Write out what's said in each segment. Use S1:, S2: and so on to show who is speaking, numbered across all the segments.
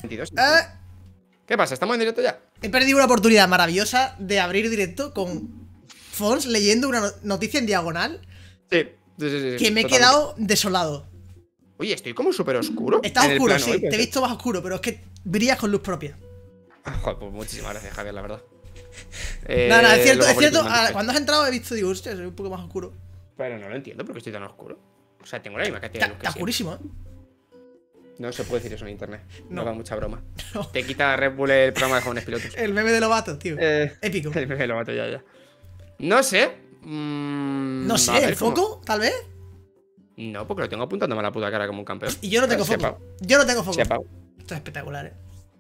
S1: 22. ¿Qué pasa? ¿Estamos en directo ya?
S2: He perdido una oportunidad maravillosa de abrir directo con Fons leyendo una noticia en diagonal.
S1: Sí.
S2: Que me he quedado desolado.
S1: Oye, estoy como súper oscuro.
S2: Está oscuro, sí. Te he visto más oscuro, pero es que brillas con luz propia.
S1: Joder, pues muchísimas gracias, Javier, la verdad.
S2: No, es cierto, es cierto. Cuando has entrado he visto, digo, hostia, soy un poco más oscuro.
S1: Pero no lo entiendo porque estoy tan oscuro. O sea, tengo la misma cantidad de luz que
S2: está oscurísimo,
S1: No se puede decir eso en internet. No da mucha broma.
S2: No.
S1: Te quita Red Bull el programa de jóvenes pilotos.
S2: El meme de Lobato, tío. Épico.
S1: El meme de Lobato, ya. No sé.
S2: No sé, ¿el foco? ¿Tal vez?
S1: No, porque lo tengo apuntándome a la puta cara como un campeón.
S2: Y yo no tengo foco. Yo no tengo foco.
S1: Esto
S2: es espectacular,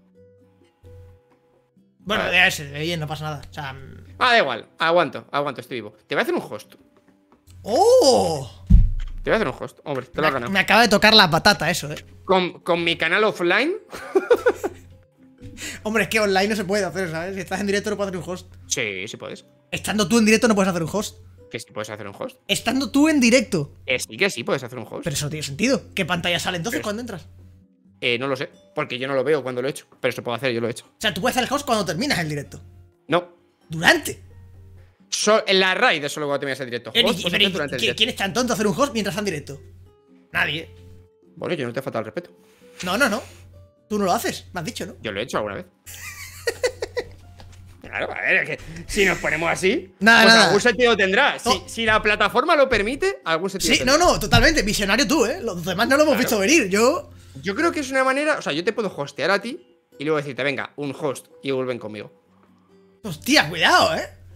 S2: Bueno, de ese, de bien, no pasa nada. O sea.
S1: Da igual. Aguanto, estoy vivo. Te voy a hacer un host.
S2: ¡Oh!
S1: Te voy a hacer un host, hombre, te lo has ganado.
S2: Me acaba de tocar la patata eso,
S1: Con mi canal offline.
S2: Hombre, es que online no se puede hacer, ¿sabes? Si estás en directo no puedes hacer un host.
S1: Sí, sí puedes.
S2: Estando tú en directo no puedes hacer un host.
S1: Que sí puedes hacer un host.
S2: Estando tú en directo.
S1: Que sí puedes hacer un host.
S2: Pero eso no tiene sentido. ¿Qué pantalla sale entonces cuando entras?
S1: No lo sé, porque yo no lo veo cuando lo he hecho. Pero eso puedo hacer, yo lo he hecho.
S2: O sea, tú puedes hacer el host cuando terminas el directo.
S1: No.
S2: ¿Durante?
S1: En la raid de solo cuando terminas el directo.
S2: ¿Quién es tan tonto hacer un host mientras está en directo? Nadie.
S1: Bueno, yo no te falta el respeto.
S2: No. Tú no lo haces, me has dicho, ¿no?
S1: Yo lo he hecho alguna vez. Claro, a ver, es que si nos ponemos así,
S2: nada.
S1: Algún sentido tendrá. Si la plataforma lo permite, algún sentido tendrá.
S2: No, totalmente. Visionario tú, Los demás no lo hemos visto venir. Yo
S1: creo que es una manera. O sea, yo te puedo hostear a ti y luego decirte, venga, un host y vuelven conmigo.
S2: Hostia, cuidado,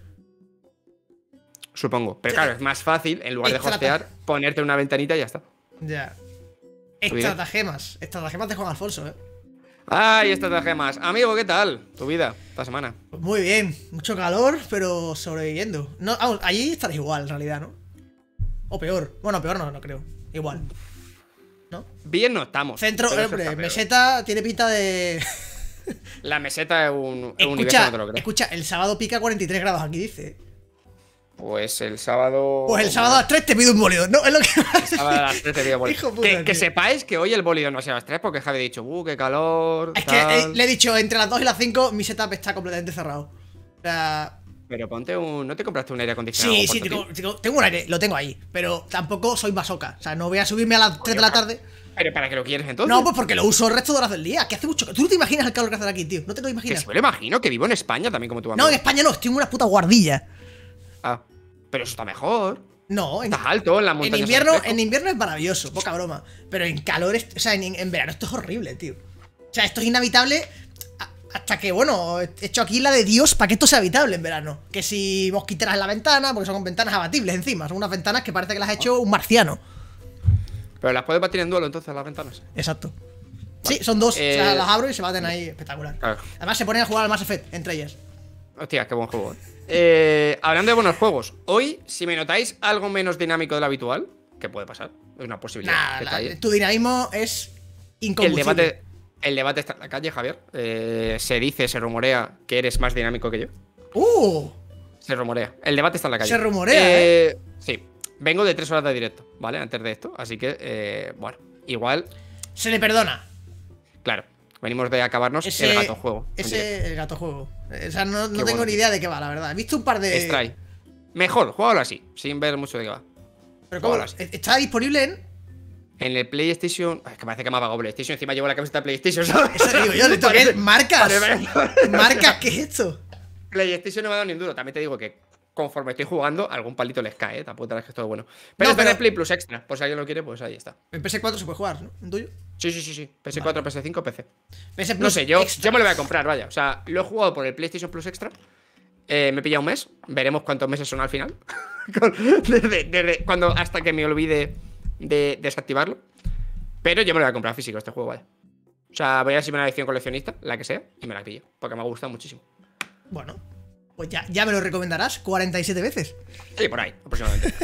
S1: Supongo. Pero claro, es más fácil, en lugar de hostear, ponerte una ventanita y ya está.
S2: Ya. Estratagemas de Juan Alfonso,
S1: Ay, estratagemas. Amigo, ¿qué tal? Tu vida, esta semana.
S2: Pues muy bien, mucho calor, pero sobreviviendo. No, vamos, allí estarás igual, en realidad, ¿no? O peor. Bueno, peor no creo. Igual. ¿No?
S1: Bien no estamos.
S2: Centro, hombre, meseta tiene pinta de.
S1: La meseta es un universo, no te lo creo.
S2: Escucha, el sábado pica 43 grados, aquí dice.
S1: Pues el sábado.
S2: Pues el sábado a las 3 te pido un bólido, ¿no? Es lo que.
S1: El sábado a las 3 te pido un bólido. Que sepáis que hoy el bólido no sea a las 3 porque Javi ha dicho, qué calor.
S2: Es que le he dicho, entre las 2 y las 5 mi setup está completamente cerrado. O sea.
S1: Pero ponte un. ¿No te compraste un aire acondicionado?
S2: Sí, tengo un aire, lo tengo ahí. Pero tampoco soy masoca. O sea, no voy a subirme a las 3 de la tarde.
S1: ¿Pero para qué lo quieres entonces?
S2: No, pues porque lo uso el resto de horas del día. Que hace mucho. Tú no te imaginas el calor que hace aquí, tío. No te lo imaginas.
S1: Que sí me lo imagino, que vivo en España también como tú.
S2: No, en España no, estoy en una puta guardilla.
S1: Pero eso está mejor.
S2: No,
S1: estás alto en la montaña.
S2: En invierno es maravilloso, poca broma. Pero en calor, o sea, en verano esto es horrible, tío. O sea, esto es inhabitable hasta que, bueno, he hecho aquí la de Dios para que esto sea habitable en verano. Que si mosquiteras en la ventana, porque son ventanas abatibles encima. Son unas ventanas que parece que las ha hecho un marciano.
S1: Pero las puedes batir en duelo entonces las ventanas.
S2: Exacto. Vale. Sí, son dos. O sea, las abro y se baten ahí. Espectacular.
S1: Claro.
S2: Además se ponen a jugar al Mass Effect entre ellas.
S1: Hostia, qué buen juego. Hablando de buenos juegos, hoy, si me notáis algo menos dinámico de lo habitual, que puede pasar, es una posibilidad.
S2: Tu dinamismo es incombustible.
S1: El debate está en la calle, Javier. Se rumorea que eres más dinámico que yo. Se rumorea. El debate está en la calle.
S2: Se rumorea,
S1: Sí. Vengo de 3 horas de directo, ¿vale? Antes de esto. Así que, bueno, igual.
S2: Se le perdona.
S1: Claro. Venimos de acabarnos el gato juego.
S2: El gato juego. O sea, no tengo ni idea de qué va, la verdad. He visto un par de.
S1: Stray. Mejor, juégalo así, sin ver mucho de qué va.
S2: Pero ¿cómo? ¿Está disponible
S1: en el PlayStation? Es que parece que me ha pagado PlayStation. Encima llevo la camiseta de PlayStation, ¿sabes?
S2: Eso digo yo, ¿esto qué es? ¿Marcas? ¿Marcas? ¿Qué es esto?
S1: PlayStation no me ha dado ni un duro. También te digo que conforme estoy jugando, algún palito les cae, Tampoco te das que es todo bueno. Pero está en el Play Plus Extra. Por si alguien lo quiere, pues ahí está.
S2: En PS4 se puede jugar, ¿no? ¿En tuyo?
S1: Sí. PS4, vale. PS5, PC.
S2: PS Plus
S1: no sé, yo me lo voy a comprar, vaya. O sea, lo he jugado por el PlayStation Plus Extra. Me he pillado un mes. Veremos cuántos meses son al final. desde cuando hasta que me olvide de desactivarlo. Pero yo me lo voy a comprar físico este juego, vaya. O sea, voy a ver si me una edición coleccionista, la que sea, y me la pillo. Porque me ha gustado muchísimo.
S2: Bueno, pues ya me lo recomendarás 47 veces.
S1: Sí, por ahí, aproximadamente.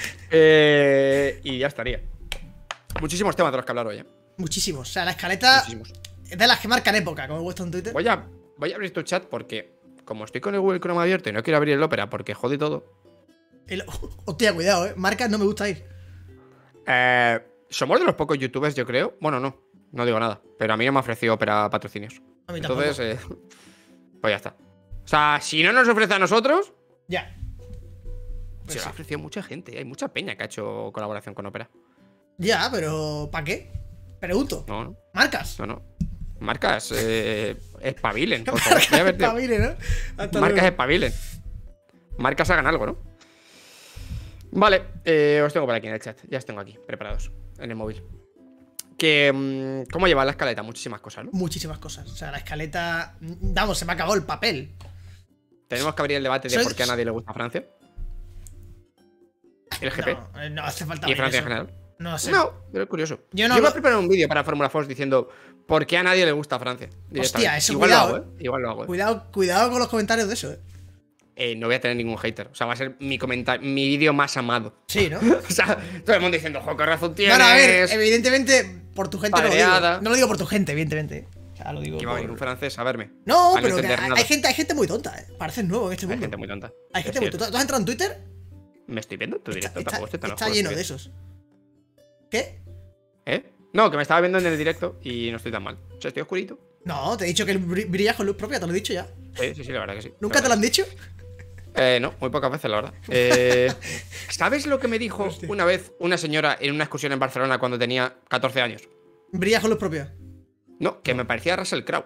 S1: Y ya estaría. Muchísimos temas de los que hablar hoy,
S2: Muchísimos. O sea, la escaleta es de las que marcan época, como he puesto en Twitter.
S1: Voy a abrir tu chat porque, como estoy con el Google Chrome abierto y no quiero abrir el Opera porque jode todo.
S2: Hostia, cuidado, Marcas no me gusta ir.
S1: Somos de los pocos youtubers, yo creo. Bueno, no. no digo nada. Pero a mí no me ha ofrecido Opera patrocinios.
S2: A mí tampoco.
S1: Entonces, pues ya está. O sea, si no nos ofrece a nosotros,
S2: Ya.
S1: se lo ha ofrecido mucha gente. Hay mucha peña que ha hecho colaboración con Opera.
S2: Ya, pero ¿para qué? Pregunto.
S1: No, no,
S2: ¿Marcas?
S1: no, no. Marcas, espabilen, por favor. Voy a ver, tío.
S2: Espabile, ¿no? Hasta
S1: Marcas
S2: luego.
S1: espabilen. Marcas hagan algo, ¿no? Vale, os tengo por aquí en el chat. Ya os tengo aquí, preparados, en el móvil. ¿Cómo lleva la escaleta? Muchísimas cosas, ¿no?
S2: Muchísimas cosas. O sea, la escaleta. Vamos, se me acabó el papel.
S1: Tenemos que abrir el debate de
S2: Soy-
S1: por qué a nadie le gusta Francia. El GP.
S2: No, no hace falta
S1: Y
S2: abrir
S1: Francia
S2: eso.
S1: en general.
S2: No sé.
S1: No, pero es curioso.
S2: Yo no
S1: voy a
S2: lo-
S1: preparar un vídeo para Fórmula Force diciendo por qué a nadie le gusta Francia.
S2: Hostia, eso
S1: Igual
S2: cuidado,
S1: lo hago, ¿eh? Igual lo hago, ¿eh?
S2: Cuidado con los comentarios de eso,
S1: No voy a tener ningún hater. O sea, va a ser mi vídeo más amado.
S2: Sí, ¿no?
S1: O sea, todo el mundo diciendo, jo, qué razón tienes.
S2: Bueno, a ver, evidentemente, por tu gente no lo
S1: Padreada.
S2: digo. No lo digo por tu gente, evidentemente. O sea, lo digo.
S1: Que va a venir un francés a verme.
S2: No,
S1: A
S2: pero que
S1: entender nada.
S2: hay gente muy tonta, ¿eh? Pareces nuevo en este
S1: Hay
S2: mundo.
S1: gente muy tonta.
S2: Hay
S1: Es
S2: gente muy
S1: cierto.
S2: tonta. ¿Tú has entrado en Twitter?
S1: Me estoy viendo tu directo, tampoco estoy tan
S2: Está
S1: ojo,
S2: lleno
S1: tío.
S2: de esos. ¿Qué?
S1: ¿Eh? No, que me estaba viendo en el directo y no estoy tan mal. O sea, estoy oscurito.
S2: No, te he dicho que brillas con luz propia, te lo he dicho ya.
S1: Sí, la verdad que sí.
S2: ¿Nunca te lo han dicho?
S1: No, muy pocas veces, la verdad. ¿Sabes lo que me dijo una vez una señora en una excursión en Barcelona cuando tenía 14 años?
S2: Brillas con luz propia.
S1: No, que me parecía Russell Crowe.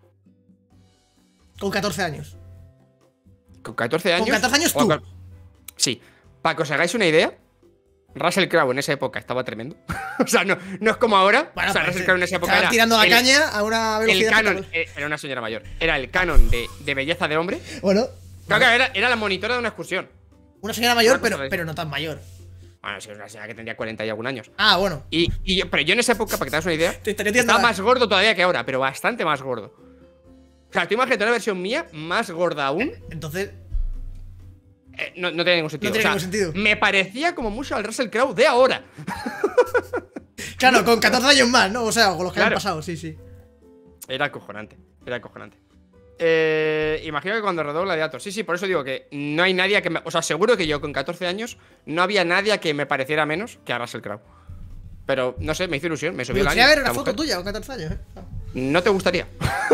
S2: Con 14 años.
S1: Con 14 años.
S2: 14 años
S1: o
S2: tú.
S1: Sí. Para que os hagáis una idea, Russell Crowe en esa época estaba tremendo. O sea, no es como ahora.
S2: Bueno,
S1: o sea,
S2: pues,
S1: Russell Crowe en esa época
S2: estaban
S1: era
S2: tirando la
S1: el-
S2: caña a una
S1: El
S2: velocidad.
S1: canon,
S2: espectacular.
S1: era una señora mayor. Era el canon de belleza de hombre.
S2: Bueno,
S1: Claro, era la monitora de una excursión.
S2: una señora mayor,
S1: Una cosa de-
S2: pero no tan mayor.
S1: Bueno, sí, una señora que tendría 40 y algún años.
S2: Ah, bueno.
S1: Pero yo en esa época, para que te hagas una idea,
S2: Te estaría tirando
S1: estaba
S2: la-
S1: más gordo todavía que ahora, pero bastante más gordo. O sea, tú imagínate una versión mía más gorda aún.
S2: Entonces,
S1: No tiene ningún sentido.
S2: No tiene
S1: O sea,
S2: ningún sentido.
S1: Me parecía como mucho al Russell Crowe de ahora.
S2: claro, con 14 años más, ¿no? O sea, con los que han
S1: Claro.
S2: pasado, sí, sí.
S1: Era acojonante. Imagino que cuando rodó Gladiator. Sí, por eso digo que no hay nadie que me. O sea, seguro que yo con 14 años no había nadie que me pareciera menos que a Russell Crowe. Pero no sé, me hizo ilusión, me
S2: Me
S1: subió el
S2: gustaría
S1: año.
S2: ver una
S1: la
S2: foto
S1: mujer.
S2: tuya con 14 años, ¿eh?
S1: No te gustaría.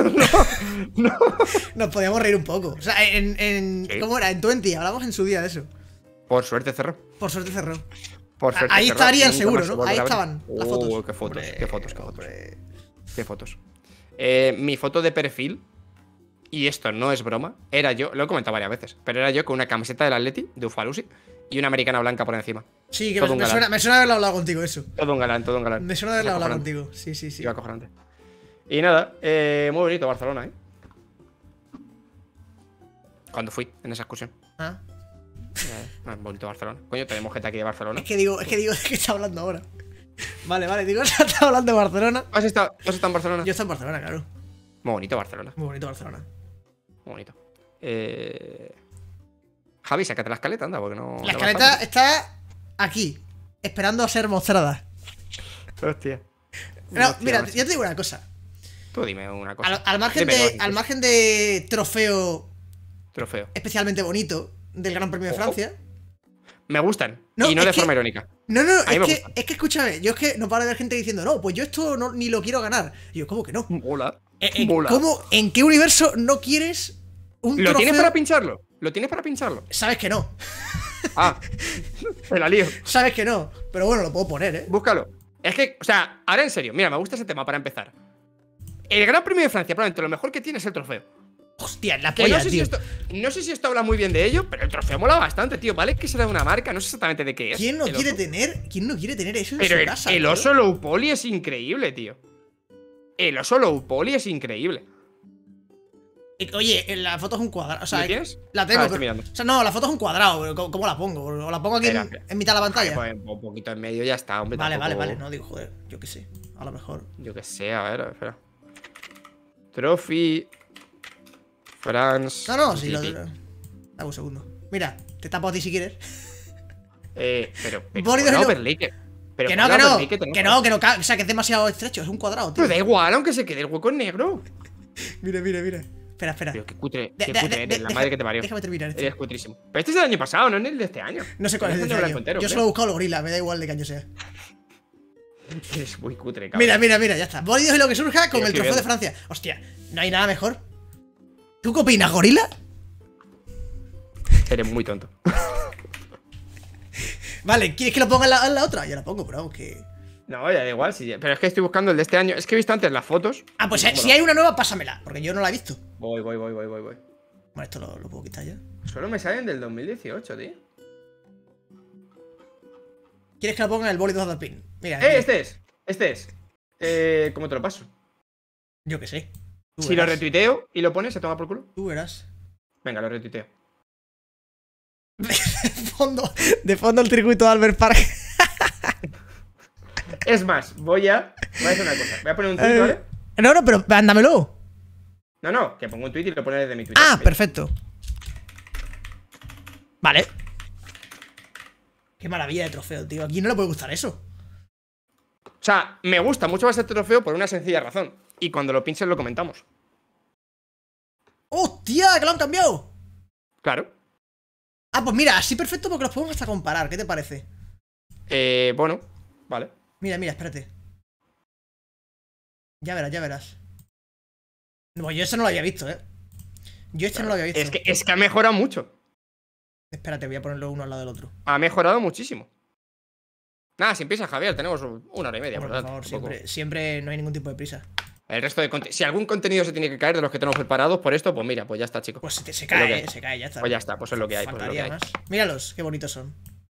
S2: Nos podíamos reír un poco. O sea,
S1: Sí.
S2: ¿cómo era? En 20, hablamos en su día de eso.
S1: Por suerte cerró.
S2: Por suerte cerró.
S1: Por suerte
S2: Ahí
S1: cerró.
S2: estarían
S1: Nunca
S2: seguro,
S1: más se
S2: ¿no?
S1: volverá
S2: Ahí
S1: a ver.
S2: estaban las fotos.
S1: Qué fotos,
S2: Hombre,
S1: qué fotos.
S2: hombre.
S1: Qué fotos. Mi foto de perfil, y esto no es broma, era yo, lo he comentado varias veces, pero era yo con una camiseta del Atleti, de Ufalusi, y una americana blanca por encima.
S2: Sí, que
S1: Todo un galán.
S2: me suena haberlo hablado contigo, eso.
S1: Todo un galán, todo un galán.
S2: Me suena haberlo
S1: Iba
S2: hablado
S1: acojonante,
S2: contigo. Sí, sí, sí.
S1: iba acojonante. Y nada, muy bonito Barcelona, ¿eh? Cuando fui en esa excursión.
S2: Ah.
S1: Bonito Barcelona. Coño, tenemos gente aquí de Barcelona.
S2: Es que digo, ¿de qué está hablando ahora? Vale, digo, está hablando de Barcelona.
S1: ¿Has estado en Barcelona?
S2: Yo estoy en Barcelona, claro.
S1: Muy bonito Barcelona.
S2: Muy bonito Barcelona.
S1: Muy bonito. Javi, sácate la escaleta, anda, porque no.
S2: La
S1: no va
S2: escaleta
S1: fácil.
S2: está aquí, esperando a ser mostrada.
S1: Hostia.
S2: No,
S1: Hostia,
S2: mira,
S1: macho.
S2: yo te digo una cosa.
S1: Tú dime una cosa.
S2: Al margen
S1: Dime dos,
S2: al
S1: incluso.
S2: margen de trofeo
S1: Trofeo.
S2: especialmente bonito del Gran Premio de
S1: Ojo.
S2: Francia.
S1: Me gustan.
S2: No,
S1: y no
S2: es
S1: de
S2: que-
S1: forma irónica.
S2: No,
S1: A mí me gusta.
S2: es que escúchame, yo es que no paro de ver gente diciendo, no, pues yo esto ni lo quiero ganar. Y yo, ¿cómo que no?
S1: Mola.
S2: ¿Cómo, en qué universo no quieres un
S1: ¿Lo
S2: trofeo?
S1: tienes para pincharlo? ¿Lo tienes para pincharlo?
S2: Sabes que no,
S1: Ah. Me la lío.
S2: sabes que no. Pero bueno, lo puedo poner, ¿eh?
S1: Búscalo. Es que, o sea, ahora en serio, mira, me gusta ese tema para empezar. El Gran Premio de Francia, probablemente lo mejor que tiene es el trofeo.
S2: Hostia, la
S1: Que
S2: polla,
S1: no sé,
S2: tío.
S1: no sé si esto habla muy bien de ello, pero el trofeo mola bastante, tío. Vale que será de una marca, no sé exactamente de qué es.
S2: ¿Quién no
S1: el
S2: quiere
S1: oso.
S2: tener eso en
S1: Pero
S2: su
S1: el,
S2: casa?
S1: el
S2: tío?
S1: oso low poly es increíble, tío. El oso low poly es increíble.
S2: Oye, la foto es un cuadrado. O sea,
S1: ¿Lo tienes?
S2: la tengo,
S1: Ah, estoy
S2: pero.
S1: mirando.
S2: O sea, no, la foto es un cuadrado, pero ¿cómo la pongo? ¿O la pongo aquí
S1: Espera,
S2: en,
S1: espera.
S2: en mitad de la pantalla?
S1: Pues un poquito en medio ya está, hombre.
S2: Vale,
S1: tampoco-
S2: vale. No digo, joder, yo qué sé. A lo mejor.
S1: Yo que sé, a ver, espera. Trophy. France.
S2: No, sí,
S1: GP.
S2: Dame un segundo. Mira, te tapo a ti si quieres.
S1: Pero
S2: Bólidos y
S1: ponla
S2: lo-
S1: overlay, pero
S2: Que
S1: ponla
S2: no, que no.
S1: overlay, tenemos.
S2: Que no, o sea, que es demasiado estrecho. Es un cuadrado, tío.
S1: Pero da igual, aunque se quede el hueco en negro.
S2: Mira. Espera.
S1: Pero qué cutre,
S2: De-
S1: qué
S2: de-
S1: cutre
S2: de-
S1: eres, la
S2: deja-
S1: madre que te parió.
S2: déjame terminar esto.
S1: Eres cutrísimo. Pero este es del año pasado, no es el de este año.
S2: No sé cuál es el
S1: Este
S2: de
S1: blanco
S2: año.
S1: entero,
S2: Yo
S1: creo.
S2: solo he buscado los gorilas, me da igual de qué año sea.
S1: Es muy cutre, cabrón.
S2: Mira, mira, mira, ya está. Bólidos y lo que surja con
S1: Sí,
S2: el
S1: estoy
S2: trofeo de
S1: viendo.
S2: Francia. Hostia, no hay nada mejor. ¿Tú qué opinas, gorila?
S1: Eres muy tonto.
S2: Vale, ¿quieres que lo ponga en la otra? Yo la pongo, bro, que...
S1: No, ya da igual. Pero es que estoy buscando el de este año. Es que he visto antes las fotos.
S2: Ah, pues
S1: No,
S2: si hay una nueva, pásamela, porque yo no la he visto.
S1: Voy.
S2: Bueno, esto lo puedo quitar ya.
S1: Solo me salen del 2018, tío.
S2: ¿Quieres que lo ponga en el bólido de Alpine? Mira,
S1: Este es. ¿Cómo te lo paso?
S2: yo qué sé. Tú
S1: Si lo
S2: verás.
S1: retuiteo y lo pones, se toma por culo.
S2: Tú verás.
S1: Venga, lo retuiteo.
S2: De fondo el circuito de Albert Park.
S1: Es más, voy a hacer una cosa. Voy a poner un tweet, ¿vale?
S2: No, pero mándamelo.
S1: No, que pongo un tweet y lo pone desde mi Twitter.
S2: Ah,
S1: Mira.
S2: perfecto. Vale. Qué maravilla de trofeo, tío. Aquí no le puede gustar eso.
S1: O sea, me gusta mucho más este trofeo por una sencilla razón. Y cuando lo pinches lo comentamos.
S2: ¡Hostia! ¡Que lo han cambiado!
S1: Claro.
S2: Ah, pues mira, así perfecto porque los podemos hasta comparar. ¿Qué te parece?
S1: Bueno, vale.
S2: Mira, espérate. Ya verás, ya verás. No, yo este no lo había visto, Yo este no lo había visto.
S1: Es que ha mejorado mucho.
S2: Espérate, voy a ponerlo uno al lado del otro.
S1: Ha mejorado muchísimo. Nada, si empieza Javier, tenemos 1 hora y media.
S2: Bueno, por favor, siempre no hay ningún tipo de prisa.
S1: El resto de contenido. Si algún contenido se tiene que caer de los que tenemos preparados por esto, pues mira, pues ya está, chicos.
S2: Pues se
S1: Es lo que
S2: cae,
S1: hay.
S2: se cae, ya está.
S1: Pues ya está, pues es lo que hay. Pues es lo que
S2: Faltaría
S1: hay.
S2: más. Míralos, qué bonitos son.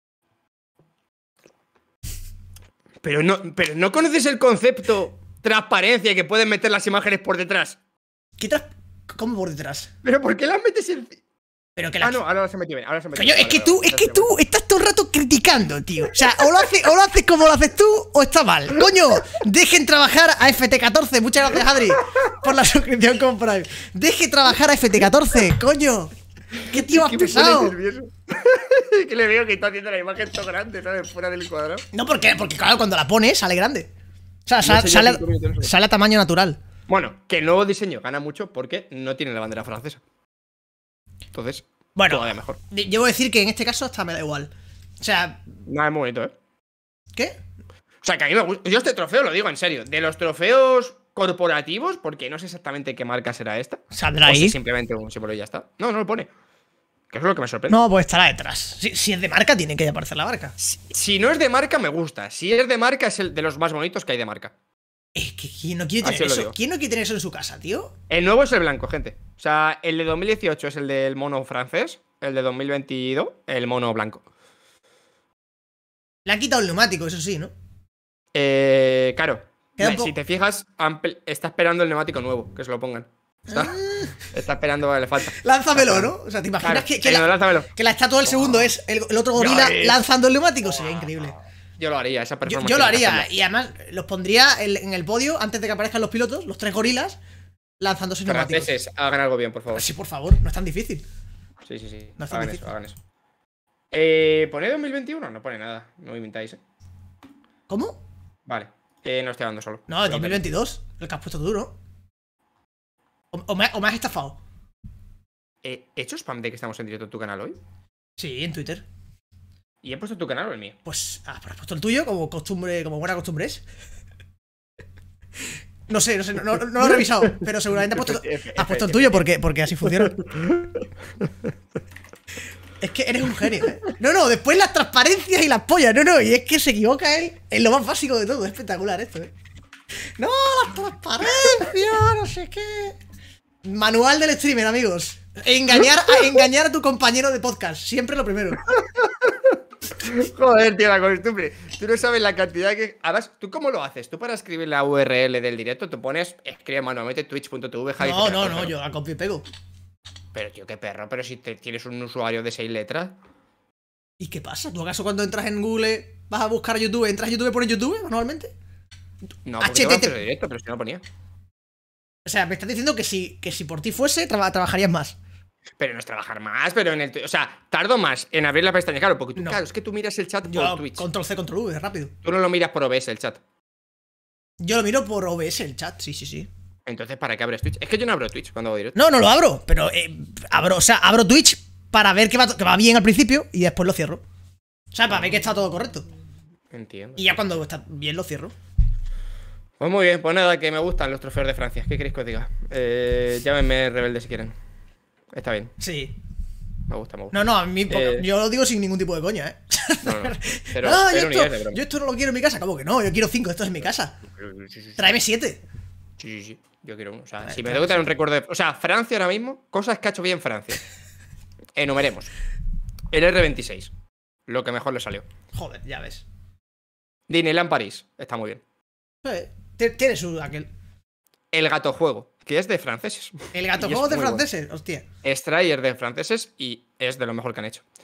S1: Pero no conoces el concepto transparencia que pueden meter las imágenes por detrás.
S2: ¿Cómo por detrás?
S1: ¿Pero por qué las metes en...?
S2: Pero que
S1: Ah, no, ahora se metió bien. Ahora se metió
S2: Coño,
S1: bien.
S2: es que tú estás todo el rato criticando, tío. O sea, o lo haces como lo haces tú, o está mal. Coño, dejen trabajar a FT14. Muchas gracias, Adri, por la suscripción con Prime. Deje trabajar a FT14, coño. ¿Qué tío has
S1: Que me pone
S2: pesado?
S1: nervioso. Que le veo que está haciendo la imagen todo grande, ¿sabes? Fuera del cuadrado.
S2: No, porque claro, cuando la pones sale grande. O sea,
S1: No sé, ya 5 minutos.
S2: sale a tamaño natural.
S1: Bueno, que el nuevo diseño gana mucho porque no tiene la bandera francesa. Entonces,
S2: Bueno,
S1: todavía mejor.
S2: Llevo a decir que en este caso hasta me da igual. O sea,
S1: Nada, es muy bonito, ¿eh?
S2: ¿qué?
S1: O sea, que a mí me gusta. Yo este trofeo lo digo en serio. De los trofeos corporativos, porque no sé exactamente qué marca será esta.
S2: ¿Saldrá
S1: O si
S2: ahí?
S1: simplemente un símbolo y ya está. No lo pone. Que eso es lo que me sorprende.
S2: No, pues estará detrás. Si es de marca, tiene que aparecer la marca.
S1: Si no es de marca, me gusta. Si es de marca, es el de los más bonitos que hay de marca.
S2: Es que ¿quién no quiere
S1: Así
S2: tener
S1: lo
S2: eso?
S1: digo.
S2: ¿Quién no quiere tener eso en su casa, tío?
S1: El nuevo es el blanco, gente. O sea, el de 2018 es el del mono francés. El de 2022, el mono blanco.
S2: Le han quitado el neumático, eso sí, ¿no?
S1: Claro.
S2: Queda un
S1: Si te fijas, está esperando el neumático nuevo, que se lo pongan. Está esperando, le falta.
S2: Lánzamelo, ¿no? O sea, ¿te imaginas
S1: Claro, lánzamelo.
S2: que la estatua del segundo es el otro gorila
S1: Ya ves.
S2: lanzando el neumático? Sería increíble.
S1: Yo lo haría, esa persona.
S2: Yo lo haría. Y además los pondría en el podio antes de que aparezcan los pilotos, los 3 gorilas, lanzando sus neumáticos.
S1: Franceses, hagan algo bien, por favor.
S2: Sí, por favor, no es tan difícil.
S1: Sí.
S2: No es tan
S1: Hagan
S2: difícil.
S1: eso, hagan eso. ¿Pone 2021? No pone nada. No me mintáis,
S2: ¿Cómo?
S1: Vale. No estoy hablando solo.
S2: No, de 2022. El que has puesto tú, ¿no? ¿O me has estafado?
S1: ¿He hecho spam de que estamos en directo en tu canal hoy?
S2: Sí, en Twitter.
S1: ¿Y he puesto tu canal o el mío?
S2: Pues, pero has puesto el tuyo como costumbre, como buena costumbre es. No sé, no lo he revisado, pero seguramente has puesto el tuyo porque así funciona. Es que eres un genio, ¿eh? No, después las transparencias y las pollas, no, y es que se equivoca él en lo más básico de todo, es espectacular esto, ¿eh? No, las transparencias, no sé qué. Manual del streamer, amigos. Engañar a tu compañero de podcast, siempre lo primero.
S1: Joder, tío, la costumbre. Tú no sabes la cantidad que... Además, ¿tú cómo lo haces? Tú para escribir la URL del directo, tú pones, escribe manualmente twitch.tv.
S2: No, yo a copio y pego.
S1: Pero, tío, qué perro. Pero si tienes un usuario de 6 letras...
S2: ¿Y qué pasa? ¿Tú acaso cuando entras en Google vas a buscar YouTube, entras a YouTube y pones YouTube manualmente?
S1: No, porque tengo acceso directo, pero si no lo ponía.
S2: O sea, me estás diciendo que si por ti fuese, trabajarías más.
S1: Pero no es trabajar más, pero en el... O sea, tardo más en abrir la pestaña. Claro, porque tú,
S2: No.
S1: claro, es que tú miras el chat
S2: Yo,
S1: por Twitch.
S2: control C, control V, rápido.
S1: Tú no lo miras por OBS el chat.
S2: Yo lo miro por OBS el chat, sí.
S1: Entonces, ¿para qué abres Twitch? Es que yo no abro Twitch cuando hago directo.
S2: No lo abro, pero abro Twitch para ver que va bien al principio y después lo cierro. O sea, para ver que está todo correcto.
S1: Entiendo.
S2: Y ya cuando está bien lo cierro.
S1: Pues muy bien, pues nada, que me gustan los trofeos de Francia. ¿Qué queréis que os diga? Llámenme rebelde si quieren. Está bien.
S2: Sí.
S1: Me gusta.
S2: No, a mí, yo lo digo sin ningún tipo de coña, ¿eh?
S1: No. Pero,
S2: no,
S1: pero ni es de broma.
S2: yo esto no lo quiero en mi casa. ¿Cómo que no? Yo quiero 5 estos en mi casa.
S1: Sí.
S2: Tráeme 7.
S1: Sí. Yo quiero uno. O sea,
S2: Vale,
S1: si me tengo que tener un recuerdo de. O sea, Francia ahora mismo, cosas que ha hecho bien Francia. Enumeremos. El R26. Lo que mejor le salió.
S2: Joder, ya ves.
S1: Disneyland París. Está muy bien.
S2: Tiene su aquel.
S1: El gato juego, que es de franceses.
S2: El gato
S1: Y es
S2: juego de
S1: muy bueno.
S2: franceses, hostia.
S1: Strayer de franceses y es de lo mejor que han hecho.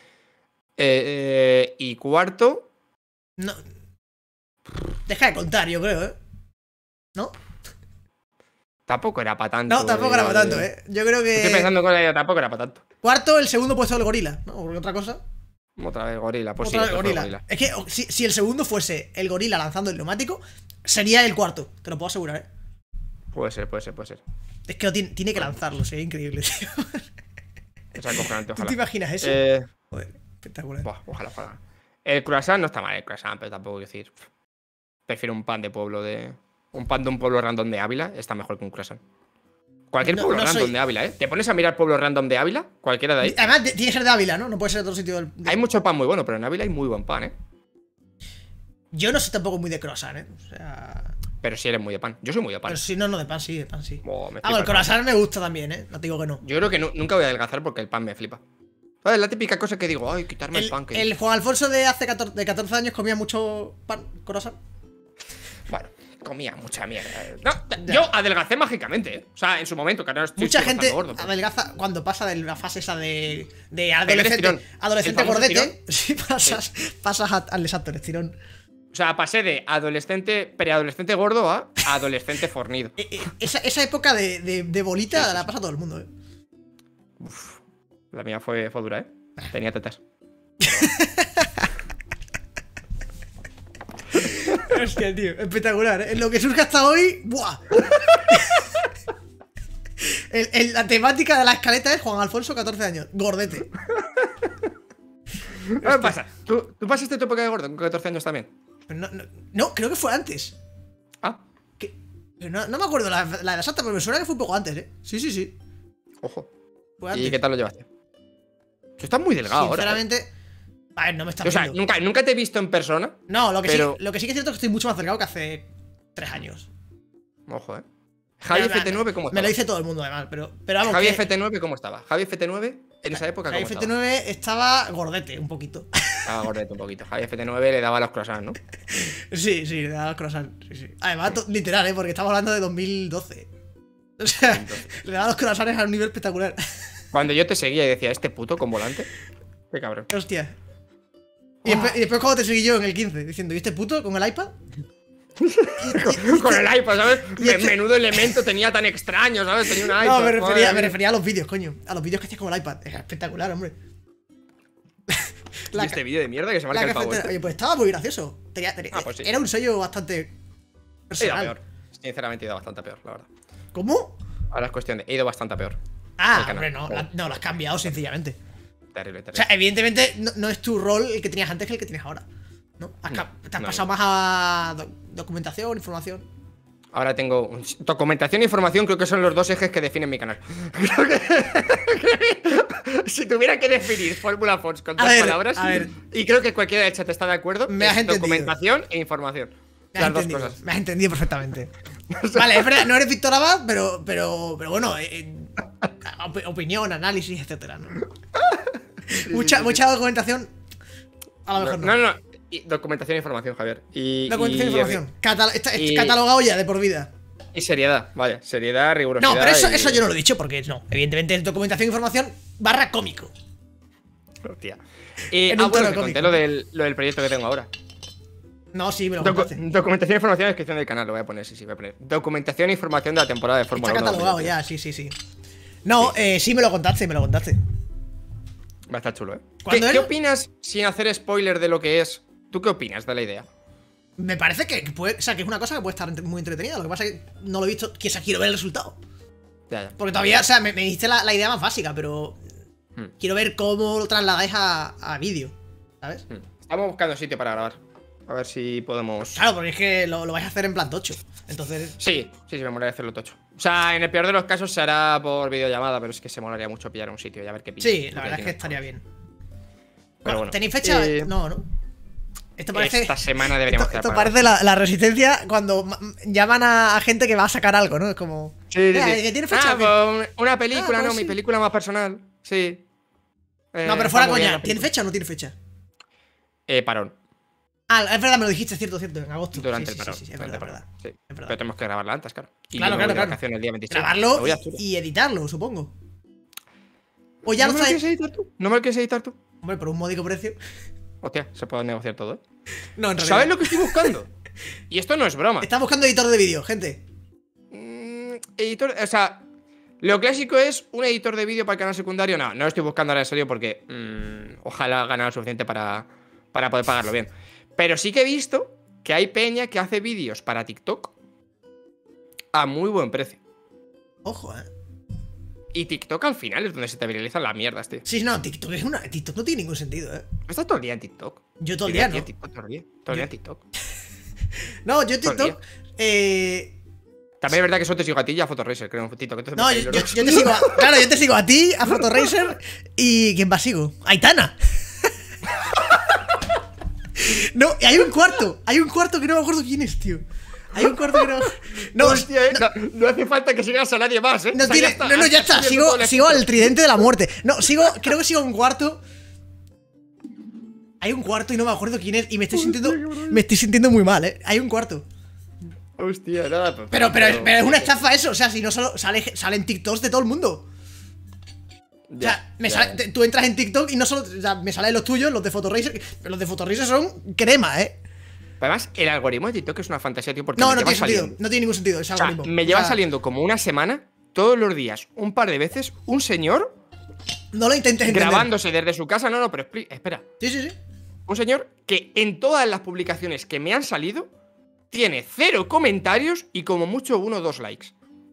S1: Y cuarto.
S2: No. Deja de contar, yo creo, ¿eh? ¿No?
S1: Tampoco era para tanto.
S2: No, tampoco era para tanto, ¿eh? Yo creo que.
S1: Estoy pensando que tampoco era para tanto.
S2: Cuarto, el segundo puesto del gorila, ¿no? ¿O otra cosa?
S1: Otra vez gorila, pues
S2: Otra
S1: sí,
S2: vez
S1: otro fue
S2: gorila. Es que si el segundo fuese el gorila lanzando el neumático, sería el cuarto. Te lo puedo asegurar, ¿eh?
S1: Puede ser.
S2: Es que tiene que lanzarlo, sería increíble, tío.
S1: Es acojonante,
S2: ¿Tú te
S1: ojalá.
S2: imaginas eso? Joder, espectacular.
S1: Buah, ojalá. El croissant no está mal, el croissant, pero tampoco quiero decir. Prefiero un pan de pueblo de. Un pan de un pueblo random de Ávila está mejor que un croissant. Cualquier pueblo random de Ávila, ¿eh? Te pones a mirar pueblos random de Ávila, cualquiera de ahí.
S2: Además, tiene que ser de Ávila, ¿no? No puede ser de otro sitio del.
S1: Hay mucho pan muy bueno, pero en Ávila hay muy buen pan, ¿eh?
S2: Yo no soy tampoco muy de croissant, ¿eh? O sea.
S1: Pero si eres muy de pan. Yo soy muy de pan.
S2: Pero sí, no, de pan sí, de pan sí.
S1: Oh, me
S2: Ah, el croissant me gusta también, ¿eh? No te digo que no.
S1: Yo creo que nunca voy a adelgazar porque el pan me flipa. Es la típica cosa que digo, ay, quitarme el pan. Que...
S2: El Juan Alfonso de hace 14 años comía mucho pan, croissant.
S1: Bueno, comía mucha mierda. No, yo adelgacé mágicamente, ¿eh? O sea, en su momento, que ahora estoy
S2: mucha gente
S1: gordo, pero...
S2: adelgaza cuando pasa de la fase esa de
S1: El estirón.
S2: adolescente
S1: El famoso
S2: gordete. Sí, pasas al exacto, el estirón.
S1: O sea, pasé de adolescente, preadolescente gordo a adolescente fornido.
S2: Esa época de bolita
S1: Sí.
S2: la pasa todo el mundo, ¿eh?
S1: Uf, la mía fue dura, ¿eh? Tenía tetas.
S2: Hostia, tío, espectacular, ¿eh? En lo que surge hasta hoy, ¡buah! La temática de la escaleta es Juan Alfonso, 14 años, gordete.
S1: ¿Qué pasa? ¿Tú pasaste tu época de gordo con 14 años también?
S2: Pero no, creo que fue antes.
S1: Ah,
S2: Pero no me acuerdo la exacta, pero me suena que fue un poco antes, ¿eh? Sí.
S1: ojo.
S2: Fue antes.
S1: ¿Y qué tal lo llevaste? Tú estás muy delgado ahora.
S2: Sinceramente, a ver, no me está
S1: O sea,
S2: viendo.
S1: nunca te he visto en persona.
S2: No, lo que sí que es cierto es que estoy mucho más delgado que hace 3 años.
S1: Ojo, ¿eh? Javi FT9, ¿cómo estaba?
S2: Me lo dice todo el mundo, además, pero vamos.
S1: Javi
S2: que
S1: FT9, ¿cómo estaba? Javi FT9, en esa época, ¿cómo
S2: Javi
S1: estaba?
S2: FT9 estaba gordete, un poquito.
S1: Estaba gordete un poquito. Javi FT9 le daba los croissants, ¿no?
S2: Sí, le daba los croissants. Sí. Además, literal, ¿eh? Porque estamos hablando de 2012. O sea, le daba los croissants a un nivel espectacular.
S1: Cuando yo te seguía y decía, este puto con volante. Qué cabrón.
S2: Hostia. Y después cuando te seguí yo en el 15, diciendo, ¿y este puto con el iPad?
S1: Con el iPad, ¿sabes?
S2: y este-
S1: Menudo elemento tenía tan extraño, ¿sabes? Tenía un iPad.
S2: No,
S1: madre
S2: me
S1: mía.
S2: refería a los vídeos, coño. A los vídeos que hacías con el iPad. Era espectacular, hombre.
S1: ¿Y este vídeo de mierda que se marca el pavo
S2: cafetera-
S1: este?
S2: Oye, pues estaba muy gracioso.
S1: Pues sí.
S2: Era un sello bastante
S1: He ido
S2: personal.
S1: peor. Sinceramente he ido bastante peor, la verdad.
S2: ¿Cómo?
S1: Ahora es cuestión de... He ido bastante peor.
S2: Ah,
S1: El canal.
S2: hombre, no, lo has cambiado sencillamente.
S1: Terrible.
S2: O sea, evidentemente no es tu rol el que tenías antes que el que tienes ahora. ¿No? Te has pasado más a documentación, información.
S1: Ahora tengo documentación e información, creo que son los dos ejes que definen mi canal. Si tuviera que definir Fórmula Fox con dos palabras, y creo que cualquiera del chat está de acuerdo,
S2: Me has entendido.
S1: Documentación e información. Las dos cosas.
S2: Me has entendido perfectamente. Vale, es verdad, no eres Víctor Abad, pero bueno, opinión, análisis, etcétera, ¿no? Mucha documentación. A lo mejor
S1: No. Y documentación e información, Javier.
S2: Documentación e información. Catalogado ya de por vida.
S1: Y seriedad, vaya, seriedad, rigurosidad.
S2: No, pero eso yo no lo he dicho porque no. Evidentemente es documentación e información / cómico.
S1: Hostia.
S2: En un tono
S1: te conté
S2: cómico.
S1: lo del proyecto que tengo ahora.
S2: No, sí, me lo contaste.
S1: Documentación e información en descripción del canal, lo voy a poner, sí, voy a poner. Documentación e información de la temporada de Fórmula 1.
S2: Está catalogado ya, sí. No, sí me lo contaste,
S1: Va a estar chulo, ¿eh?
S2: ¿Cuándo
S1: ¿Qué
S2: era?
S1: opinas, sin hacer spoiler de lo que es? ¿Tú qué opinas de la idea?
S2: Me parece que puede, o sea, que es una cosa que puede estar muy entretenida. Lo que pasa es que no lo he visto, quizás quiero ver el resultado.
S1: Ya.
S2: Porque todavía, o sea, me diste la idea más básica, pero quiero ver cómo lo trasladáis a vídeo, ¿sabes?
S1: Estamos buscando sitio para grabar. A ver si podemos.
S2: Claro, porque es que lo vais a hacer en plan tocho. Entonces.
S1: Sí, me molaría hacerlo tocho. O sea, en el peor de los casos se hará por videollamada, pero es que se molaría mucho pillar un sitio y a ver qué pilla.
S2: Sí, la verdad es que estaría bien.
S1: Pero bueno.
S2: ¿Tenéis fecha? No, ¿no? Esto parece,
S1: esta semana deberíamos quedar
S2: esto
S1: para
S2: parece la resistencia cuando llaman a gente que va a sacar algo, ¿no? Es como.
S1: Sí.
S2: ¿Que tiene fecha?
S1: Pues una película,
S2: pues
S1: no,
S2: sí.
S1: mi película más personal. Sí.
S2: No, pero fuera
S1: está muy bien
S2: coña.
S1: la
S2: ¿Tiene
S1: película.
S2: fecha o no tiene fecha?
S1: Parón.
S2: Ah, es verdad, me lo dijiste, cierto, en agosto.
S1: Durante
S2: Sí,
S1: el parón.
S2: sí, es
S1: durante el
S2: verdad.
S1: parón, sí.
S2: Es verdad.
S1: Pero tenemos que grabarla antes, claro. Y
S2: Claro,
S1: yo me voy de
S2: claro.
S1: vacaciones el día 26.
S2: Grabarlo
S1: Me voy a Asturias.
S2: y editarlo, supongo. O ya
S1: ¿No
S2: lo
S1: me lo
S2: estáis.
S1: quieres editar tú? ¿No me lo quieres editar tú?
S2: Hombre, por un módico precio.
S1: Hostia, se puede negociar todo, ¿eh?
S2: No, en realidad.
S1: ¿Sabes lo que estoy buscando? Y esto no es broma.
S2: Está buscando editor de vídeo, gente.
S1: Editor, o sea, lo clásico es un editor de vídeo para el canal secundario. No lo estoy buscando ahora en serio porque ojalá gane lo suficiente para poder pagarlo bien. Pero sí que he visto que hay peña que hace vídeos para TikTok a muy buen precio.
S2: Ojo,
S1: Y TikTok al final es donde se te viralizan las mierdas, tío.
S2: Sí, no, TikTok TikTok no tiene ningún sentido,
S1: ¿No estás todo el día en TikTok?
S2: Yo todo el día, ¿no?
S1: TikTok todo el día. Todo el día en TikTok.
S2: No, yo
S1: Todo el
S2: TikTok.
S1: También es verdad que solo te sigo a ti y a Fotoracer, creo, en TikTok. Entonces
S2: No,
S1: me
S2: yo
S1: salen
S2: te sigo claro, yo te sigo a ti, a Fotoracer y ¿quién más sigo? Aitana. No, y hay un cuarto que no me acuerdo quién es, tío. Hay un cuarto que no. No,
S1: Hostia, no hace falta que sigas a nadie más, ¿eh?
S2: no
S1: O sea,
S2: tiene. No, ya está. Sigo al tridente de la muerte. No, creo que sigo un cuarto. Hay un cuarto y no me acuerdo quién es. Y me estoy sintiendo muy mal, ¿eh? Hay un cuarto.
S1: Hostia, nada.
S2: Pero es una estafa eso. O sea, si no solo salen TikToks de todo el mundo. O sea, tú entras en TikTok y no solo. O sea, me salen los tuyos, los de Fotoracer. Pero los de Fotoracer son crema, ¿eh?
S1: Además, el algoritmo de TikTok es una fantasía, tío, porque
S2: No,
S1: me
S2: no
S1: lleva
S2: tiene sentido.
S1: saliendo.
S2: No tiene ningún sentido ese
S1: O sea,
S2: algoritmo.
S1: me lleva saliendo como una semana, todos los días, un par de veces, un señor
S2: No lo intentes entender.
S1: grabándose desde su casa. No, pero espera.
S2: Sí.
S1: Un señor que en todas las publicaciones que me han salido tiene 0 comentarios y como mucho 1 o 2 likes.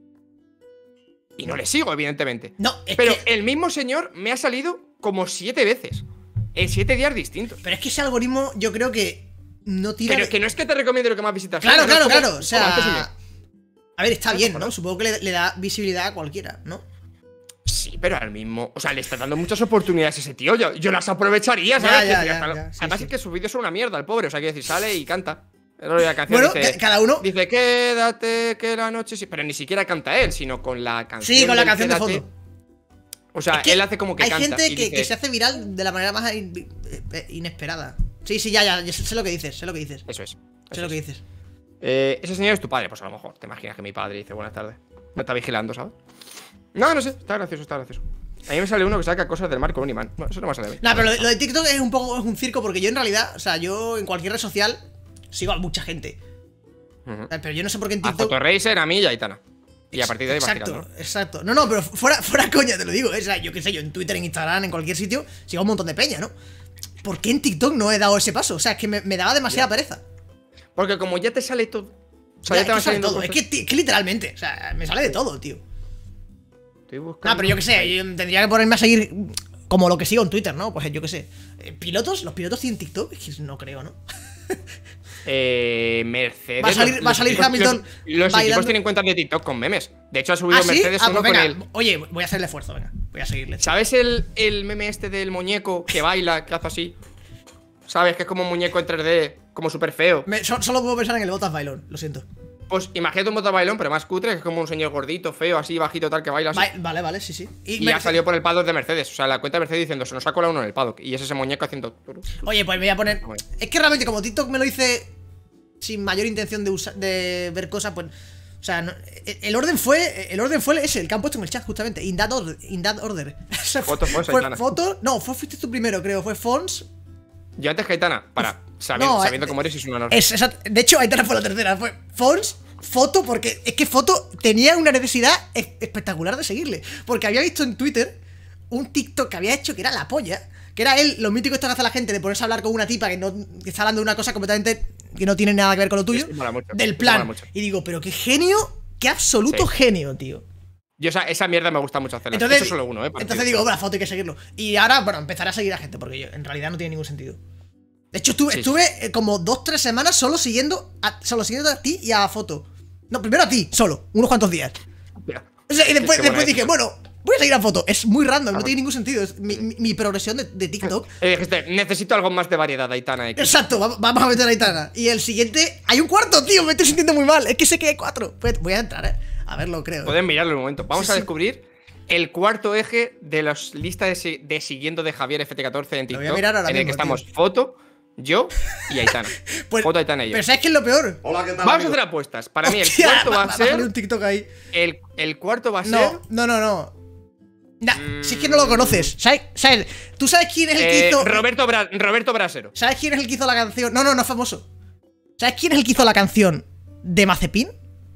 S1: Y no le sigo, evidentemente.
S2: No, es
S1: Pero
S2: que.
S1: el mismo señor me ha salido como 7 veces. En 7 días distintos.
S2: Pero es que ese algoritmo yo creo que no tira.
S1: Pero que no es que te recomiende lo que más visitas.
S2: Claro. O
S1: Como este señor.
S2: sea. A ver, está bien, ¿no? Supongo que le da visibilidad a cualquiera, ¿no?
S1: Sí, pero al mismo. O sea, le está dando muchas oportunidades a ese tío. Yo las aprovecharía,
S2: Ya,
S1: ¿sabes?
S2: ya,
S1: Que
S2: ya,
S1: hasta-
S2: ya, sí,
S1: Además
S2: sí.
S1: es que sus vídeos son una mierda, el pobre. O sea, quiere decir, sale y canta. La canción
S2: Bueno,
S1: dice,
S2: cada uno.
S1: dice, quédate, que la noche. Pero ni siquiera canta él, sino con la canción.
S2: Sí, con la
S1: del
S2: canción de
S1: quédate.
S2: fondo.
S1: O sea,
S2: Es que
S1: él hace como que
S2: hay
S1: canta.
S2: gente
S1: y
S2: que
S1: dice,
S2: se hace viral de la manera más inesperada. Sí, ya, sé lo que dices,
S1: Eso es.
S2: Sé lo que dices.
S1: Ese señor es tu padre, pues a lo mejor. Te imaginas que mi padre dice buenas tardes. Me está vigilando, ¿sabes? No sé, está gracioso. A mí me sale uno que saca cosas del mar con un imán. No, eso no me sale a mí.
S2: Nah, pero lo de TikTok es un circo porque yo en realidad, o sea, yo en cualquier red social sigo a mucha gente.
S1: Ujú.
S2: Pero yo no sé por qué en
S1: A
S2: TikTok.
S1: Fotoracer, a mí y a Aitana. Y a partir de ahí vas
S2: Exacto,
S1: tirando, ¿no?
S2: exacto. No, pero fuera coña, te lo digo. O sea, yo qué sé, yo en Twitter, en Instagram, en cualquier sitio, sigo a un montón de peña, ¿no? ¿Por qué en TikTok no he dado ese paso? O sea, es que me daba demasiada pereza.
S1: Porque como ya te sale todo. O sea,
S2: Ya,
S1: ya te van
S2: es que sale
S1: saliendo
S2: todo.
S1: cosas.
S2: Es que literalmente, o sea, me sale de todo, tío.
S1: Estoy buscando.
S2: Pero yo qué sé, yo tendría que ponerme a seguir como lo que sigo en Twitter, ¿no? Pues yo qué sé. ¿Pilotos? ¿Los pilotos tienen TikTok? Es que no creo, ¿no?
S1: Mercedes.
S2: Va a salir
S1: Los
S2: Hamilton
S1: equipos
S2: bailando.
S1: tienen cuentas de TikTok con memes. De hecho, ha subido
S2: ¿Ah, sí?
S1: Mercedes
S2: Ah,
S1: uno
S2: pues
S1: con
S2: venga.
S1: él.
S2: Oye, voy a hacerle esfuerzo, venga. Voy a seguirle.
S1: ¿Sabes el meme este del muñeco que baila, que hace así? ¿Sabes? Que es como un muñeco en 3D, como súper feo.
S2: Solo puedo pensar en el Botas Bailón, lo siento.
S1: Pues imagínate un botabailón, pero más cutre, que es como un señor gordito, feo, así, bajito, tal, que baila así.
S2: Vale, sí.
S1: Y ha salido por el paddock de Mercedes. O sea, la cuenta de Mercedes diciendo, se nos ha colado uno en el paddock. Y es ese muñeco haciendo.
S2: Oye, pues me voy a poner. Es que realmente, como TikTok me lo hice sin mayor intención de ver cosas, pues. O sea, el orden fue ese, el que han puesto en el chat, justamente. In that order. O sea,
S1: Foto, Aitana.
S2: No, fuiste tú primero, creo. Fue Fons.
S1: Yo antes que Aitana, sabiendo cómo eres, es un honor.
S2: De hecho, Aitana fue la tercera. Fue Fons, foto, porque es que foto tenía una necesidad espectacular de seguirle. Porque había visto en Twitter un TikTok que había hecho que era la polla. Que era él, lo mítico esto que hace la gente de ponerse a hablar con una tipa que está hablando de una cosa completamente que no tiene nada que ver con lo tuyo.
S1: Mola mucho,
S2: del
S1: mola
S2: plan.
S1: mucho.
S2: Y digo, pero qué genio, qué absoluto genio, tío.
S1: Yo, esa mierda me gusta mucho hacerla.
S2: Entonces,
S1: Eso solo uno,
S2: entonces digo, la foto hay que seguirlo. Y ahora, bueno, empezaré a seguir a gente, porque en realidad no tiene ningún sentido. De hecho, estuve como 2-3 semanas solo siguiendo a ti y a Foto. No, primero a ti, solo, unos cuantos días. O sea, y después dije, bueno, voy a seguir a Foto. Es muy random, no tiene ningún sentido. Es mi progresión de TikTok.
S1: Dijiste, necesito algo más de variedad, Aitana.
S2: Exacto, vamos a meter a Aitana. Y el siguiente, hay un cuarto, tío, me estoy sintiendo muy mal. Es que sé que hay 4. Pues voy a entrar, a verlo, creo.
S1: Pueden mirarlo un momento. Vamos a descubrir el cuarto eje de las listas de siguiendo de Javier FT14 en TikTok.
S2: Lo voy a mirar ahora
S1: en el
S2: mismo,
S1: que estamos
S2: tío.
S1: Foto, yo y Aitana.
S2: Pues,
S1: Foto, Aitana y yo.
S2: Pero ¿sabes qué es lo peor?
S3: Hola, ¿qué tal?
S1: Vamos a
S3: amigo?
S1: hacer apuestas. Para mí, el
S2: Hostia,
S1: cuarto va a
S2: va a salir
S1: ser.
S2: un TikTok ahí.
S1: El cuarto va a ser.
S2: No. Si es que no lo conoces. ¿Sabes? ¿Tú sabes quién es el que hizo?
S1: Roberto Brasero.
S2: ¿Sabes quién es el que hizo la canción? No es famoso. ¿Sabes quién es el que hizo la canción de Mazepin?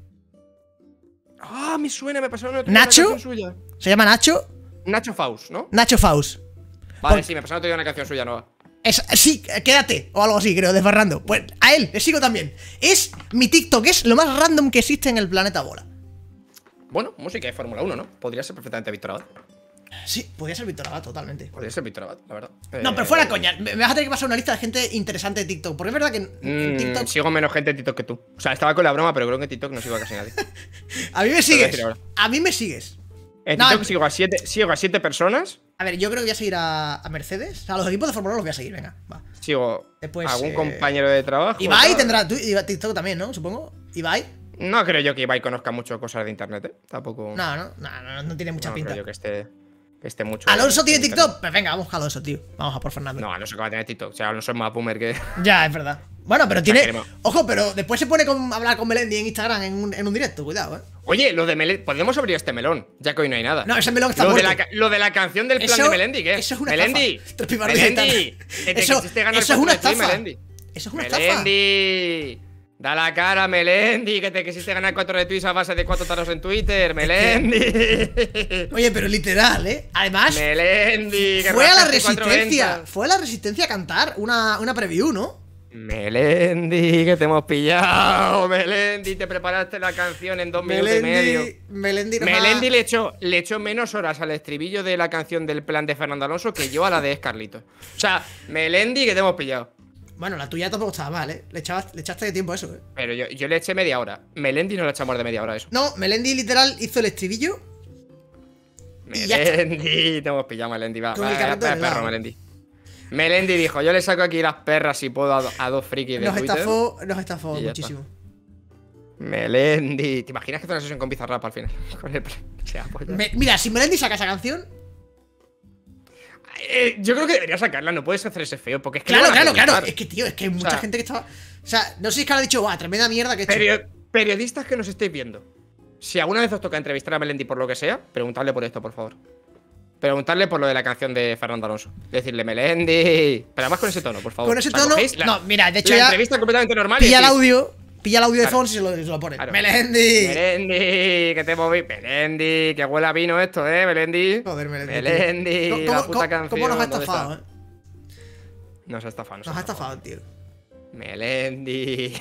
S1: Ah, me suena, me pasaron otra
S2: ¿Nacho?
S1: canción suya.
S2: Se llama Nacho.
S1: Nacho Faust, ¿no?
S2: Nacho Faust.
S1: Vale, sí, me pasaron otra una canción suya nueva.
S2: Sí, quédate. O algo así, creo, desbarrando. Pues a él, le sigo también. Mi TikTok es lo más random que existe en el planeta bola.
S1: Bueno, música de Fórmula 1, ¿no? Podría ser perfectamente Víctor Abad.
S2: Sí, podría ser Víctor Abad, totalmente.
S1: Podría ser Víctor Abad, la verdad.
S2: No, pero fuera coña. Me vas a tener que pasar una lista de gente interesante de TikTok. Porque es verdad que en TikTok.
S1: Sigo menos gente en TikTok que tú. O sea, estaba con la broma, pero creo que en TikTok no sigo a casi nadie.
S2: A mí me sigues. A mí me sigues.
S1: En
S2: No,
S1: TikTok sigo a 7 personas.
S2: A ver, yo creo que voy a seguir a Mercedes. O sea, a los equipos de Fórmula 1 los voy a seguir, venga, va.
S1: Sigo
S2: Después,
S1: a algún compañero de trabajo.
S2: Ibai
S1: tal.
S2: tendrá TikTok también, ¿no? Supongo. Ibai.
S1: No creo yo que Ibai conozca mucho cosas de internet, ¿eh? Tampoco.
S2: No tiene mucha
S1: no
S2: pinta.
S1: creo yo que esté mucho.
S2: ¿Alonso tiene
S1: en internet.
S2: TikTok? Pues venga, vamos a Alonso, tío. Vamos a por Fernando.
S1: No, Alonso que va a tener TikTok. O sea, Alonso es más boomer que.
S2: Ya, es verdad. Bueno, pero tiene.
S1: queremos.
S2: Ojo, pero después se pone a hablar con Melendi en Instagram en un directo, cuidado,
S1: Oye, lo de Melendi. Podemos abrir este melón, ya que hoy no hay nada.
S2: No, ese melón está
S1: lo de,
S2: muerto.
S1: lo de la canción del plan
S2: Eso-
S1: de Melendi, ¿qué?
S2: eso es una
S1: Melendi.
S2: estafa. Tres pipas de
S1: Melendi.
S2: gitana.
S1: Que te
S2: Eso-
S1: quisiste ganar
S2: eso es una
S1: 4 de ti,
S2: estafa.
S1: Melendi.
S2: Eso es una estafa.
S1: Melendi. Da la cara, Melendi, que te quisiste ganar 4 retweets a base de 4 taros en Twitter, Melendi.
S2: Oye, pero literal, Además,
S1: Melendi, que
S2: fue a la
S1: rascaste 4
S2: Resistencia.
S1: ventas.
S2: Fue a la Resistencia a cantar una preview, ¿no?
S1: Melendi, que te hemos pillado. Melendi, te preparaste la canción en 2 minutos y medio.
S2: Melendi,
S1: Melendi le echó menos horas al estribillo de la canción del plan de Fernando Alonso que yo a la de Carlitos. O sea, Melendi, que te hemos pillado.
S2: Bueno, la tuya tampoco estaba mal, Le echaste de tiempo a eso,
S1: Pero yo le eché media hora. Melendi no le echamos de media hora a eso.
S2: No, Melendi literal hizo el estribillo. Y ya está.
S1: Melendi, te hemos pillado, Melendi. Va,
S2: Con el
S1: va,
S2: carrito del
S1: perro,
S2: lado.
S1: Melendi. Melendi dijo, yo le saco aquí las perras si puedo a 2 frikis de
S2: Nos
S1: Twitter.
S2: estafó
S1: Y ya
S2: muchísimo.
S1: Melendi. ¿Te imaginas que hace una sesión con Bizarrap al final? Con el sea, pues ya.
S2: Mira, si Melendi saca esa canción.
S1: Yo creo que debería sacarla, no puedes hacer ese feo, porque es que
S2: Claro,
S1: no van a
S2: claro.
S1: preguntar.
S2: Es que, tío, es que hay mucha
S1: sea,
S2: gente que estaba. O sea, no sé si es que ahora ha dicho, guau, tremenda mierda que he hecho.
S1: Periodistas que nos estéis viendo, si alguna vez os toca entrevistar a Melendi por lo que sea, preguntadle por esto, por favor. Preguntarle por lo de la canción de Fernando Alonso. Decirle, Melendi. Pero además con ese tono, por favor.
S2: Con ese
S1: O sea,
S2: tono.
S1: cogéis
S2: No, mira, de hecho
S1: la
S2: ya.
S1: entrevista completamente normal y
S2: Pilla el
S1: decís,
S2: audio. Pilla el audio de
S1: Claro.
S2: Fons y se lo pone.
S1: Claro.
S2: Melendi.
S1: Melendi, que te moví. Melendi, que huele a vino esto, Melendi.
S2: Joder, Melendi.
S1: Melendi,
S2: ¿Cómo-
S1: la puta canción.
S2: ¿Cómo nos ha
S1: ¿dónde
S2: estafado,
S1: está? Nos ha estafado,
S2: Nos ha estafado, tío.
S1: Melendi.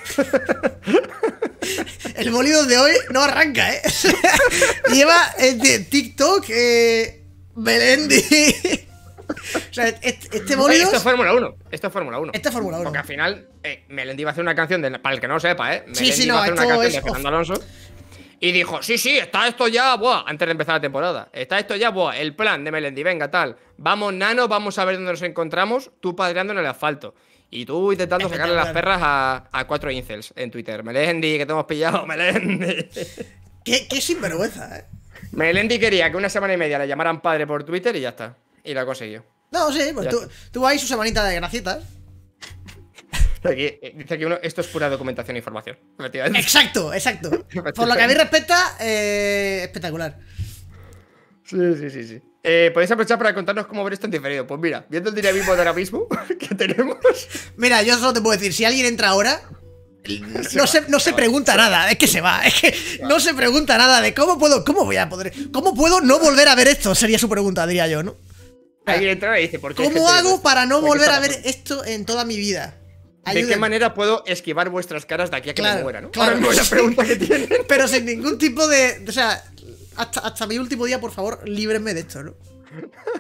S2: El bolido de hoy no arranca, Lleva de TikTok, Melendi. O sea, este bolido.
S1: Esto es Fórmula 1. Esto es Fórmula 1.
S2: Este es Fórmula 1.
S1: Porque al final, Melendi va a hacer una canción para el que no lo sepa, Melendi
S2: sí,
S1: va
S2: no,
S1: a hacer una
S2: esto
S1: canción
S2: es
S1: de Fernando Alonso. Y dijo, sí, está esto ya, buah, antes de empezar la temporada. Está esto ya, buah, el plan de Melendi, venga, tal. Vamos, nano, vamos a ver dónde nos encontramos. Tú padreando en el asfalto. Y tú intentando sacarle las perras a 4 incels en Twitter. Melendi, que te hemos pillado, Melendi.
S2: Qué sinvergüenza,
S1: Melendi quería que una semana y media le llamaran padre por Twitter y ya está. Y lo ha conseguido.
S2: No, sí, pues
S1: Ya
S2: tú ahí su semanita de gracietas.
S1: Aquí, dice que esto es pura documentación e información. Efectivamente.
S2: Exacto. Por lo que a mí respecta, espectacular.
S1: Sí. Podéis aprovechar para contarnos cómo ver esto en diferido. Pues mira, viendo el dinamismo de ahora mismo que tenemos.
S2: Mira, yo solo te puedo decir, si alguien entra ahora, no se pregunta nada, es que se va, es que no se pregunta nada de cómo puedo no volver a ver esto, sería su pregunta, diría yo, ¿no?
S1: Alguien entra y dice, ¿por qué?
S2: ¿Cómo hago para no
S1: ¿Por qué
S2: volver
S1: está
S2: a ver
S1: pasando?
S2: esto en toda mi vida?
S1: ¿De qué
S2: Ayúdenme.
S1: manera puedo esquivar vuestras caras de aquí a que
S2: Claro,
S1: me muera, no?
S2: claro.
S1: Ahora mismo es la pregunta que tienen.
S2: Pero sin ningún tipo de... O sea, hasta mi último día, por favor, líbrenme de esto, ¿no?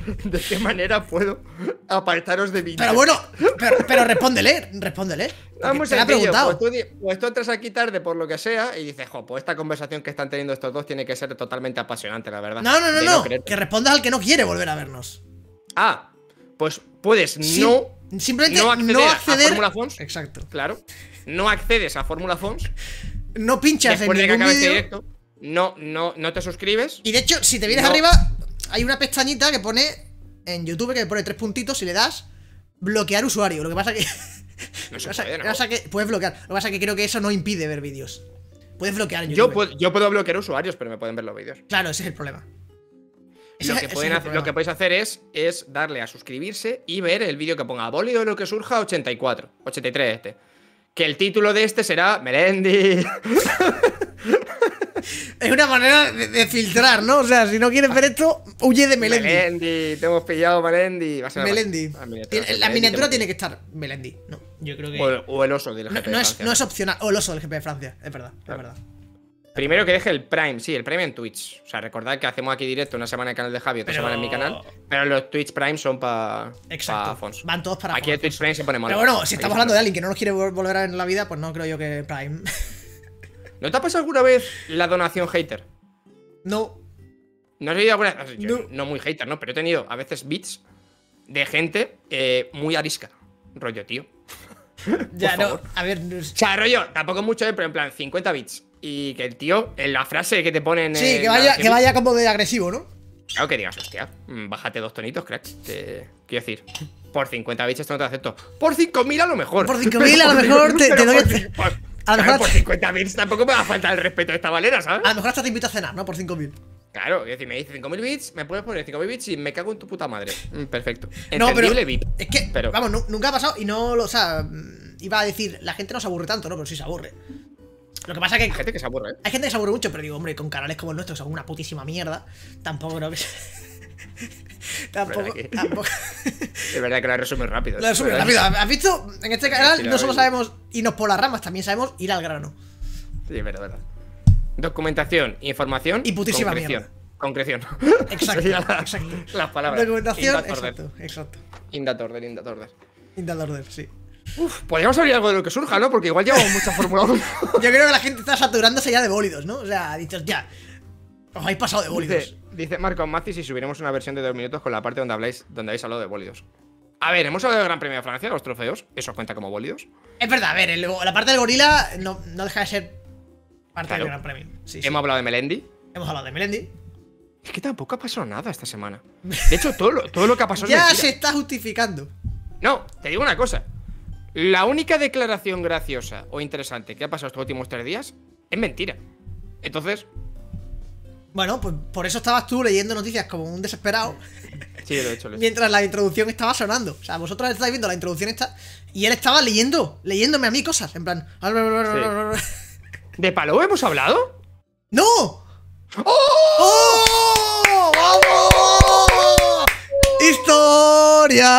S1: ¿De qué manera puedo apartaros de vídeo?
S2: Pero bueno, pero respóndele.
S1: Vamos
S2: Te la
S1: a
S2: ha preguntado.
S1: Pues tú entras aquí tarde por lo que sea y dices, jo, pues esta conversación que están teniendo estos dos tiene que ser totalmente apasionante, la verdad.
S2: No.
S1: Creerte.
S2: Que respondas al que no quiere volver a vernos.
S1: Ah, pues puedes
S2: Simplemente
S1: no acceder a
S2: acceder.
S1: Fórmula Fons.
S2: Exacto.
S1: Claro. No accedes a Fórmula Fons.
S2: No pinchas en
S1: Después de que
S2: ningún
S1: acabe este
S2: vídeo.
S1: directo, no te suscribes.
S2: Y de hecho, si te vienes
S1: No.
S2: arriba, hay una pestañita que pone en YouTube que pone 3 puntitos y le das bloquear usuario. Lo que pasa que.
S1: No se
S2: Lo
S1: puede,
S2: que
S1: ¿no?
S2: pasa que puedes bloquear. Lo que pasa que creo que eso no impide ver vídeos. Puedes bloquear en YouTube.
S1: Yo puedo bloquear usuarios, pero me pueden ver los vídeos.
S2: Claro, ese es el problema. Ese
S1: Lo
S2: es
S1: que,
S2: el
S1: lo
S2: problema.
S1: que podéis hacer es darle a suscribirse y ver el vídeo que ponga Bólido de lo que surja 84, 83 este. Que el título de este será Melendi.
S2: Es una manera de filtrar, ¿no? O sea, si no quieres ver esto, huye de Melendi.
S1: Melendi, te hemos pillado Melendi. Va a ser
S2: Melendi.
S1: la miniatura,
S2: La
S1: Melendi,
S2: miniatura
S1: te
S2: tiene que estar Melendi. No, yo creo que.
S1: o el oso del
S2: No,
S1: GP de
S2: no es,
S1: Francia.
S2: no es opcional. O el oso del GP de Francia, es verdad,
S1: Claro.
S2: es verdad.
S1: Primero que deje el Prime, sí, el Prime en Twitch. O sea, recordad que hacemos aquí directo una semana en el canal de Javi, otra
S2: Pero-
S1: semana en mi canal. Pero los Twitch Prime son para
S2: Exacto.
S1: Fons.
S2: Van todos para
S1: Aquí el
S2: Fons.
S1: Twitch Prime se pone malo.
S2: Pero bueno, si
S1: Aquí
S2: estamos
S1: se
S2: hablando de
S1: pone-
S2: alguien que no nos quiere volver a ver en la vida, pues no creo yo que Prime.
S1: ¿No te ha pasado alguna vez la donación hater?
S2: No.
S1: ¿No has oído alguna vez? Yo
S2: No.
S1: no muy hater, ¿no? Pero he tenido a veces bits de gente muy arisca. Rollo, tío.
S2: Ya,
S1: Por
S2: no.
S1: favor.
S2: A ver.
S1: O sea, rollo, tampoco mucho, pero en plan 50 bits. Y que el tío, en la frase que te ponen.
S2: Sí, que vaya como de agresivo, ¿no?
S1: Claro que digas, hostia, bájate 2 tonitos, crack. Quiero decir, por 50 bits esto no te acepto. Por 5.000 a lo mejor.
S2: Por 5.000 a lo mejor te
S1: Pero
S2: doy.
S1: a lo
S2: mejor-
S1: por 50 bits tampoco me va a faltar el respeto de esta manera, ¿sabes?
S2: A lo mejor hasta te invito a cenar, ¿no? Por 5.000.
S1: Claro, es decir, me dice 5.000 bits, me puedes poner 5.000 bits y me cago en tu puta madre. Perfecto.
S2: No, pero.
S1: Entendible VIP.
S2: Es que,
S1: Pero-
S2: vamos, nunca ha pasado y no lo. O sea, iba a decir, la gente no se aburre tanto, ¿no? Pero sí se aburre. Lo que pasa es
S1: Hay
S2: que.
S1: gente que se aburre, ¿eh?
S2: Hay gente que se aburre mucho, pero digo, hombre, con canales como el nuestro, que son una putísima mierda, tampoco creo que.
S1: ¿Verdad que-
S2: tampoco.
S1: Es verdad que lo resumen rápido.
S2: Lo resumo rápido. ¿Has visto? En este
S1: Sí,
S2: canal
S1: la
S2: no solo
S1: verdad.
S2: sabemos irnos por las ramas, también sabemos ir al grano.
S1: Sí, es verdad. Documentación, información
S2: Y putísima
S1: concreción.
S2: mierda.
S1: Concreción.
S2: Exacto,
S1: Serían
S2: exacto.
S1: Las palabras.
S2: Documentación,
S1: In that order.
S2: exacto.
S1: In that order, in that order.
S2: Intentando order, sí.
S1: Uf, podríamos abrir algo de lo que surja, ¿no? Porque igual llevamos mucha Fórmula 1.
S2: Yo creo que la gente está saturándose ya de bólidos, ¿no? O sea, ha dicho, ya. Os habéis pasado de bólidos.
S1: Dice Marco Mazzi si subiremos una versión de 2 minutos con la parte donde habéis hablado de bólidos. A ver, hemos hablado del Gran Premio de Francia, los trofeos. ¿Eso cuenta como bólidos?
S2: Es verdad, a ver, la parte del gorila no deja de ser parte
S1: Claro.
S2: del Gran Premio. Sí, sí.
S1: Hemos hablado de Melendi.
S2: Hemos hablado de Melendi.
S1: Es que tampoco ha pasado nada esta semana. De hecho, todo lo que ha pasado es
S2: Ya
S1: mentira.
S2: se está justificando.
S1: No, te digo una cosa. La única declaración graciosa o interesante que ha pasado estos últimos 3 días es mentira. Entonces,
S2: Bueno, pues por eso estabas tú leyendo noticias como un desesperado
S1: sí, lo he hecho.
S2: mientras la introducción estaba sonando. O sea, vosotros estáis viendo la introducción esta y él estaba leyéndome a mí cosas. En plan.
S1: ¿De Palou hemos hablado?
S2: ¡No!
S1: ¡Oh!
S2: ¡Oh! ¡Vamos! ¡Historia!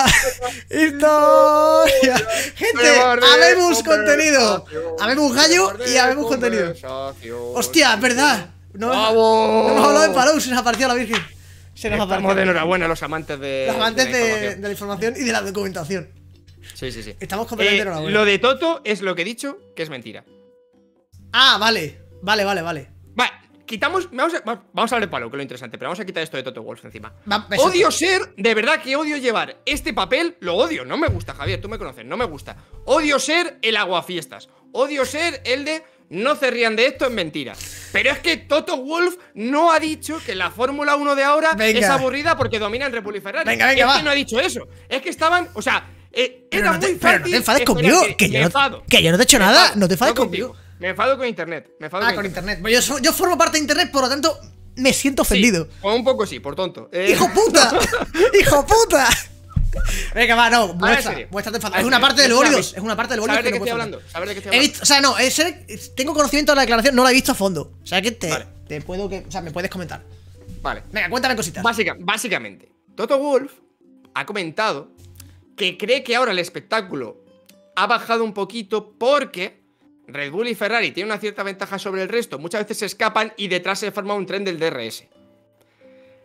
S2: ¡Historia! Gente, habemos contenido. Habemos gallo y habemos contenido. Hostia, es verdad. No,
S1: ¡Vamos!
S2: no hemos hablado de Palou, se nos apareció la Virgen. Se nos
S1: Estamos
S2: apareció.
S1: de enhorabuena los amantes de.
S2: Los amantes
S1: la
S2: de
S1: información.
S2: la información y de la documentación.
S1: Sí, sí, sí.
S2: Estamos completamente de enhorabuena.
S1: Lo de Toto es lo que he dicho, que es mentira.
S2: Ah, vale. Vale.
S1: Vale, quitamos. Vamos a hablar de Palou, que es lo interesante, pero vamos a quitar esto de Toto Wolff encima.
S2: Exacto.
S1: Odio ser, de verdad que odio llevar este papel, lo odio, no me gusta, Javier, tú me conoces, no me gusta. Odio ser el aguafiestas, odio ser el de no se rían de esto, es mentira. Pero es que Toto Wolff no ha dicho que la Fórmula 1 de ahora
S2: Venga.
S1: es aburrida porque dominan Red Bull y Ferrari.
S2: Venga,
S1: es
S2: va.
S1: que no ha dicho eso, es que estaban, o sea,
S2: Pero
S1: era
S2: no te,
S1: muy
S2: pero
S1: fácil.
S2: no te enfades
S1: Espera,
S2: conmigo, que
S1: me
S2: yo no,
S1: enfado.
S2: que yo no te he hecho
S1: Me
S2: nada.
S1: enfado,
S2: No te enfades
S1: no
S2: conmigo.
S1: Me enfado con internet. Me enfado
S2: Ah, con internet. Pues yo formo parte de internet, por lo tanto, me siento ofendido.
S1: Sí, o un poco sí, por tonto.
S2: ¡Hijo puta! ¡Hijo puta! Venga, va, no,
S1: Ahora, en serio.
S2: muéstrate enfadado.
S1: Ahora,
S2: Es una
S1: en
S2: parte del
S1: serio.
S2: bólidos. Es una parte del bólidos
S1: ¿Sabes de
S2: que
S1: qué
S2: no
S1: estoy
S2: puedo
S1: hablando? ¿Sabes de qué estoy
S2: He
S1: hablando?
S2: visto, o sea, no, tengo conocimiento de la declaración, no la he visto a fondo. O sea que
S1: Vale.
S2: te puedo o sea, me puedes comentar.
S1: Vale.
S2: Venga, cuéntame cositas.
S1: Básicamente, Toto Wolff ha comentado que cree que ahora el espectáculo ha bajado un poquito porque Red Bull y Ferrari tienen una cierta ventaja sobre el resto. Muchas veces se escapan y detrás se forma un tren del DRS.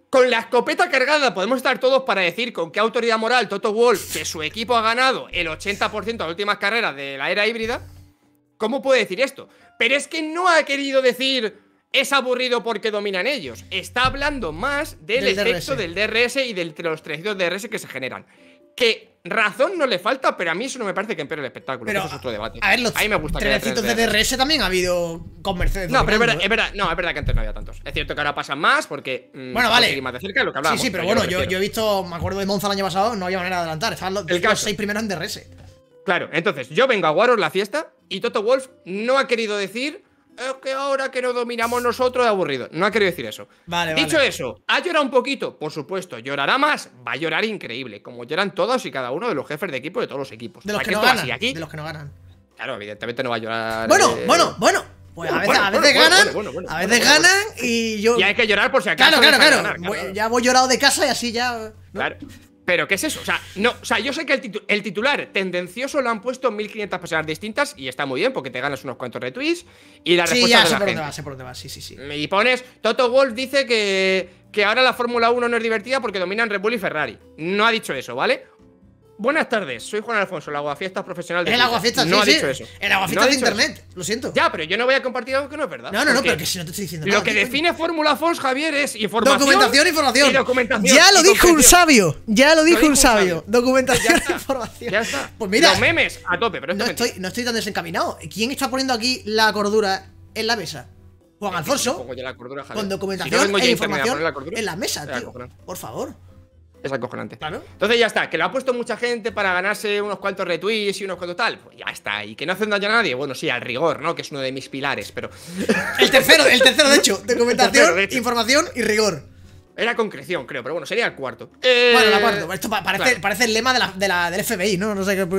S1: Con la escopeta cargada podemos estar todos para decir con qué autoridad moral Toto Wolff, que su equipo ha ganado el 80% de las últimas carreras de la era híbrida, ¿cómo puede decir esto? Pero es que no ha querido decir es aburrido porque dominan ellos. Está hablando más del efecto del DRS y de los 300 DRS que se generan. Que razón no le falta, pero a mí eso no me parece que empeore el espectáculo.
S2: Pero,
S1: eso es otro debate.
S2: A ver, los
S1: a mí me gusta
S2: 300 de DRS también ha habido con Mercedes.
S1: No, pero es verdad, no, es verdad que antes no había tantos. Es cierto que ahora pasan más porque
S2: bueno, vale.
S1: seguir más de cerca de lo que hablábamos.
S2: Sí, pero bueno, yo he visto, me acuerdo de Monza el año pasado, no había manera de adelantar. Estaban los 6 primeros en DRS.
S1: Claro, entonces yo vengo a guaros la fiesta y Toto Wolff no ha querido decir es que ahora que nos dominamos nosotros es aburrido. No ha querido decir eso. Dicho eso, ¿ha llorado un poquito? Por supuesto. ¿Llorará más? Va a llorar increíble. Como lloran todos y cada uno de los jefes de equipo de todos los equipos.
S2: De los que no ganan. De los que no ganan.
S1: Claro, evidentemente no va a llorar.
S2: Bueno. Pues a veces ganan. A veces ganan y yo.
S1: Y hay que llorar por si acaso.
S2: Claro. Ya voy llorado de casa y así ya. ¿no?
S1: Claro. Pero, ¿qué es eso? O sea, yo sé que el titular tendencioso lo han puesto en 1500 personas distintas y está muy bien porque te ganas unos cuantos retweets y la respuesta
S2: de la gente. Sé por dónde va, sí.
S1: Y pones, Toto Wolff dice que ahora la Fórmula 1 no es divertida porque dominan Red Bull y Ferrari. No ha dicho eso, ¿vale? Buenas tardes, soy Juan Alfonso, el aguafiestas profesional de
S2: el aguafiestas,
S1: no ha dicho eso.
S2: El aguafiestas de internet, lo siento.
S1: Ya, pero yo no voy a compartir algo que no es verdad.
S2: No, pero que si no te estoy diciendo nada.
S1: Lo que define Fórmula Fons, Javier, es información.
S2: Documentación e información.
S1: Y documentación.
S2: Ya lo dijo un sabio. Documentación e información.
S1: Ya está.
S2: Pues mira.
S1: Los memes a tope, pero
S2: no estoy tan desencaminado. ¿Quién está poniendo aquí la cordura en la mesa? Juan Alfonso. Con documentación e información en la mesa, tío. Por favor.
S1: Es acojonante.
S2: Claro.
S1: Entonces ya está, que lo ha puesto mucha gente para ganarse unos cuantos retweets y unos cuantos tal. Pues ya está. Y que no hacen daño a nadie. Bueno, sí, al rigor, ¿no? Que es uno de mis pilares, pero.
S2: El tercero, de hecho. Documentación, información y rigor.
S1: Era concreción, creo, pero bueno, sería el cuarto.
S2: Bueno, la cuarta. Esto parece el lema del FBI, ¿no? No sé qué.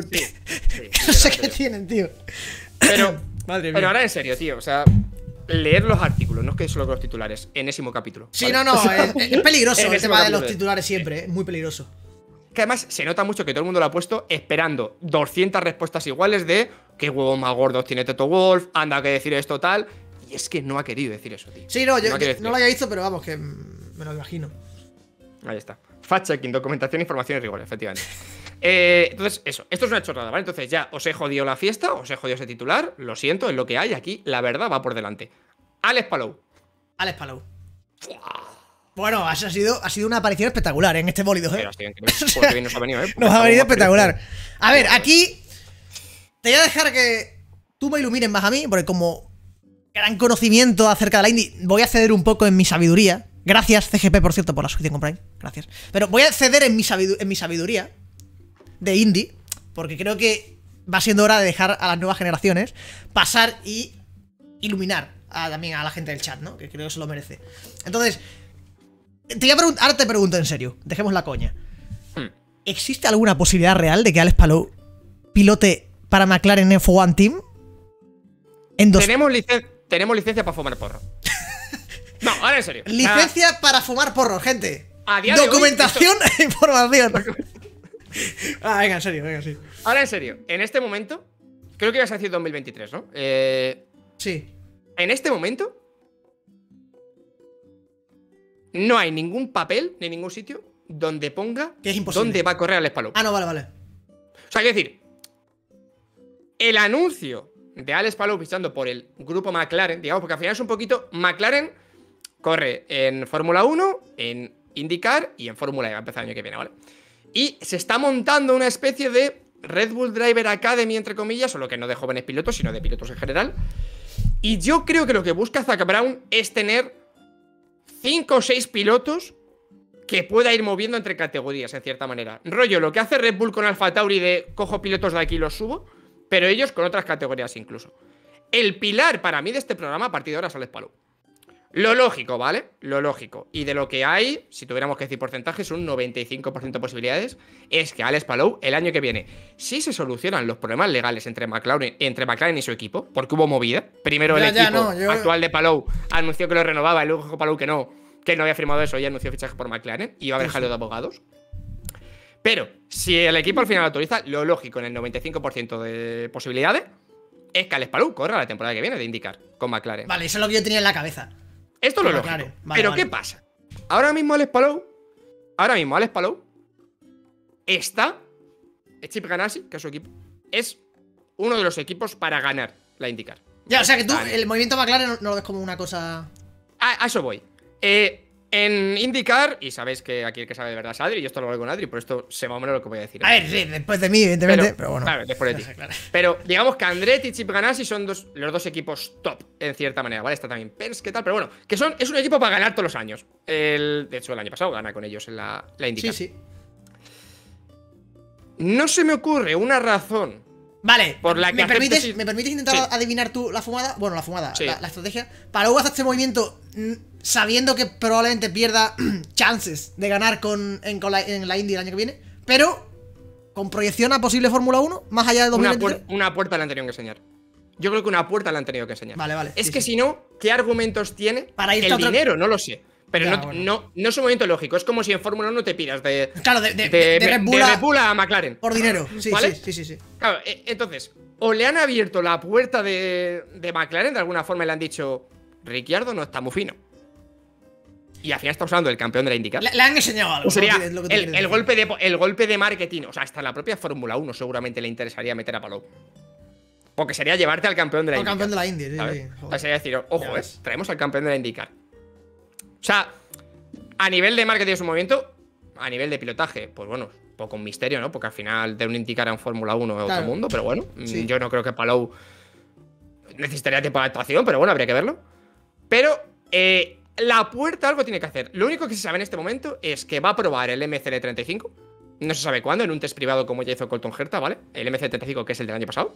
S2: No sé qué tienen, tío.
S1: Pero. Madre mía. Pero ahora en serio, tío. O sea. Leer los artículos, no es que solo los titulares. Enésimo capítulo.
S2: Sí, ¿vale? Es peligroso el tema de los titulares siempre, es muy peligroso.
S1: Que además se nota mucho que todo el mundo lo ha puesto esperando 200 respuestas iguales de qué huevos más gordos tiene Toto Wolff, anda que decir esto tal. Y es que no ha querido decir eso, tío.
S2: Sí, yo no lo había visto, pero vamos, que me lo imagino.
S1: Ahí está. Fact-checking, documentación, información y rigor, efectivamente. Entonces, eso. Esto es una chorrada, ¿vale? Entonces ya os he jodido la fiesta, os he jodido ese titular. Lo siento, es lo que hay aquí. La verdad va por delante. Alex Palou.
S2: Bueno, ha sido una aparición espectacular en este bólido, ¿eh?
S1: Porque bien nos ha venido, ¿eh?
S2: Nos ha venido espectacular. A ver, aquí te voy a dejar que tú me ilumines más a mí, porque como gran conocimiento acerca de la Indy, voy a ceder un poco en mi sabiduría. Gracias, CGP, por cierto, por la suscripción con Prime. Gracias. Pero voy a ceder en mi sabiduría de Indy, porque creo que va siendo hora de dejar a las nuevas generaciones pasar y iluminar también a la gente del chat, ¿no? Que creo que se lo merece. Entonces, ahora te pregunto en serio, dejemos la coña. ¿Existe alguna posibilidad real de que Alex Palou pilote para McLaren F1 Team?
S1: Tenemos licencia para fumar porro. No, ahora en serio.
S2: Licencia para fumar porro, gente.
S1: Documentación
S2: e información. Venga, en serio, sí.
S1: Ahora en serio, en este momento, creo que ibas a decir 2023, ¿no?
S2: Sí.
S1: En este momento no hay ningún papel ni ningún sitio donde ponga
S2: que es imposible.
S1: Dónde va a correr Alex Palou.
S2: Ah, no, vale.
S1: O sea, quiero decir, el anuncio de Alex Palou fichando por el grupo McLaren, digamos, porque al final es un poquito. McLaren corre en Fórmula 1, en IndyCar y en Fórmula E, va a empezar el año que viene, ¿vale? Y se está montando una especie de Red Bull Driver Academy, entre comillas, solo que no de jóvenes pilotos, sino de pilotos en general. Y yo creo que lo que busca Zak Brown es tener 5 o 6 pilotos que pueda ir moviendo entre categorías, en cierta manera. Rollo, lo que hace Red Bull con Alfa Tauri de cojo pilotos de aquí y los subo, pero ellos con otras categorías incluso. El pilar para mí de este programa a partir de ahora es Alex Palou. Lo lógico, ¿vale? Lo lógico. Y de lo que hay, si tuviéramos que decir porcentajes, un 95% de posibilidades, es que Alex Palou el año que viene, si se solucionan los problemas legales entre McLaren y su equipo, porque hubo movida. Primero el equipo actual de Palou anunció que lo renovaba, y luego dijo Palou que no había firmado eso y anunció fichaje por McLaren y iba a haber jaleo de abogados. Pero si el equipo al final lo autoriza, lo lógico en el 95% de posibilidades es que Alex Palou corra la temporada que viene de IndyCar con McLaren.
S2: Vale, eso es lo que yo tenía en la cabeza.
S1: Esto es lo lógico. Pero ¿qué pasa? ahora mismo Alex Palou está, Chip Ganassi, que es su equipo, es uno de los equipos para ganar la IndyCar.
S2: Ya, o sea que tú, el movimiento McLaren no lo ves como una cosa...
S1: A eso voy. En IndyCar, y sabéis que aquí el que sabe de verdad es Adri, y esto lo hablo con Adri, por esto sé más o menos lo que voy a decir.
S2: A ver, sí, después de mí, evidentemente, pero bueno.
S1: Claro, después de ti.
S2: Claro.
S1: Pero digamos que Andretti y Chip Ganassi son los dos equipos top, en cierta manera, ¿vale? Está también Penske, tal, pero bueno, que es un equipo para ganar todos los años. De hecho, el año pasado gana con ellos en la IndyCar.
S2: Sí, sí.
S1: No se me ocurre una razón.
S2: Vale,
S1: por la que
S2: ¿me permites intentar adivinar tú la fumada? Bueno, la fumada,
S1: sí.
S2: la estrategia. Para luego hacer este movimiento sabiendo que probablemente pierda chances de ganar en la Indy el año que viene, pero con proyección a posible Fórmula 1, más allá de 2023.
S1: Una puerta le han tenido que enseñar. Yo creo que una puerta le han tenido que enseñar.
S2: Vale.
S1: Es
S2: sí,
S1: que
S2: sí.
S1: si no, ¿qué argumentos tiene?
S2: Para irte
S1: el
S2: a otro...
S1: dinero, no lo sé. Pero
S2: Ya,
S1: no es un movimiento lógico. Es como si en Fórmula 1 te piras de
S2: Red
S1: Bull a McLaren.
S2: Por dinero, sí,
S1: ¿vale?
S2: sí.
S1: Claro, entonces, o le han abierto la puerta de McLaren de alguna forma y le han dicho, Ricciardo no está muy fino. Y al final estamos hablando del campeón de la IndyCar.
S2: Le han enseñado algo.
S1: Pues sería el golpe de marketing. O sea, hasta la propia Fórmula 1 seguramente le interesaría meter a Palou. Porque sería llevarte al campeón de la IndyCar.
S2: campeón de la Indy, sí.
S1: O sea, sería decir, ojo, traemos al campeón de la IndyCar. O sea, a nivel de marketing es un movimiento, a nivel de pilotaje, pues bueno, un poco un misterio, ¿no? Porque al final de un IndyCar a un Fórmula 1 es otro mundo, pero bueno, yo no creo que Palou necesitaría tiempo de adaptación, pero bueno, habría que verlo. Pero la puerta algo tiene que hacer. Lo único que se sabe en este momento es que va a probar el MCL35, no se sabe cuándo, en un test privado como ya hizo Colton Herta, ¿vale? El MCL35 que es el del año pasado.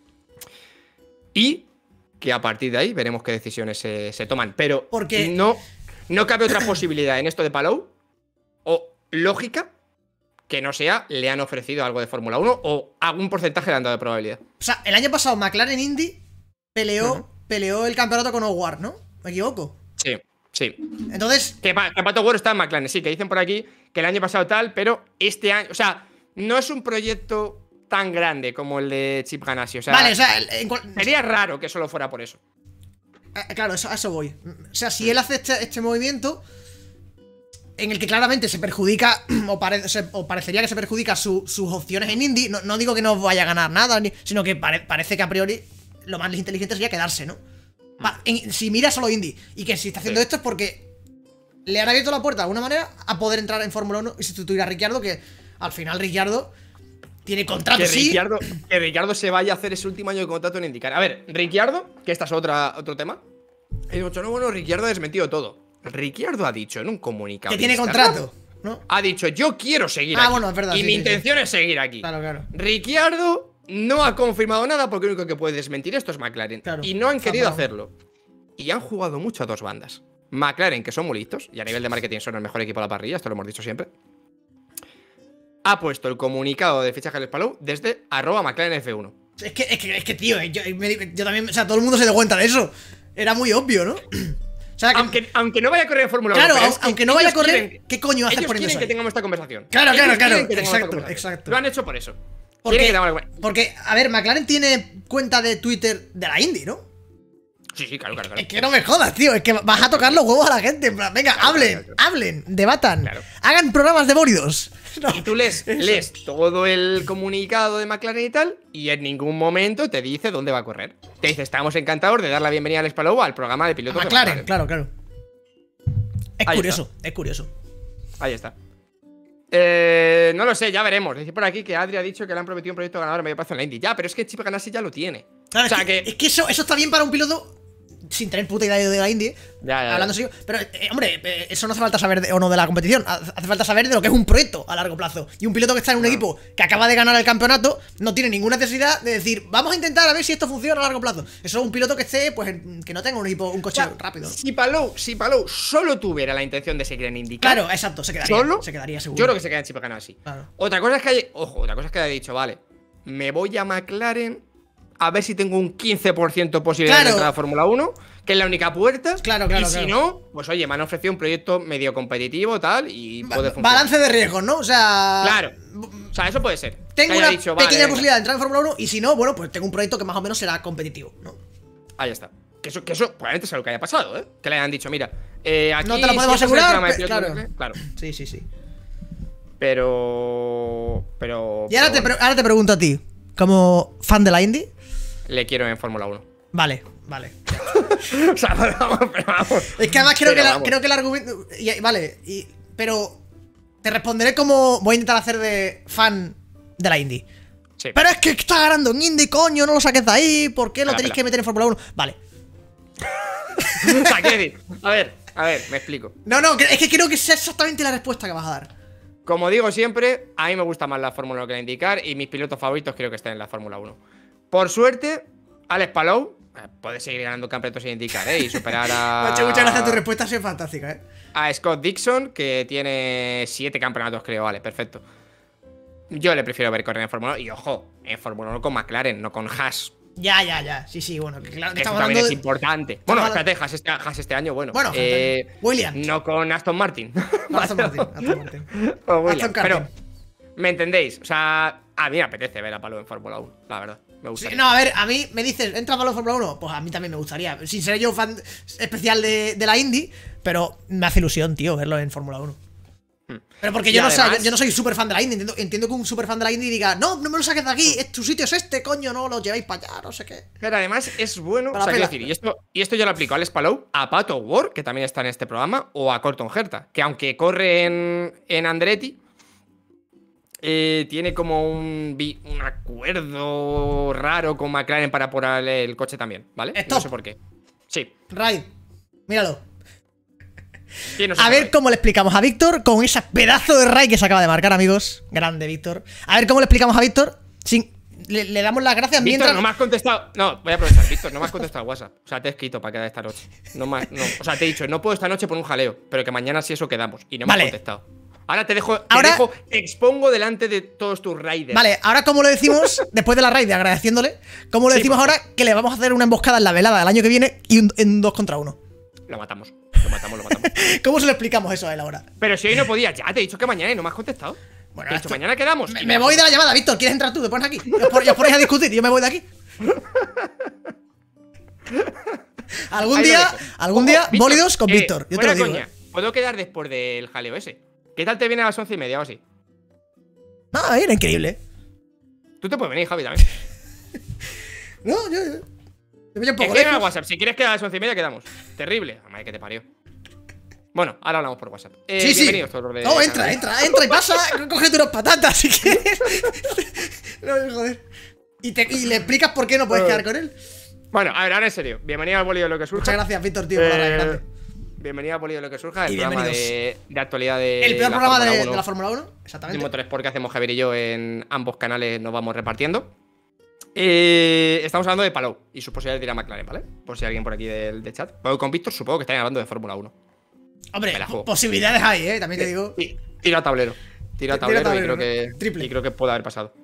S1: Y que a partir de ahí veremos qué decisiones se toman. Pero
S2: porque
S1: no cabe otra posibilidad en esto de Palou o lógica que no sea le han ofrecido algo de Fórmula 1 o algún porcentaje le han dado de probabilidad.
S2: O sea, el año pasado McLaren Indy peleó el campeonato con Howard, ¿no? ¿Me equivoco?
S1: Sí.
S2: Entonces...
S1: Que Pato Ward está en McLaren, sí, que dicen por aquí que el año pasado tal, pero este año... O sea, no es un proyecto tan grande como el de Chip Ganassi. O sea,
S2: vale, o sea...
S1: sería raro que solo fuera por eso.
S2: Claro, a eso voy. O sea, si él hace este movimiento en el que claramente se perjudica o parecería que se perjudica sus opciones en Indy, no digo que no vaya a ganar nada, sino que parece que a priori lo más inteligente sería quedarse, ¿no? Si mira solo Indy y que si está haciendo esto es porque le han abierto la puerta de alguna manera a poder entrar en Fórmula 1 y sustituir a Ricciardo, que al final Ricciardo tiene contrato,
S1: que Ricciardo se vaya a hacer ese último año de contrato en IndyCar. A ver, Ricciardo, que esta es otro tema. He dicho, no, bueno, Ricciardo ha desmentido todo. Ricciardo ha dicho en un comunicado
S2: que tiene contrato, ¿no?
S1: Ha dicho, yo quiero seguir aquí.
S2: Bueno, es verdad.
S1: Y mi intención es seguir aquí.
S2: Claro.
S1: Ricciardo no ha confirmado nada porque lo único que puede desmentir esto es McLaren. Y no han querido hacerlo. Y han jugado mucho a dos bandas. McLaren, que son muy listos, y a nivel de marketing son el mejor equipo de la parrilla, esto lo hemos dicho siempre. Ha puesto el comunicado de fichaje de Palou desde @McLarenF1.
S2: Es que tío, yo también, o sea, todo el mundo se dio cuenta de eso. Era muy obvio, ¿no? O sea,
S1: aunque no vaya a correr en Fórmula 1.
S2: Claro, aunque no vaya a correr, ¿qué coño haces poniendo eso?
S1: Ellos quieren que tengamos esta conversación.
S2: Claro, exacto.
S1: Lo han hecho por eso.
S2: Porque, a ver, McLaren tiene cuenta de Twitter de la Indy, ¿no?
S1: Sí, claro.
S2: Es que no me jodas, tío. Es que vas a tocar los huevos a la gente. Venga, hablen, debatan, hagan programas de bóridos.
S1: Y tú lees todo el comunicado de McLaren y tal, y en ningún momento te dice dónde va a correr. Te dice, estamos encantados de dar la bienvenida a Alex Palou al programa de pilotos de McLaren.
S2: Claro. Es curioso.
S1: Ahí está. No lo sé, ya veremos. Dice por aquí que Adri ha dicho que le han prometido un proyecto ganador a medio plazo en la Indy. Ya, pero es que Chip Ganassi ya lo tiene.
S2: Claro, o sea, es que eso está bien para un piloto sin tener puta idea de la Indy, hablando serio. Pero, hombre, eso no hace falta saber o no de la competición. Hace falta saber de lo que es un proyecto a largo plazo. Y un piloto que está en un equipo que acaba de ganar el campeonato no tiene ninguna necesidad de decir, vamos a intentar a ver si esto funciona a largo plazo. Eso es un piloto que esté, pues, que no tenga un coche rápido.
S1: Si Palou solo tuviera la intención de seguir en IndyCar.
S2: Claro, exacto, se quedaría seguro.
S1: Yo creo que se queda en Chip Ganassi. Claro. Otra cosa es que haya dicho, vale, me voy a McLaren a ver si tengo un 15% posibilidad de entrar a Fórmula 1, que es la única puerta.
S2: Claro.
S1: Y si no, pues oye, me han ofrecido un proyecto medio competitivo, tal, y puede funcionar.
S2: Balance de riesgos, ¿no? O sea...
S1: Claro. O sea, eso puede ser.
S2: Tengo una pequeña posibilidad de entrar en Fórmula 1 y si no, bueno, pues tengo un proyecto que más o menos será competitivo, ¿no?
S1: Ahí está. Que eso probablemente sea lo que haya pasado, ¿eh? Que le hayan dicho, mira, aquí
S2: No te lo podemos
S1: si este es el
S2: asegurar,
S1: programa de pilotos
S2: claro.
S1: múltiples, claro.
S2: Sí, sí, sí.
S1: Pero.
S2: Y ahora,
S1: bueno,
S2: ahora te pregunto a ti, como fan de la Indy.
S1: le quiero en Fórmula 1.
S2: Vale, vale.
S1: O sea, pero vamos.
S2: Es que además creo,
S1: Pero vamos.
S2: creo que el argumento. Vale, pero te responderé como voy a intentar hacer de fan de la Indy.
S1: Sí.
S2: Pero es que está ganando en Indy, coño, no lo saques de ahí. ¿Por qué lo
S1: Pela,
S2: tenéis
S1: pela.
S2: que meter en Fórmula 1? Vale.
S1: O sea, quiero decir, a ver, me explico.
S2: No, es que creo que es exactamente la respuesta que vas a dar.
S1: Como digo siempre, a mí me gusta más la Fórmula 1 que la IndyCar y mis pilotos favoritos creo que están en la Fórmula 1. Por suerte, Alex Palou puede seguir ganando campeonatos en IndyCar, y superar
S2: Macho, muchas gracias, tu
S1: a,
S2: respuesta ha sido fantástica,
S1: a Scott Dixon, que tiene 7 campeonatos, creo. Vale, perfecto. Yo le prefiero ver correr en Fórmula 1 y, ojo, en Fórmula 1 con McLaren, no con Haas.
S2: Ya. Sí, bueno, que claro, que
S1: Eso
S2: estamos
S1: también
S2: hablando
S1: es
S2: de.
S1: importante. Bueno,
S2: hablando-
S1: espérate, Haas este año, bueno.
S2: Bueno, Williams.
S1: No con Aston Martin.
S2: Aston Martin.
S1: O Williams.
S2: Aston
S1: Pero,
S2: Martin.
S1: ¿me entendéis? O sea, a mí me apetece ver a Palou en Fórmula 1, la verdad. Me gusta.
S2: Sí, no, a ver, a mí me dices, ¿entra para la Fórmula 1? Pues a mí también me gustaría. Sin ser yo fan especial de la Indy, pero me hace ilusión, tío, verlo en Fórmula 1. Pero porque
S1: Y
S2: yo no,
S1: además-
S2: yo no soy súper fan de la Indy. Entiendo que un súper fan de la Indy diga, no me lo saques de aquí, tu sitio es este, coño, no lo lleváis para allá, no sé qué.
S1: Pero además es bueno.
S2: Para
S1: O sea,
S2: la
S1: quiero
S2: pela.
S1: decir, y esto yo lo aplico a Alex Palou, a Pato Ward, que también está en este programa, o a Colton Herta, que aunque corre en Andretti, tiene como un acuerdo raro con McLaren para apurar el coche también, ¿vale?
S2: Stop.
S1: No sé por qué. Sí.
S2: Raid, míralo.
S1: ¿Quién nos
S2: A ver
S1: sabe?
S2: cómo le explicamos a Víctor con ese pedazo de raid que se acaba de marcar, amigos. Grande, Víctor. A ver cómo le explicamos a Víctor. Le damos las gracias
S1: Víctor,
S2: mientras.
S1: no me has contestado. No, voy a aprovechar, Víctor, no me has contestado WhatsApp. O sea, te he escrito para quedar esta noche. O sea, te he dicho, no puedo esta noche por un jaleo, pero que mañana sí eso quedamos. Y no me
S2: Vale.
S1: has contestado. Ahora te dejo,
S2: Ahora-
S1: te expongo delante de todos tus raiders.
S2: Vale, ahora cómo lo decimos, después de la raid, agradeciéndole, cómo lo
S1: Sí,
S2: decimos
S1: por
S2: ahora que le vamos a hacer una emboscada en la velada del año que viene y en 2 contra 1.
S1: Lo matamos. Lo matamos.
S2: ¿Cómo se lo explicamos eso a él ahora?
S1: Pero si hoy no podía, ya te he dicho que mañana y no me has contestado.
S2: Bueno,
S1: Te he dicho,
S2: esto-
S1: mañana quedamos.
S2: Me voy de la llamada, Víctor. ¿Quieres entrar tú? Te pones aquí. Y os ponéis a discutir y yo me voy de aquí. Algún
S1: Ahí lo
S2: día,
S1: dejo.
S2: algún
S1: Ojo,
S2: día,
S1: Víctor,
S2: bólidos con Víctor. Yo te
S1: fuera
S2: lo digo.
S1: coña, ¿puedo quedar después del jaleo ese? ¿Qué tal te viene a las 11:30 o así?
S2: No, era increíble.
S1: Tú te puedes venir, Javi, también.
S2: No, yo. Me pillo un poco
S1: Escríbeme al
S2: lejos.
S1: WhatsApp. Si quieres quedar a las 11:30, quedamos. Terrible. Madre que te parió. Bueno, ahora hablamos por WhatsApp.
S2: Sí.
S1: Bienvenidos todos los de.
S2: No, entra y pasa. Cógete unas patatas si quieres. No, joder. Y le explicas por qué no puedes quedar con él.
S1: Bueno, a ver, ahora en serio. Bienvenido al Bolillo de lo que surja.
S2: Muchas gracias, Víctor, tío, por la raid, grande.
S1: Bienvenido al Bolillo de lo que surja, el
S2: Y
S1: programa
S2: bienvenidos.
S1: de actualidad de.
S2: El peor
S1: la
S2: programa
S1: Fórmula
S2: de
S1: 1.
S2: la Fórmula 1,
S1: De
S2: exactamente.
S1: Motorsport que hacemos Javier y yo en ambos canales nos vamos repartiendo. Estamos hablando de Palou y sus posibilidades de ir a McLaren, ¿vale? Por si alguien por aquí del chat. Bueno, con Víctor supongo que están hablando de Fórmula 1.
S2: Hombre,
S1: me la juego.
S2: posibilidades hay, también te digo.
S1: Tiro a tablero. Tiro a tablero,
S2: tablero,
S1: y creo que.
S2: triple.
S1: Y creo que puede haber pasado.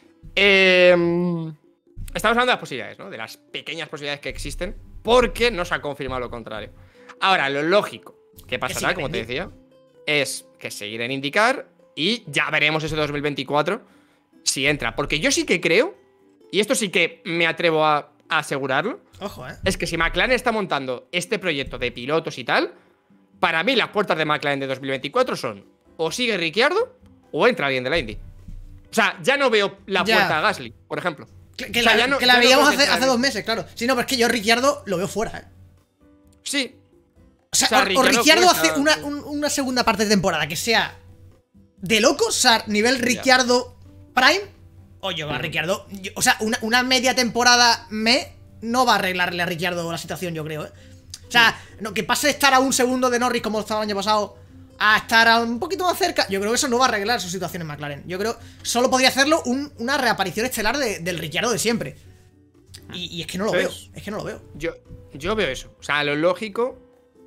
S1: Estamos hablando de las posibilidades, ¿no? De las pequeñas posibilidades que existen. Porque no se ha confirmado lo contrario. Ahora, lo lógico que pasará,
S2: siga
S1: como te
S2: Indy.
S1: decía, es que seguirá en IndyCar y ya veremos ese 2024 si entra. Porque yo sí que creo, y esto sí que me atrevo a asegurarlo,
S2: Ojo,
S1: es que si McLaren está montando este proyecto de pilotos y tal, para mí las puertas de McLaren de 2024 son o sigue Ricciardo o entra alguien de la Indy. O sea, ya no veo la
S2: Ya.
S1: puerta a Gasly, por ejemplo.
S2: Que
S1: O sea,
S2: la,
S1: ya no-
S2: que la
S1: ya no
S2: veíamos
S1: creo que
S2: hace
S1: sea-
S2: 2 meses, claro. Sí, no, pero es que yo Ricciardo lo veo fuera,
S1: Sí,
S2: O sea,
S1: O sea,
S2: o
S1: Ricciardo
S2: Ricciardo
S1: puede
S2: hace
S1: estar-
S2: una segunda parte de temporada que sea de locos, o sea, nivel Ricciardo Prime, o yo a Ricciardo. O sea, una media temporada no va a arreglarle a Ricciardo la situación, yo creo, O sea, no, que pase de estar a un segundo de Norris como estaba el año pasado a estar a un poquito más cerca, yo creo que eso no va a arreglar su situación en McLaren. Yo creo solo podría hacerlo una reaparición estelar del Ricciardo de siempre. Y es que no lo veo,
S1: ¿Sabes?
S2: es que no lo veo.
S1: yo veo eso. O sea, lo lógico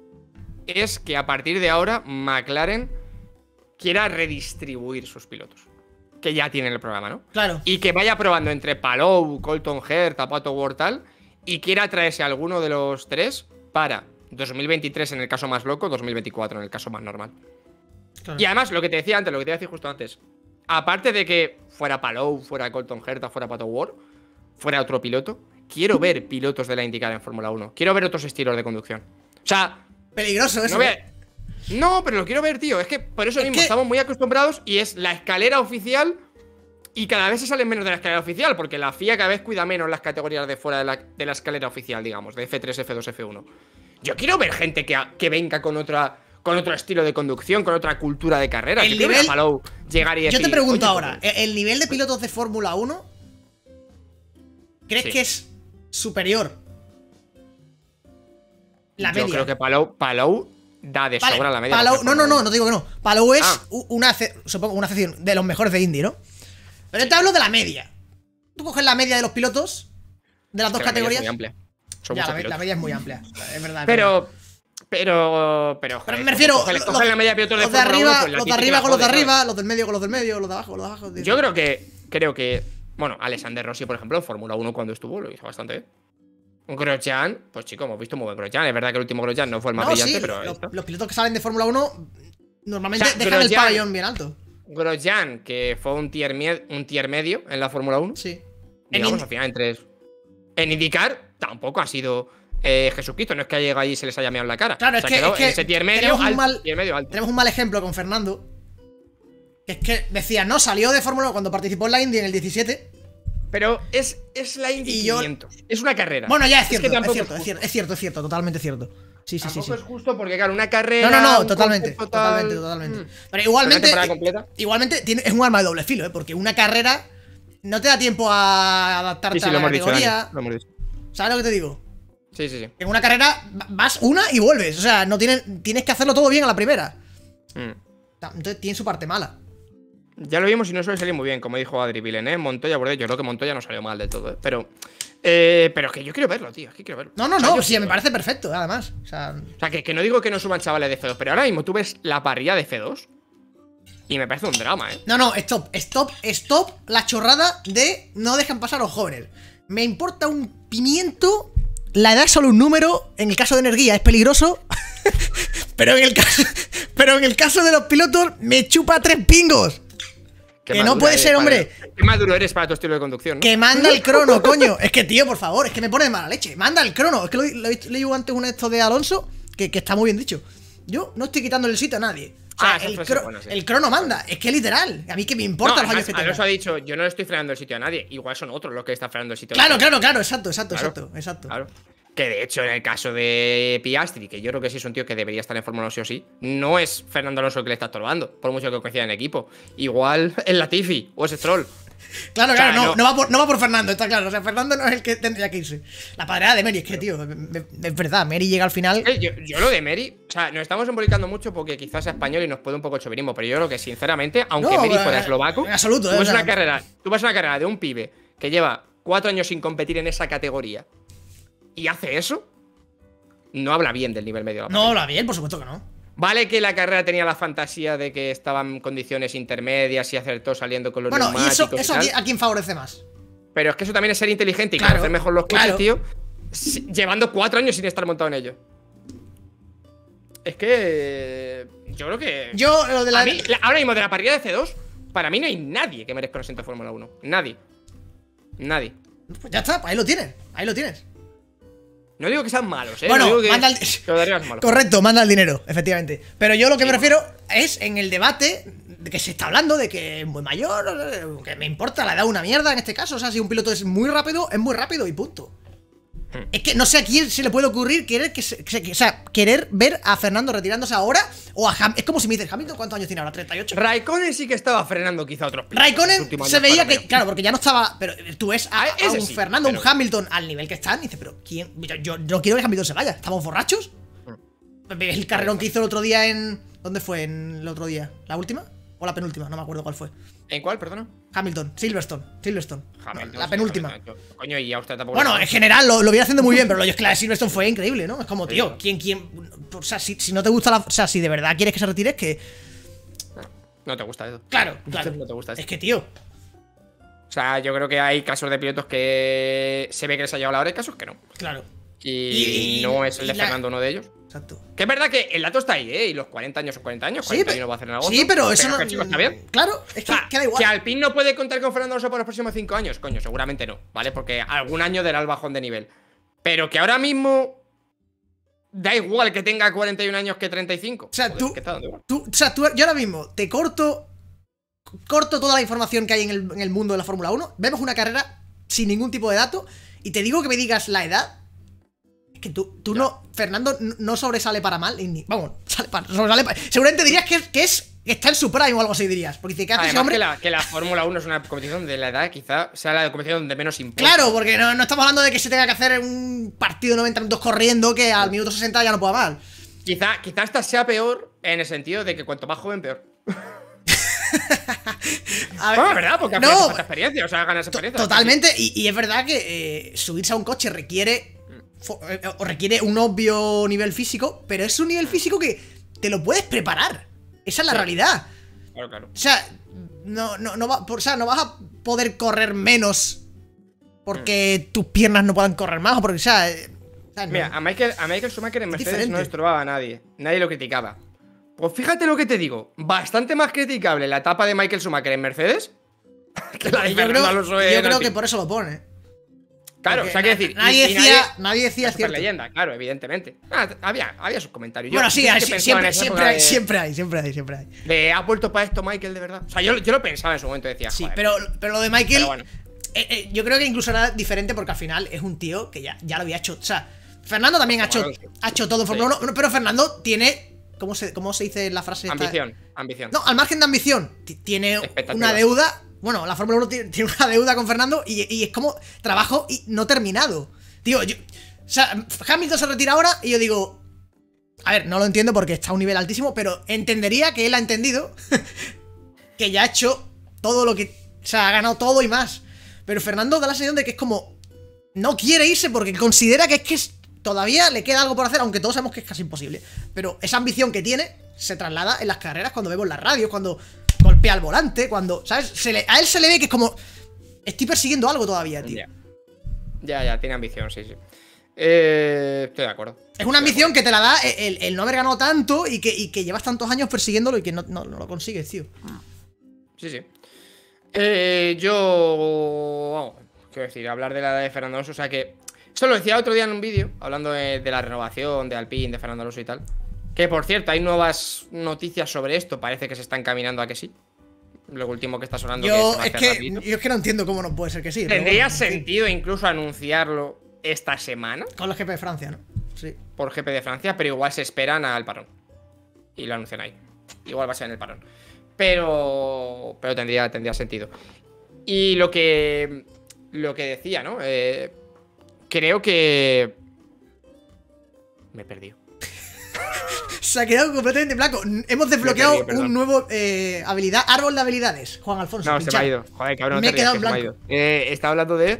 S1: es que a partir de ahora McLaren quiera redistribuir sus pilotos. Que ya tienen el programa, ¿no?
S2: Claro.
S1: Y que vaya probando entre Palou, Colton Herta, Pato Ward, tal, y quiera traerse a alguno de los tres para 2023 en el caso más loco, 2024 en el caso más normal.
S2: Claro.
S1: Y además, lo que te decía antes, lo que te iba a decir justo antes, aparte de que fuera Palou, fuera Colton Herta, fuera Pato Ward, fuera otro piloto, quiero ver pilotos de la IndyCar en Fórmula 1. Quiero ver otros estilos de conducción. O sea,
S2: Peligroso eso.
S1: No, pero lo quiero ver, tío. Es que por eso mismo estamos muy acostumbrados y es la escalera oficial y cada vez se salen menos de la escalera oficial porque la FIA cada vez cuida menos las categorías de fuera de la escalera oficial, digamos, de F3, F2, F1. Yo quiero ver gente que venga con otro estilo de conducción, con otra cultura de carrera.
S2: El nivel...
S1: Palou llegar y decir,
S2: yo te pregunto ahora, ¿el nivel de pilotos de Fórmula 1 crees que es superior? La media.
S1: Yo creo que Palou da de sobra la media.
S2: Palou, no digo que no. Palou es supongo una excepción de los mejores de Indy, ¿no? Pero yo te hablo de la media. Tú coges la media de los pilotos de las dos categorías.
S1: La media es muy amplia.
S2: Ya, la media es muy amplia. Es verdad.
S1: Pero
S2: joder, me refiero,
S1: coge la media de pilotos de
S2: los de arriba,
S1: pues
S2: los de arriba con los de arriba, los del medio con los del medio, los de abajo con los de abajo.
S1: Yo creo que bueno, Alexander Rossi, por ejemplo, en Fórmula 1 cuando estuvo lo hizo bastante bien. Un Grosjean, pues chico, hemos visto muy buen Grosjean. Es verdad que el último Grosjean no fue el más brillante,
S2: sí,
S1: pero
S2: los pilotos que salen de Fórmula 1 normalmente dejan el pabellón bien alto.
S1: Grosjean, que fue un tier medio en la Fórmula 1.
S2: Sí.
S1: Digamos, al final, en IndyCar tampoco ha sido Jesucristo. No es que haya llegado allí y se les haya meado en la cara.
S2: Claro,
S1: es que en ese tier medio alto.
S2: Tenemos un mal ejemplo con Fernando. Que es que decía, no, salió de Fórmula 1 cuando participó en la Indy en el 17.
S1: Pero es la Indy 500. Es una carrera.
S2: Bueno, ya es cierto, es cierto, totalmente cierto. Sí.
S1: Tampoco es justo porque, claro, una carrera.
S2: No, totalmente. Pero igualmente es un arma de doble filo, porque una carrera no te da tiempo a adaptarte a la categoría.
S1: Lo hemos dicho.
S2: ¿Sabes lo que te digo?
S1: Sí.
S2: En una carrera vas una y vuelves. O sea, no tienes que hacerlo todo bien a la primera. Entonces tiene su parte mala.
S1: Ya lo vimos y no suele salir muy bien, como dijo Adri Villeneuve, Montoya, yo creo que Montoya no salió mal del todo, Pero es que yo quiero verlo, tío, es que quiero verlo.
S2: No, sí, me parece perfecto, además. O sea,
S1: que no digo que no suban chavales de F2, pero ahora mismo tú ves la parrilla de F2 y me parece un drama,
S2: No, stop la chorrada de no dejan pasar a los jóvenes. Me importa un pimiento, la edad es solo un número, en el caso de energía es peligroso, pero en el caso de los pilotos me chupa 3 pingos. Que no puede ser, hombre.
S1: Qué maduro eres para tu estilo de conducción, ¿no?
S2: Que manda el crono, coño. Es que, tío, por favor, es que me pone de mala leche. Manda el crono. Es que leí antes un esto de Alonso, que está muy bien dicho. Yo no estoy quitando el sitio a nadie. O sea, el crono manda. Es que literal. A mí que me importa los años que tenga.
S1: Alonso ha dicho, yo no le estoy frenando el sitio a nadie. Igual son otros los que están frenando el sitio.
S2: Claro, exacto.
S1: Claro. Que de hecho, en el caso de Piastri, que yo creo que sí es un tío que debería estar en Fórmula 1 sí o sí, no es Fernando Alonso el que le está estorbando, por mucho que coincida en equipo. Igual es Latifi o es Stroll.
S2: Claro, no va por Fernando, está claro. O sea, Fernando no es el que tendría que irse. La padreada de Mary, es que, tío, es verdad, Mary llega al final.
S1: Yo lo de Mary, o sea, nos estamos embolicando mucho porque quizás es español y nos puede un poco el chauvinismo, pero yo creo que, sinceramente, aunque Mary fuera eslovaco,
S2: en absoluto,
S1: tú ves una carrera de un pibe que lleva 4 años sin competir en esa categoría y hace eso. No habla bien del nivel medio de la
S2: parrilla. No habla bien, por supuesto que no.
S1: Vale que la carrera tenía la fantasía de que estaban en condiciones intermedias y acertó saliendo con los neumáticos.
S2: ¿Y eso a quién favorece más?
S1: Pero es que eso también es ser inteligente y conocer mejor los coches, tío. Llevando 4 años sin estar montado en ellos. Es que... yo creo que... ahora mismo de la parrilla de C2, para mí no hay nadie que merezca un asiento de Fórmula 1. Nadie.
S2: Pues ya está, ahí lo tienes.
S1: No digo que sean malos,
S2: Bueno,
S1: no digo
S2: manda correcto, manda el dinero, efectivamente. Pero yo lo que me refiero es en el debate de que se está hablando de que es muy mayor, que me importa la edad una mierda en este caso. O sea, si un piloto es muy rápido y punto. Es que no sé a quién se le puede ocurrir querer ver a Fernando retirándose ahora o a Hamilton. Es como si me dices, Hamilton, ¿cuántos años tiene ahora? 38.
S1: Raikkonen sí que estaba frenando quizá a otros pilotos.
S2: Raikkonen se veía que, claro, porque ya no estaba. Pero tú ves a un Fernando, un Hamilton al nivel que están y dices, pero ¿quién? Yo no quiero que Hamilton se vaya. ¿Estamos borrachos? ¿Ves el carrerón que hizo el otro día en. ¿Dónde fue el otro día? ¿La última? ¿O la penúltima? No me acuerdo cuál fue.
S1: ¿En cuál, perdona?
S2: Hamilton, Silverstone.
S1: Hamilton,
S2: la penúltima.
S1: Coño, y Austria tampoco.
S2: Bueno, en general lo viene haciendo muy bien, pero es que la de Silverstone fue increíble, ¿no? Es como, tío, ¿quién? O sea, si no te gusta la. O sea, si de verdad quieres que se retire, es que.
S1: No te gusta eso.
S2: Claro.
S1: No te gusta eso.
S2: Es que, tío.
S1: O sea, yo creo que hay casos de pilotos que se ve que les ha llegado la hora y casos que no.
S2: Claro.
S1: Y no es el de Fernando uno de ellos.
S2: exacto.
S1: Que es verdad que el dato está ahí, ¿eh? Y los 40 años son 40 años,
S2: Sí,
S1: 41 va a hacer en agosto.
S2: sí, pero eso no.
S1: que, chico, está bien.
S2: Claro, es que
S1: O sea,
S2: queda igual.
S1: que Alpine no puede contar con Fernando Alonso por los próximos 5 años. Coño, seguramente no, ¿vale? Porque algún año dará el bajón de nivel. Pero que ahora mismo da igual que tenga 41 años que 35.
S2: O sea,
S1: Joder, que está dando igual.
S2: yo ahora mismo te corto toda la información que hay en el mundo de la Fórmula 1. Vemos una carrera sin ningún tipo de dato y te digo que me digas la edad. Es que tú no, Fernando no sobresale para mal, vamos, seguramente dirías que está en su prime o algo así dirías, porque ¿qué hace ese hombre?
S1: Que la Fórmula 1 es una competición de la edad, quizá sea la competición donde menos importa.
S2: Claro, porque no estamos hablando de que se tenga que hacer un partido de 90 minutos corriendo que al minuto 60 ya no pueda mal.
S1: Quizá esta sea peor en el sentido de que cuanto más joven, peor.
S2: A ver,
S1: Bueno, ¿verdad? Porque no, falta experiencia, o sea, ganas experiencia.
S2: Totalmente, y es verdad que subirse a un coche requiere un obvio nivel físico, pero es un nivel físico que te lo puedes preparar. Esa es la realidad.
S1: Claro.
S2: O sea, no vas a poder correr menos porque tus piernas no puedan correr más o porque, o sea,
S1: mira, a Michael Schumacher en Mercedes
S2: diferente.
S1: no estorbaba a nadie. Nadie lo criticaba. Pues fíjate lo que te digo. Bastante más criticable la etapa de Michael Schumacher en Mercedes que la de Fernando Alonso en
S2: yo creo
S1: Alpine.
S2: que por eso lo pone.
S1: Claro,
S2: Porque
S1: o sea, quiero decir,
S2: nadie decía
S1: super
S2: cierto.
S1: leyenda, claro, evidentemente. Había sus comentarios.
S2: Bueno, sí, siempre hay.
S1: ¿Ha vuelto para esto Michael, de verdad? O sea, yo lo pensaba en su momento, decía,
S2: Sí,
S1: joder.
S2: pero lo de Michael,
S1: Bueno.
S2: yo creo que incluso era diferente porque al final es un tío que ya lo había hecho. O sea, Fernando también ha hecho todo en Fórmula 1, pero Fernando tiene, ¿cómo se dice la frase?
S1: Ambición.
S2: No, al margen de ambición, tiene una deuda. Bueno, la Fórmula 1 tiene una deuda con Fernando y es como trabajo no terminado. Tío, o sea, Hamilton se retira ahora y yo digo, a ver, no lo entiendo porque está a un nivel altísimo, pero entendería que él ha entendido que ya ha hecho todo lo que... O sea, ha ganado todo y más. Pero Fernando da la sensación de que es como... No quiere irse porque considera que todavía le queda algo por hacer, aunque todos sabemos que es casi imposible. Pero esa ambición que tiene se traslada en las carreras, cuando vemos las radios, cuando golpea el volante, cuando, ¿sabes? A él se le ve que es como... Estoy persiguiendo algo todavía, tío.
S1: Ya, tiene ambición, sí. Estoy de acuerdo.
S2: Es una ambición que te la da el no haber ganado tanto y que llevas tantos años persiguiéndolo y que no lo consigues, tío.
S1: Sí. Quiero decir, hablar de la edad de Fernando Alonso, o sea que... Esto lo decía otro día en un vídeo, hablando de la renovación de Alpine, de Fernando Alonso y tal. Que, por cierto, hay nuevas noticias sobre esto. Parece que se está encaminando a que sí. Lo último que está sonando
S2: yo
S1: que
S2: es que no entiendo cómo no puede ser que sí.
S1: ¿Tendría sentido incluso anunciarlo esta semana?
S2: Con los GP de Francia, ¿no? Sí.
S1: Por GP de Francia, pero igual se esperan al parón. Y lo anuncian ahí. Igual va a ser en el parón. Pero tendría sentido. Y lo que decía, ¿no? Creo que... Me he perdido.
S2: Se ha quedado completamente en blanco. Hemos desbloqueado un nuevo árbol de habilidades, Juan Alfonso.
S1: No, se me ha ido. Joder, cabrón,
S2: me he quedado en blanco.
S1: Estaba hablando de...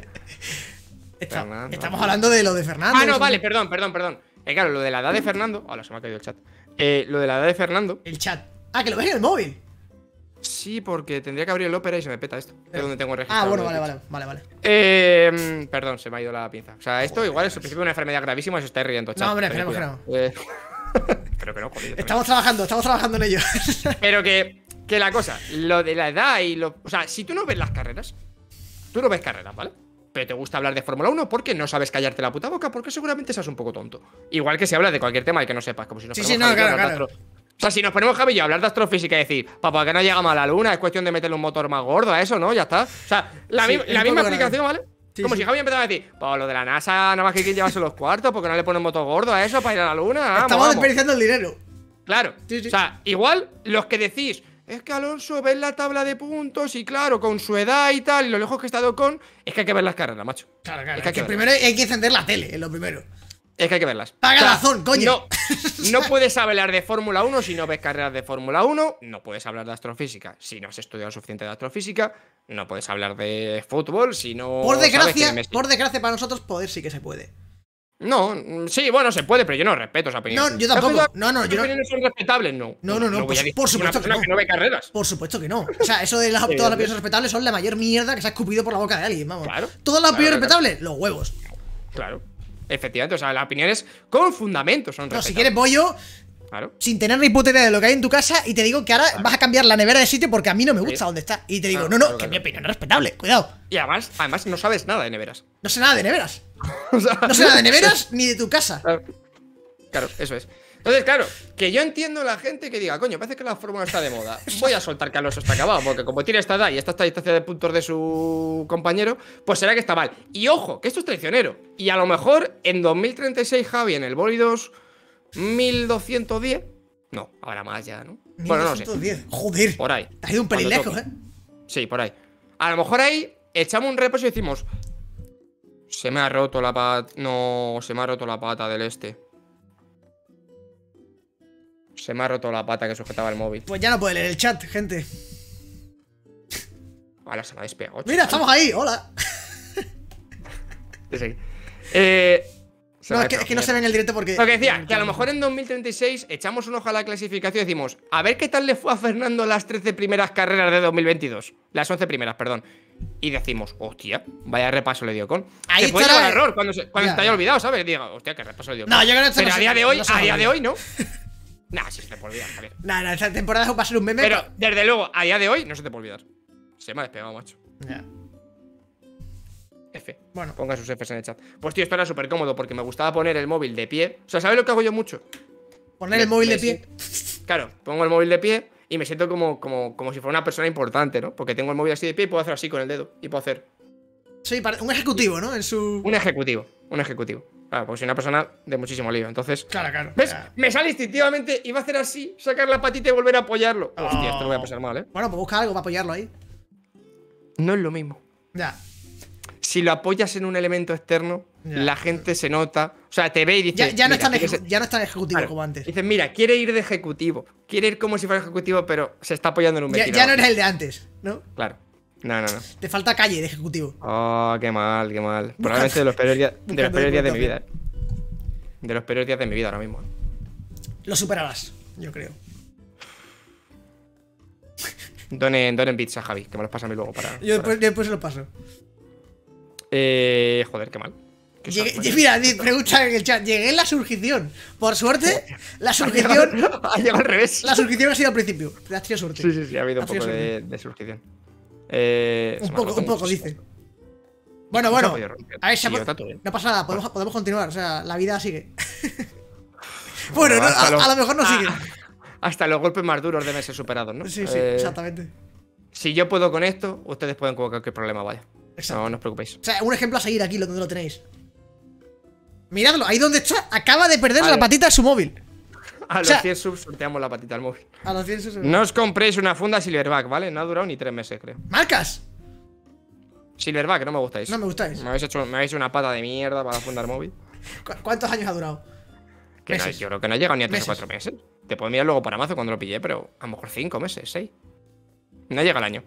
S2: Estamos hablando de lo de Fernando.
S1: Ah, no, vale, perdón. Claro, lo de la edad de Fernando... Hola, se me ha caído el chat. Lo de la edad de Fernando...
S2: El chat. Ah, que lo ves en el móvil.
S1: Sí, porque tendría que abrir el Opera y se me peta esto. Es donde tengo registrado.
S2: Ah, bueno, vale.
S1: Perdón, se me ha ido la pinza. O sea, esto igual es al principio una enfermedad gravísima y os estáis riendo, chat.
S2: No, hombre, esperemos que no.
S1: Creo que no, joder.
S2: Estamos trabajando en ello.
S1: Pero que la cosa, lo de la edad y lo... O sea, si tú no ves las carreras, tú no ves carreras, ¿vale? Pero te gusta hablar de Fórmula 1 porque no sabes callarte la puta boca, porque seguramente seas un poco tonto. Igual que si hablas de cualquier tema y que no sepas, como si nos
S2: claro.
S1: O sea, si nos ponemos Javi y yo a hablar de astrofísica y decir, papá, que no llegamos a la luna, es cuestión de meterle un motor más gordo a eso, ¿no? Ya está. O sea, la misma explicación, ¿vale? Como si Javi empezaba a decir, pues lo de la NASA, nada más que hay que llevarse los cuartos, porque no le ponen motor gordo a eso para ir a la luna.
S2: Estamos desperdiciando el dinero.
S1: Claro. O sea, igual los que decís, es que Alonso ve la tabla de puntos y claro, con su edad y tal, y lo lejos que ha estado con, es que hay que ver las carreras, macho.
S2: Claro. Es que primero hay que encender la tele, es lo primero.
S1: Es que hay que verlas.
S2: Paga razón, coño.
S1: No puedes hablar de Fórmula 1 si no ves carreras de Fórmula 1. No puedes hablar de astrofísica si no has estudiado suficiente de astrofísica. No puedes hablar de fútbol si no...
S2: Por desgracia para nosotros poder sí que se puede.
S1: No, sí, bueno, se puede, pero yo no respeto esa opinión.
S2: No, yo tampoco. No,
S1: ¿Las opiniones son respetables? No.
S2: No, por supuesto que no.
S1: Que no ve carreras.
S2: Por supuesto que no. O sea, eso de todas las opiniones respetables son la mayor mierda que se ha escupido por la boca de alguien, vamos.
S1: Claro.
S2: Todas las opiniones respetables, los huevos.
S1: Claro. Efectivamente, o sea, la opinión es con fundamentos. Son
S2: No, si
S1: respetables.
S2: quieres voy yo,
S1: Claro.
S2: sin tener ni puta idea de lo que hay en tu casa, y te digo que ahora vas a cambiar la nevera de sitio porque a mí no me gusta donde está. Y te digo,
S1: Claro,
S2: no,
S1: claro,
S2: que
S1: claro.
S2: mi opinión es respetable, cuidado.
S1: Y además no sabes nada de neveras.
S2: No sé nada de neveras.
S1: O sea,
S2: No sé nada de neveras ni de tu casa.
S1: Claro, eso es. Entonces, claro, que yo entiendo la gente que diga, coño, parece que la fórmula está de moda. Voy a soltar que Alonso está acabado, porque como tiene esta edad y está a esta distancia de puntos de su compañero, pues será que está mal. Y ojo, que esto es traicionero. Y a lo mejor en 2036, Javi, en el Bólidos 1210. No, habrá más ya, ¿no? Bueno, no sé.
S2: 1210. Joder.
S1: Por ahí.
S2: Te has ido un pelín
S1: Cuando
S2: lejos,
S1: toque. Sí, por ahí. A lo mejor ahí echamos un repaso y decimos, se me ha roto la pata. No, se me ha roto la pata del este. Se me ha roto la pata que sujetaba el móvil.
S2: Pues ya no puede leer el chat, gente.
S1: Ahora se me ha despegado.
S2: Mira, estamos ahí, hola.
S1: Sí.
S2: No, es que no se ve en el directo porque.
S1: Lo que decía, que a lo mejor en 2036 echamos un ojo a la clasificación y decimos, a ver qué tal le fue a Fernando las 13 primeras carreras de 2022. Las 11 primeras, perdón. Y decimos, hostia, vaya repaso le dio con.
S2: Ahí
S1: Se puede
S2: está
S1: llevar
S2: la-
S1: error cuando se te haya
S2: Ya.
S1: olvidado, ¿sabes? Diga, hostia, qué repaso le dio con.
S2: No, yo creo que esto
S1: Pero
S2: no
S1: a
S2: se-
S1: día de hoy,
S2: no se
S1: a
S2: va a
S1: día de
S2: olvidar.
S1: hoy, ¿no? Nah, sí se te puede olvidar, Javier.
S2: Nah, esta temporada va a ser un meme.
S1: Pero, desde luego, a día de hoy no se te puede olvidar. Se me ha despegado, macho.
S2: Ya.
S1: F.
S2: Bueno.
S1: Pongan sus Fs en el chat. Pues tío, esto era súper cómodo porque me gustaba poner el móvil de pie. O sea, ¿sabes lo que hago yo mucho?
S2: Poner el móvil
S1: Me
S2: de pie.
S1: Claro, pongo el móvil de pie y me siento como si fuera una persona importante, ¿no? Porque tengo el móvil así de pie y puedo hacer así con el dedo. Y puedo hacer
S2: Soy un ejecutivo, ¿no? En su.
S1: un ejecutivo. Un ejecutivo. Claro, porque soy una persona de muchísimo lío. Entonces.
S2: Claro, claro.
S1: ¿Ves?
S2: Ya.
S1: Me sale instintivamente y va a hacer así, sacar la patita y volver a apoyarlo. Hostia, esto lo voy a pasar mal, ¿eh?
S2: Bueno, pues busca algo para apoyarlo ahí.
S1: No es lo mismo.
S2: Ya.
S1: Si lo apoyas en un elemento externo,
S2: Ya.
S1: la gente se nota. O sea, te ve y dice.
S2: Ya no es
S1: "Mira,
S2: tan
S1: tiene que ser-".
S2: ya no es tan ejecutivo
S1: Claro.
S2: como antes.
S1: Dicen, mira, quiere ir de ejecutivo. Quiere ir como si fuera ejecutivo, pero se está apoyando en un
S2: Ya
S1: ventilador.
S2: no eres el de antes, ¿no?
S1: Claro. No.
S2: Te falta calle de ejecutivo.
S1: Oh, qué mal, qué mal. Probablemente de los peores días de, mi vida, ¿eh? De los peores días de mi vida ahora mismo.
S2: Lo superarás, yo creo.
S1: Donen bits a Javi, que me los pasa a mí luego para.
S2: Yo después se lo paso.
S1: Joder, qué mal. Qué
S2: Mira, pregunta en el chat. Llegué en la surgición. Por suerte, la surgición.
S1: Ha llegado al revés.
S2: La surgición ha sido al principio. Te has tenido suerte.
S1: Sí, ha habido un
S2: Has tenido
S1: poco
S2: suerte.
S1: de surgición.
S2: Un poco, dice. Bueno,
S1: No se ha
S2: bueno.
S1: podido romper.
S2: A ver,
S1: Sí, está todo bien.
S2: no pasa nada, podemos continuar. O sea, la vida sigue. Bueno, no,
S1: hasta
S2: a lo mejor no sigue.
S1: Hasta los golpes más duros deben ser superados, ¿no?
S2: Sí, exactamente.
S1: Si yo puedo con esto, ustedes pueden con cualquier problema, vaya.
S2: Exacto.
S1: No os preocupéis.
S2: O sea, un ejemplo a seguir aquí, donde lo tenéis. Miradlo, ahí donde está, acaba de perder
S1: Vale.
S2: la patita de su móvil.
S1: A los
S2: sea-
S1: 100 subs sorteamos la patita al móvil.
S2: A los 100 subs.
S1: No os compréis una funda Silverback, ¿vale? No ha durado ni 3 meses, creo.
S2: ¡Marcas!
S1: Silverback, no me gustáis.
S2: No me gustáis.
S1: Me habéis hecho una pata de mierda para fundar móvil.
S2: ¿Cuántos años ha durado?
S1: Que no,
S2: Meses.
S1: yo creo que no ha llegado ni a 3 o
S2: Meses.
S1: 4 meses. Te puedo mirar luego para Amazon cuando lo pillé, pero a lo mejor 5 meses, 6. No llega el año.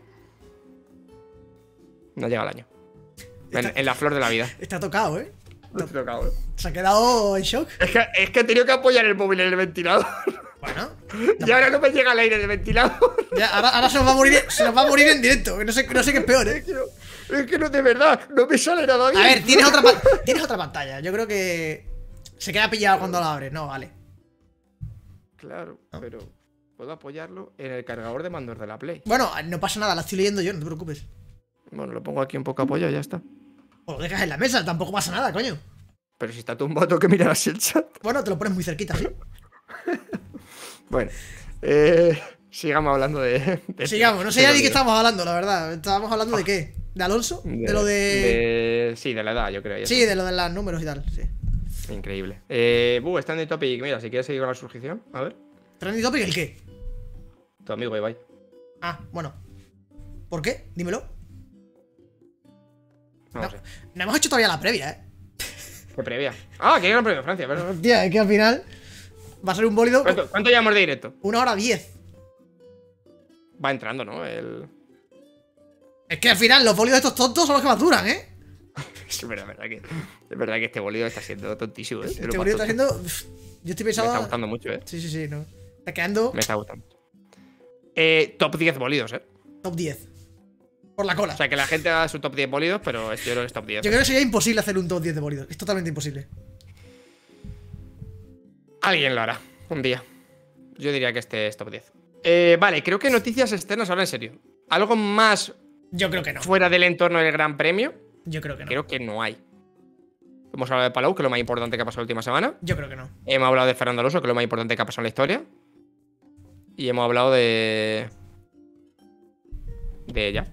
S1: No llega el año. En la flor de la vida.
S2: Está tocado, ¿eh?
S1: No te he tocado, ¿eh?
S2: Se ha quedado en shock.
S1: Es que he tenido que apoyar el móvil en el ventilador.
S2: Bueno.
S1: Y ahora no me llega el aire del ventilador.
S2: Ya, ahora se nos va a morir en directo. Que no sé qué es peor, ¿eh?
S1: Es que no, de verdad, no me sale nada bien.
S2: A ver, tienes otra pantalla. Yo creo que se queda pillado cuando la abres. No, vale.
S1: Claro, pero puedo apoyarlo en el cargador de mandos de la Play.
S2: Bueno, no pasa nada, la estoy leyendo yo, no te preocupes.
S1: Bueno, lo pongo aquí un poco apoyado y ya está.
S2: O lo dejas en la mesa, tampoco pasa nada, coño.
S1: Pero si está tumbado, tengo que mirar así el chat.
S2: Bueno, te lo pones muy cerquita, ¿sí?
S1: Bueno, sigamos hablando de
S2: Sigamos, no sé
S1: de
S2: ya
S1: lo
S2: ni qué
S1: mío.
S2: estábamos hablando, la verdad. ¿Estábamos hablando de qué? ¿De Alonso? De lo de.
S1: Sí, de la edad, yo creo. y eso.
S2: Sí, de lo de los números y tal, sí.
S1: Increíble. Standing Topic, mira, si quieres seguir con la surgición, a ver.
S2: ¿Trending topic el qué?
S1: Tu amigo Ibai.
S2: Ah, bueno. ¿Por qué? Dímelo.
S1: No, sé.
S2: No hemos hecho todavía la previa, ¿eh?
S1: ¿Qué previa? Ah, que hay Gran Premio de Francia, ¿verdad?
S2: Hostia, es que al final va a ser un bólido.
S1: ¿Cuánto llevamos de directo?
S2: 1 hora 10.
S1: Va entrando, ¿no?
S2: Es que al final los bólidos estos tontos son los que más duran, ¿eh?
S1: Es verdad que este bolido está siendo tontísimo, ¿eh? Es lo
S2: Este
S1: más
S2: bólido está
S1: tonto.
S2: haciendo. Yo estoy
S1: Me
S2: pensando.
S1: está gustando mucho, ¿eh?
S2: Sí, no. Está quedando
S1: Me está gustando. Top 10 bolidos, ¿eh?
S2: top 10. Por la cola.
S1: O sea, que la gente haga su top 10 bolidos, pero yo creo que es top 10.
S2: Yo creo que sería imposible hacer un top 10 de bólidos. Es totalmente imposible.
S1: Alguien lo hará un día. Yo diría que este es top 10. Vale, creo que noticias externas, ahora en serio. ¿Algo más
S2: Yo creo que no.
S1: fuera del entorno del Gran Premio?
S2: Yo creo que no.
S1: Creo que no hay. Hemos hablado de Palau, que es lo más importante que ha pasado la última semana.
S2: Yo creo que no.
S1: Hemos hablado de Fernando Alonso, que es lo más importante que ha pasado en la historia. Y hemos hablado de ella.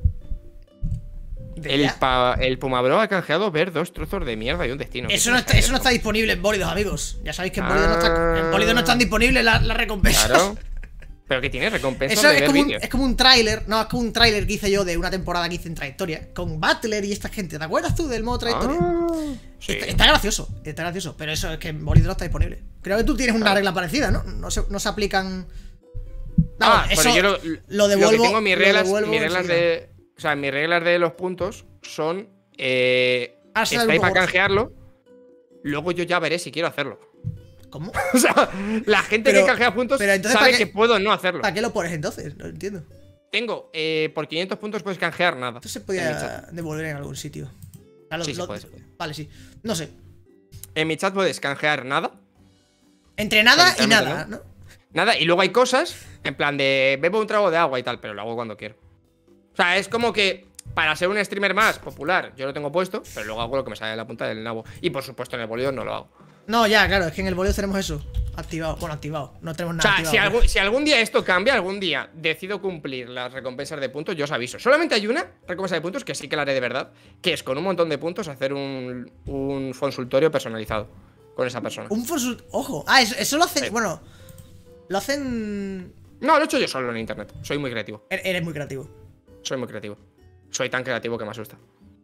S2: ¿De ya?
S1: El Puma Bro ha canjeado ver 2 trozos de mierda y un destino.
S2: Eso no está disponible en Bólidos, amigos. Ya sabéis que en Bólidos no están disponibles las recompensas.
S1: Claro. Pero que tiene recompensas
S2: Eso
S1: de ver vídeos.
S2: es como un tráiler. No, es como un tráiler que hice yo de una temporada que hice en Trayectoria. Con Butler y esta gente. ¿Te acuerdas tú del modo Trayectoria?
S1: Sí.
S2: Está gracioso. Está gracioso. Pero eso es que en Bólidos no está disponible. Creo que tú tienes una regla parecida, ¿no? No se aplican. No, eso
S1: pero yo
S2: lo devuelvo.
S1: Lo que tengo mis reglas
S2: enseguida.
S1: de. O sea, mis reglas de los puntos son.
S2: Arsenal
S1: Está ahí para
S2: World.
S1: canjearlo. Luego yo ya veré si quiero hacerlo.
S2: ¿Cómo?
S1: O sea, la gente
S2: Pero-
S1: que canjea puntos
S2: pero entonces,
S1: sabe
S2: ¿para qué?
S1: que puedo no hacerlo.
S2: ¿Para qué lo pones entonces? No lo entiendo.
S1: Tengo, por 500 puntos puedes canjear nada.
S2: Esto se
S1: en mi
S2: podía
S1: chat.
S2: devolver en algún sitio.
S1: Sí, se puede.
S2: Vale, sí. No sé.
S1: En mi chat puedes canjear nada.
S2: Entre nada y
S1: Literalmente
S2: nada, ¿no?
S1: Nada, y luego hay cosas en plan de bebo un trago de agua y tal, pero lo hago cuando quiero. O sea, es como que para ser un streamer más popular, yo lo tengo puesto, pero luego hago lo que me sale de la punta del nabo. Y por supuesto en el bolido no lo hago.
S2: No, ya, claro, es que en el Bólidos tenemos eso. Activado. Bueno, activado. No tenemos
S1: O
S2: nada
S1: sea,
S2: activado.
S1: si algún día esto cambia, algún día decido cumplir las recompensas de puntos, yo os aviso. Solamente hay una recompensa de puntos que sí que la haré de verdad, que es con un montón de puntos hacer un consultorio personalizado con esa persona.
S2: Ojo. Ah, eso lo hacen.
S1: Sí.
S2: Bueno, lo hacen.
S1: No, lo he hecho yo solo en internet. Soy muy creativo.
S2: Eres muy creativo.
S1: Soy muy creativo. Soy tan creativo que me asusta.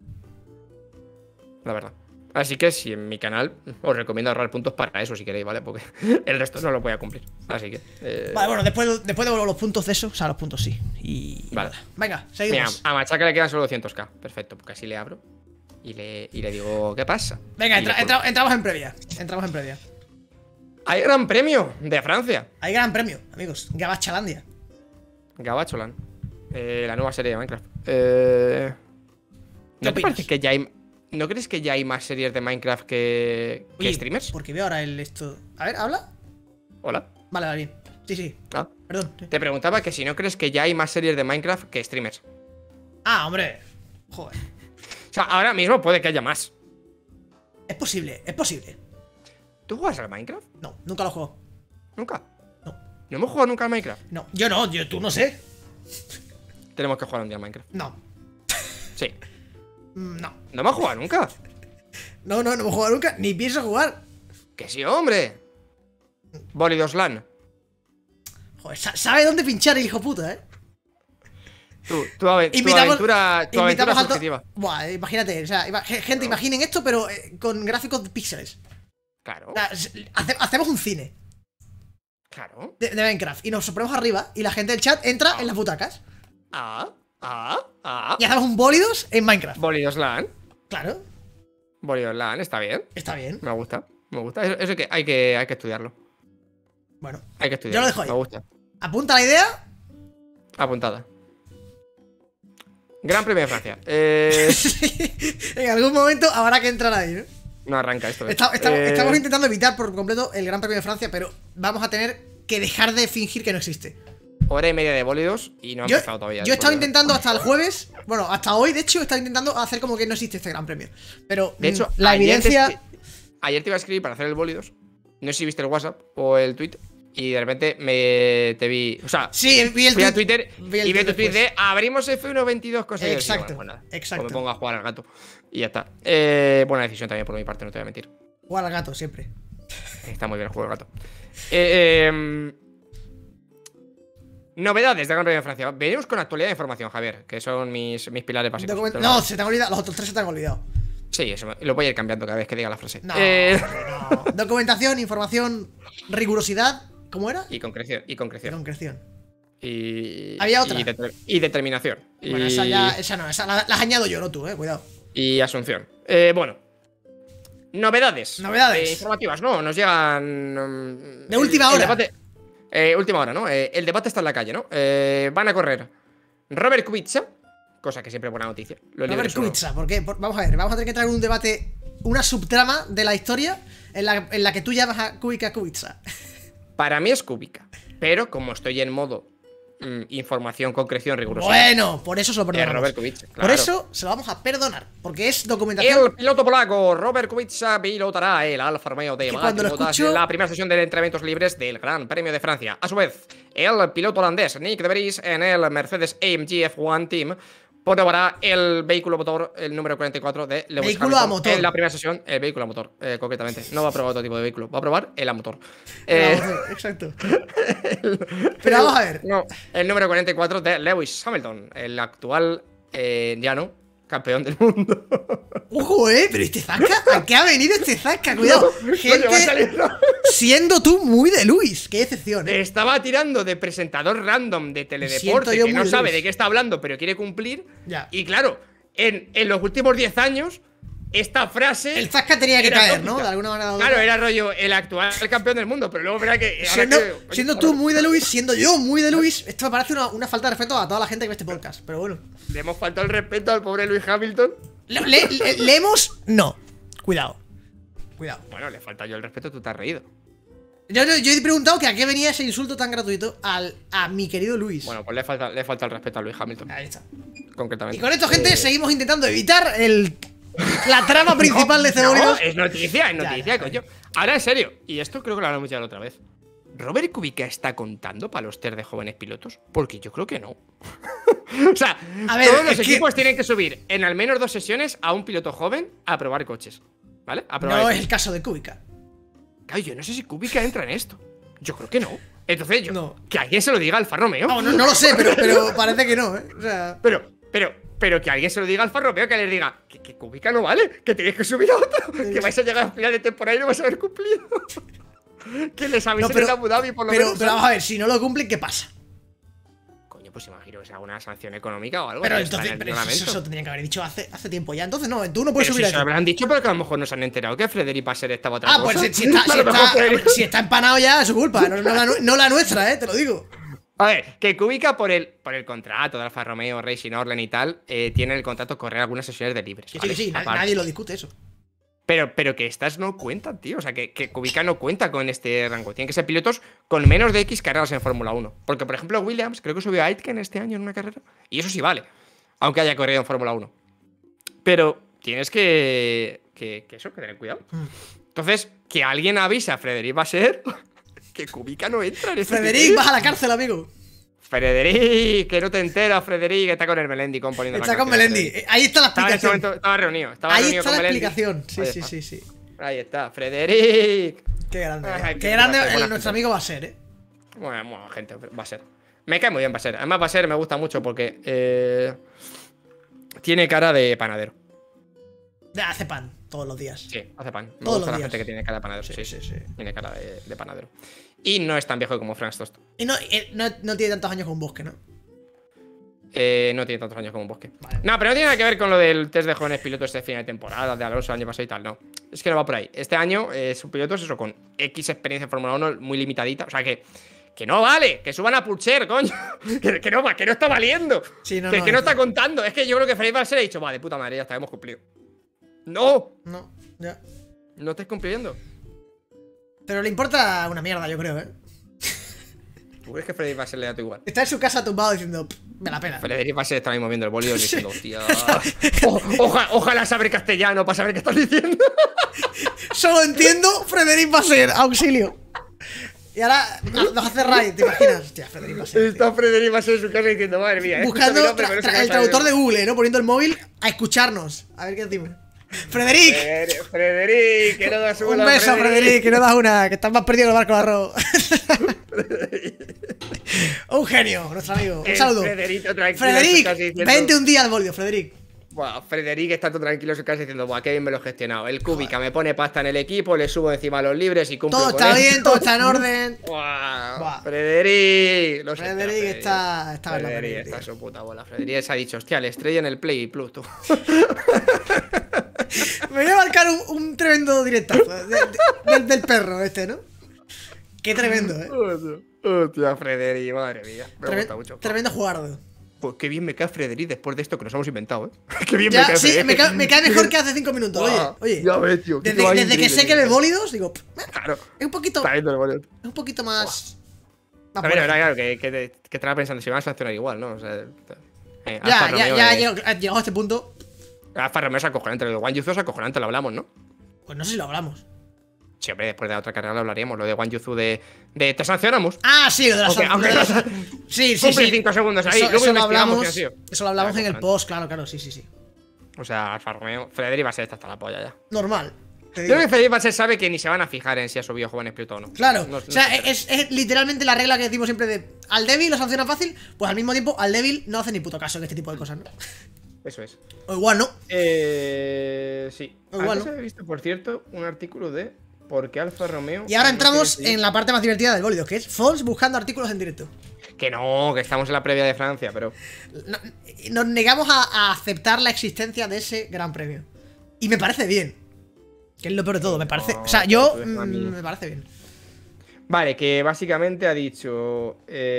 S1: La verdad. Así que si en mi canal os recomiendo ahorrar puntos para eso si queréis, ¿vale? Porque el resto no lo voy a cumplir. Así que.
S2: Vale, bueno, después devuelvo los puntos de eso. O sea, los puntos sí. Y.
S1: Vale.
S2: nada. Venga,
S1: Mira,
S2: seguimos.
S1: a Machaca le quedan solo 200k. Perfecto, porque así le abro y le digo, ¿qué pasa?
S2: Venga,
S1: Y le cuelgo.
S2: entramos en previa. Entramos en previa.
S1: Hay gran premio de Francia.
S2: Hay gran premio, amigos. Gabachalandia.
S1: Gabacholan. La nueva serie de Minecraft.
S2: ¿Qué
S1: ¿No te
S2: opinas?
S1: parece que ya hay. ¿No crees que ya hay más series de Minecraft que
S2: Oye,
S1: streamers?
S2: Porque veo ahora esto. A ver, ¿habla?
S1: Hola.
S2: Vale, vale, bien. Sí, sí.
S1: Ah.
S2: Perdón.
S1: Te preguntaba que si no crees que ya hay más series de Minecraft que streamers.
S2: Ah, hombre. Joder.
S1: O sea, ahora mismo puede que haya más.
S2: Es posible, es posible.
S1: ¿Tú juegas al Minecraft?
S2: No, nunca lo juego.
S1: ¿Nunca?
S2: No.
S1: ¿No hemos jugado nunca al Minecraft?
S2: No, yo no, tú no sé.
S1: Tenemos que jugar un día al Minecraft.
S2: No.
S1: Sí.
S2: No.
S1: ¿No hemos jugado nunca?
S2: No hemos jugado nunca, ni pienso jugar.
S1: ¡Que sí, hombre! Bolidos LAN.
S2: Joder, sabe dónde pinchar el hijo puta,
S1: Tu aventura
S2: invitamos a
S1: subjetiva.
S2: Buah, imagínate, o sea, gente, imaginen esto, pero con gráficos de píxeles.
S1: Claro,
S2: O sea, hacemos un cine
S1: claro.
S2: de Minecraft y nos ponemos arriba y la gente del chat entra en las butacas y hacemos un bólidos en Minecraft.
S1: Bolidos LAN.
S2: Claro,
S1: Bolidos LAN, está bien.
S2: está bien.
S1: Me gusta, me gusta. Eso que hay que estudiarlo.
S2: Bueno,
S1: Hay que estudiarlo.
S2: yo lo dejo ahí.
S1: Me gusta.
S2: Apunta la idea.
S1: Apuntada. Gran Premio de Francia.
S2: En algún momento habrá que entrar ahí, ¿no?
S1: No arranca esto.
S2: Estamos intentando evitar por completo el Gran Premio de Francia, pero vamos a tener que dejar de fingir que no existe.
S1: Hora y media de bólidos y no ha empezado todavía.
S2: Yo he estado
S1: el bólido.
S2: intentando hasta el jueves, bueno, hasta hoy, de hecho, he estado intentando hacer como que no existe este Gran Premio. Pero
S1: De hecho,
S2: la evidencia.
S1: ayer te iba a escribir para hacer el bólidos. No sé si viste el WhatsApp o el tweet. Y de repente te vi. O sea,
S2: Sí, vi el
S1: fui a
S2: tweet.
S1: Twitter
S2: Vi el
S1: y vi tu
S2: tweet
S1: tweet de abrimos F1.22 cosas. Y yo,
S2: Exacto,
S1: bueno, pues nada,
S2: exacto.
S1: pues me pongo a jugar al gato. Y ya está. Buena decisión también por mi parte, no te voy a mentir.
S2: Jugar al gato siempre.
S1: Está muy bien el juego del gato. Novedades de Gran Premio de Francia. Venimos con actualidad de información, Javier, que son mis pilares básicos.
S2: No, se te han olvidado, los otros tres se te han olvidado.
S1: Sí, eso lo voy a ir cambiando cada vez que diga la frase.
S2: No, no. Documentación, información, rigurosidad. ¿Cómo era?
S1: Y concreción. Y concreción.
S2: Concreción.
S1: Y,
S2: Había otra.
S1: Y determinación.
S2: Bueno, esa no, esa las añado yo, no tú, cuidado.
S1: Y asunción. Bueno. Novedades.
S2: Novedades.
S1: Informativas, ¿no? Nos llegan.
S2: De última hora.
S1: Debate, última hora, ¿no? El debate está en la calle, ¿no? Van a correr Robert Kubica, cosa que siempre es buena noticia. Los
S2: Robert
S1: libres son-
S2: Kubica, ¿por qué? Vamos a ver, vamos a tener que traer un debate, una subtrama de la historia en la que tú llamas a Kubica Kubica.
S1: Para mí es Kubica, pero como estoy en modo información, concreción, rigurosa.
S2: Bueno, por eso se lo perdonamos.
S1: Robert Kubica,
S2: Por
S1: claro.
S2: eso se lo vamos a perdonar, porque es documentación.
S1: El piloto polaco Robert Kubica pilotará el Alfa Romeo de
S2: Que cuando lo
S1: Máximo
S2: escucho-
S1: en la primera sesión de entrenamientos libres del Gran Premio de Francia. A su vez, el piloto holandés Nick de Vries en el Mercedes AMG F1 Team probará el vehículo motor, el número 44 de Lewis
S2: Vehículo a
S1: Hamilton.
S2: motor.
S1: En la primera sesión, el vehículo a motor, concretamente. No va a probar otro tipo de vehículo, va a probar el a motor.
S2: Exacto. Pero vamos a ver.
S1: No, el número 44 de Lewis Hamilton, el actual llano campeón del mundo.
S2: Ojo, pero este Zasca, ¿a qué ha venido este Zasca? Cuidado,
S1: Coño, va
S2: gente,
S1: saliendo.
S2: siendo tú muy de Luis, qué excepción,
S1: Estaba tirando de presentador random de
S2: Siento
S1: teledeporte
S2: yo
S1: que no
S2: muy
S1: sabe
S2: Luis.
S1: de qué está hablando, pero quiere cumplir.
S2: Ya.
S1: Y claro, en los últimos 10 años, esta frase.
S2: El Zasca tenía que
S1: era
S2: caer,
S1: tópica.
S2: ¿no? De alguna manera u otra.
S1: Claro, era rollo el actual campeón del mundo, pero luego verá que. ahora
S2: Siendo,
S1: que-
S2: siendo tú muy de Luis, siendo yo muy de Luis, esto me parece una falta de respeto a toda la gente que ve este podcast. Pero bueno.
S1: Le hemos faltado el respeto al pobre Lewis Hamilton.
S2: ¿Leemos? No. Cuidado. Cuidado.
S1: Bueno, le falta yo el respeto, tú te has reído.
S2: Yo he preguntado que a qué venía ese insulto tan gratuito a mi querido Luis.
S1: Bueno, pues le falta el respeto a Lewis Hamilton,
S2: Ahí está.
S1: concretamente.
S2: Y con esto, gente, seguimos intentando evitar la trama principal de Cebolinos.
S1: No, es noticia,
S2: Ya,
S1: coño. Ahora, en serio, y esto creo que lo hablamos ya la otra vez. ¿Robert Kubica está contando para los test de jóvenes pilotos? Porque yo creo que no. O sea,
S2: A ver,
S1: todos los
S2: es que-
S1: equipos tienen que subir en al menos 2 sesiones a un piloto joven a probar coches. ¿Vale? A probar
S2: No es
S1: coches.
S2: el caso de Kubica.
S1: Claro, yo no sé si Kubica entra en esto. Yo creo que no. Entonces,
S2: No.
S1: que alguien se lo diga al Alfa Romeo.
S2: No, no lo sé, pero parece que no, ¿eh? O sea.
S1: Pero que alguien se lo diga al Alfa Romeo, que les diga que Kubica no vale, que tenéis que subir a otro, que vais a llegar al final de temporada y no vais a haber cumplido. Que les aviséis
S2: No, pero-
S1: en Abu Dhabi por lo
S2: Pero
S1: menos.
S2: vamos a ver, si no lo cumplen, ¿qué pasa?
S1: Coño, pues imagino que sea una sanción económica o algo.
S2: Pero
S1: que está
S2: entonces,
S1: en el
S2: pero eso
S1: reglamento.
S2: tendrían que haber dicho hace tiempo ya. Entonces no, tú no puedes
S1: Pero
S2: subir
S1: si se lo
S2: aquí.
S1: habrán dicho, pero que a lo mejor no se han enterado que Frederic Passer estaba otra
S2: Ah,
S1: cosa.
S2: pues si
S1: A lo mejor Frederic-
S2: si está empanado ya es su culpa, no la nuestra, te lo digo.
S1: A ver, que Kubica por el contrato de Alfa Romeo, Racing Orlen y tal, tiene el contrato correr algunas sesiones de libres.
S2: Que
S1: ¿vale?
S2: sí,
S1: Aparte.
S2: nadie lo discute eso.
S1: Pero que estas no cuentan, tío. O sea, que Kubica no cuenta con este rango. Tienen que ser pilotos con menos de X carreras en Fórmula 1. Porque, por ejemplo, Williams creo que subió a Aitken este año en una carrera. Y eso sí vale. Aunque haya corrido en Fórmula 1. Pero tienes que tener cuidado. Entonces, que alguien avise a Frederic Basser que Kubica no entra en este
S2: Frederic, vas a la cárcel, amigo.
S1: Frederic, que no te enteras, Frederic, que está con el Melendi componiendo
S2: Está
S1: la
S2: con
S1: canción,
S2: Melendi.
S1: Frederic.
S2: Ahí está la
S1: Estaba en ese
S2: explicación.
S1: momento, estaba reunido.
S2: Ahí
S1: reunido
S2: está
S1: con
S2: la
S1: Melendi.
S2: explicación.
S1: Ahí
S2: Sí,
S1: está.
S2: sí.
S1: Ahí está, Frederic.
S2: Qué grande.
S1: Ay,
S2: Qué grande
S1: buena
S2: nuestro
S1: gente.
S2: amigo va a ser,
S1: Bueno, gente, va a ser. Me cae muy bien, va a ser. Además, va a ser, me gusta mucho porque tiene cara de panadero.
S2: Hace pan todos los días.
S1: Sí, hace pan. Me
S2: Todos
S1: gusta
S2: los
S1: la
S2: días.
S1: gente que tiene cara de panadero.
S2: Sí, sí.
S1: Tiene cara de panadero. Y no es tan viejo como Franz Tost.
S2: Y no tiene tantos años como un bosque, ¿no?
S1: No tiene tantos años como un bosque.
S2: Vale.
S1: No, pero no tiene nada que ver con lo del test de jóvenes pilotos de final de temporada, de Alonso el año pasado y tal, no. Es que no va por ahí. Este año su piloto es eso, con X experiencia en Fórmula 1 muy limitadita. O sea que no vale, que suban a Purcher, coño. que no está valiendo.
S2: Sí, no,
S1: que
S2: no,
S1: no está contando. Es que yo creo que Freddy Basser ha dicho, va, de puta madre, ya está, hemos cumplido. ¡No!
S2: No, ya.
S1: No estáis cumpliendo.
S2: Pero le importa una mierda, yo creo,
S1: ¿Tú crees que Freddy Basser le da todo igual?
S2: Está en su casa tumbado diciendo, me la pena.
S1: Frederic Basser está ahí moviendo el bolio diciendo, hostia. Ojalá saber castellano para saber qué estás diciendo.
S2: Solo entiendo, Frederic va a ser auxilio. Y ahora nos hace raid, ¿te imaginas? Hostia, Frederic va a ser.
S1: Está Frederic Basser en su casa diciendo, madre mía.
S2: Buscando
S1: escucha mi nombre, pero no sé
S2: el
S1: qué
S2: traductor
S1: pasa.
S2: de Google, ¿no? Poniendo el móvil a escucharnos. A ver qué decimos. Frederic,
S1: Frederic, que no das
S2: un beso, Frederic, que no das una, que estás más perdido en el barco de arroz. Un genio, nuestro amigo. Un saludo.
S1: Frederito, tranquilo,
S2: Frederic,
S1: estás diciendo-
S2: vente un día al bolio, Frederic.
S1: Buah, Frederic está todo tranquilo en su casa diciendo, buah, qué bien me lo he gestionado. El Kubica me pone pasta en el equipo, le subo encima a los libres y cumplo
S2: Todo
S1: con
S2: está
S1: él.
S2: bien, todo está en orden.
S1: Buah,
S2: Buah.
S1: Frederic. Lo sé,
S2: Frederic está en la
S1: Frederic
S2: Frederic,
S1: está en
S2: tío.
S1: su puta bola. Frederic se ha dicho, hostia, le estrella en el Play Plus, tú.
S2: Me voy a marcar un tremendo directazo del perro este, ¿no? Qué tremendo,
S1: Hostia, Frederic, madre mía. Me gusta mucho.
S2: Tremendo jugardo.
S1: Pues qué bien me cae Frederic después de esto que nos hemos inventado, Qué bien
S2: Ya,
S1: me cae
S2: sí,
S1: Frederic.
S2: me cae mejor que hace 5 minutos. Oye.
S1: Ya ves, tío.
S2: Desde que sé que ve bólidos, digo,
S1: Claro.
S2: es un poquito.
S1: Está viendo el bólido.
S2: Es un poquito más.
S1: A ver, claro, que estaba pensando si van a sancionar igual, ¿no? O sea.
S2: Ya he llegado a este punto.
S1: Alfa Romeo es acojonante, lo de Wang Yuzu es acojonante, lo hablamos, ¿no?
S2: Pues no sé si lo hablamos.
S1: Sí, hombre, después de la otra carrera lo hablaríamos, lo de Wang Yuzu de te sancionamos.
S2: Ah, sí, lo de las
S1: Aunque
S2: sí.
S1: Cumple 5 segundos ahí, luego
S2: eso lo
S1: investigamos
S2: hablamos,
S1: quién ha sido.
S2: eso lo hablamos en el
S1: Acojonante.
S2: post, claro, sí.
S1: O sea, Alfa Romeo, Frederic va a ser hasta la polla ya.
S2: Normal. Te
S1: Yo
S2: digo.
S1: creo que Frederic va a ser, sabe que ni se van a fijar en si ha subido joven espíritu o no.
S2: Claro,
S1: No-
S2: o sea,
S1: no sé.
S2: es literalmente la regla que decimos siempre de al débil lo sanciona fácil, pues al mismo tiempo al débil no hace ni puto caso en este tipo de cosas, ¿no?
S1: Eso es.
S2: O igual no.
S1: Sí.
S2: Igual,
S1: Antes
S2: ¿no?
S1: había visto, por cierto, un artículo de por qué Alfa Romeo.
S2: Y ahora
S1: no
S2: entramos
S1: quiere seguir-
S2: en la parte más divertida del bólido, que es Fons buscando artículos en directo.
S1: Que no, que estamos en la previa de Francia, pero.
S2: No- Nos negamos a aceptar la existencia de ese gran premio. Y me parece bien. Que es lo peor de todo, me parece. O sea, yo
S1: pero tú a mí.
S2: me parece bien.
S1: Vale, que básicamente ha dicho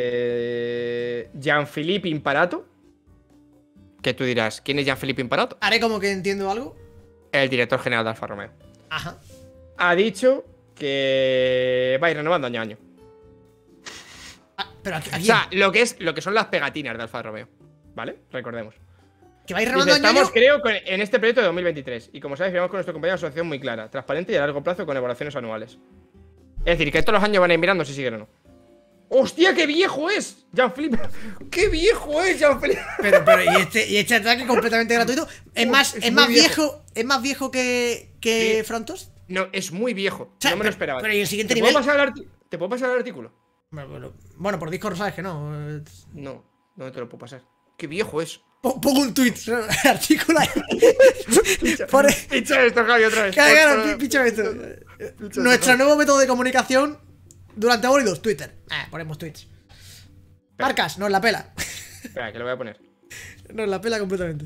S1: Gianfilippe Imparato. Que tú dirás, ¿quién es Gianfilippe Imparato?
S2: Haré como que entiendo algo.
S1: El director general de Alfa Romeo.
S2: Ajá.
S1: Ha dicho que va a ir renovando año a año.
S2: Pero aquí,
S1: O sea, lo que son las pegatinas de Alfa Romeo. ¿Vale? Recordemos.
S2: que va a ir
S1: Dice,
S2: renovando año a
S1: estamos,
S2: año.
S1: creo, en este proyecto de 2023. Y como sabéis, firmamos con nuestro compañero una asociación muy clara, transparente y a largo plazo con evaluaciones anuales. Es decir, que todos los años van a ir mirando si siguen o no. ¡Hostia, qué viejo es! Jean-Philippe. ¡Qué viejo es Jean-Philippe!
S2: Pero, y este ataque completamente gratuito. Es más,
S1: es
S2: es
S1: muy
S2: más
S1: viejo.
S2: viejo. Es más viejo que
S1: Sí.
S2: Frontos.
S1: No, es muy viejo.
S2: O sea,
S1: No me lo esperaba.
S2: pero ¿y el siguiente
S1: ¿Te
S2: nivel?
S1: puedo pasar ¿Te puedo pasar el artículo?
S2: Bueno, por Discord sabes que no.
S1: No, no te lo puedo pasar. ¡Qué viejo es!
S2: Pongo un tweet, artículo ahí. Pone-
S1: Pincha esto, Javi, otra vez.
S2: Claro, pincha esto. Nuestro nuevo método de comunicación durante bólidos, Twitter. Ponemos tweets. Marcas, nos la pela.
S1: Espera, que lo voy a poner.
S2: Nos la pela completamente.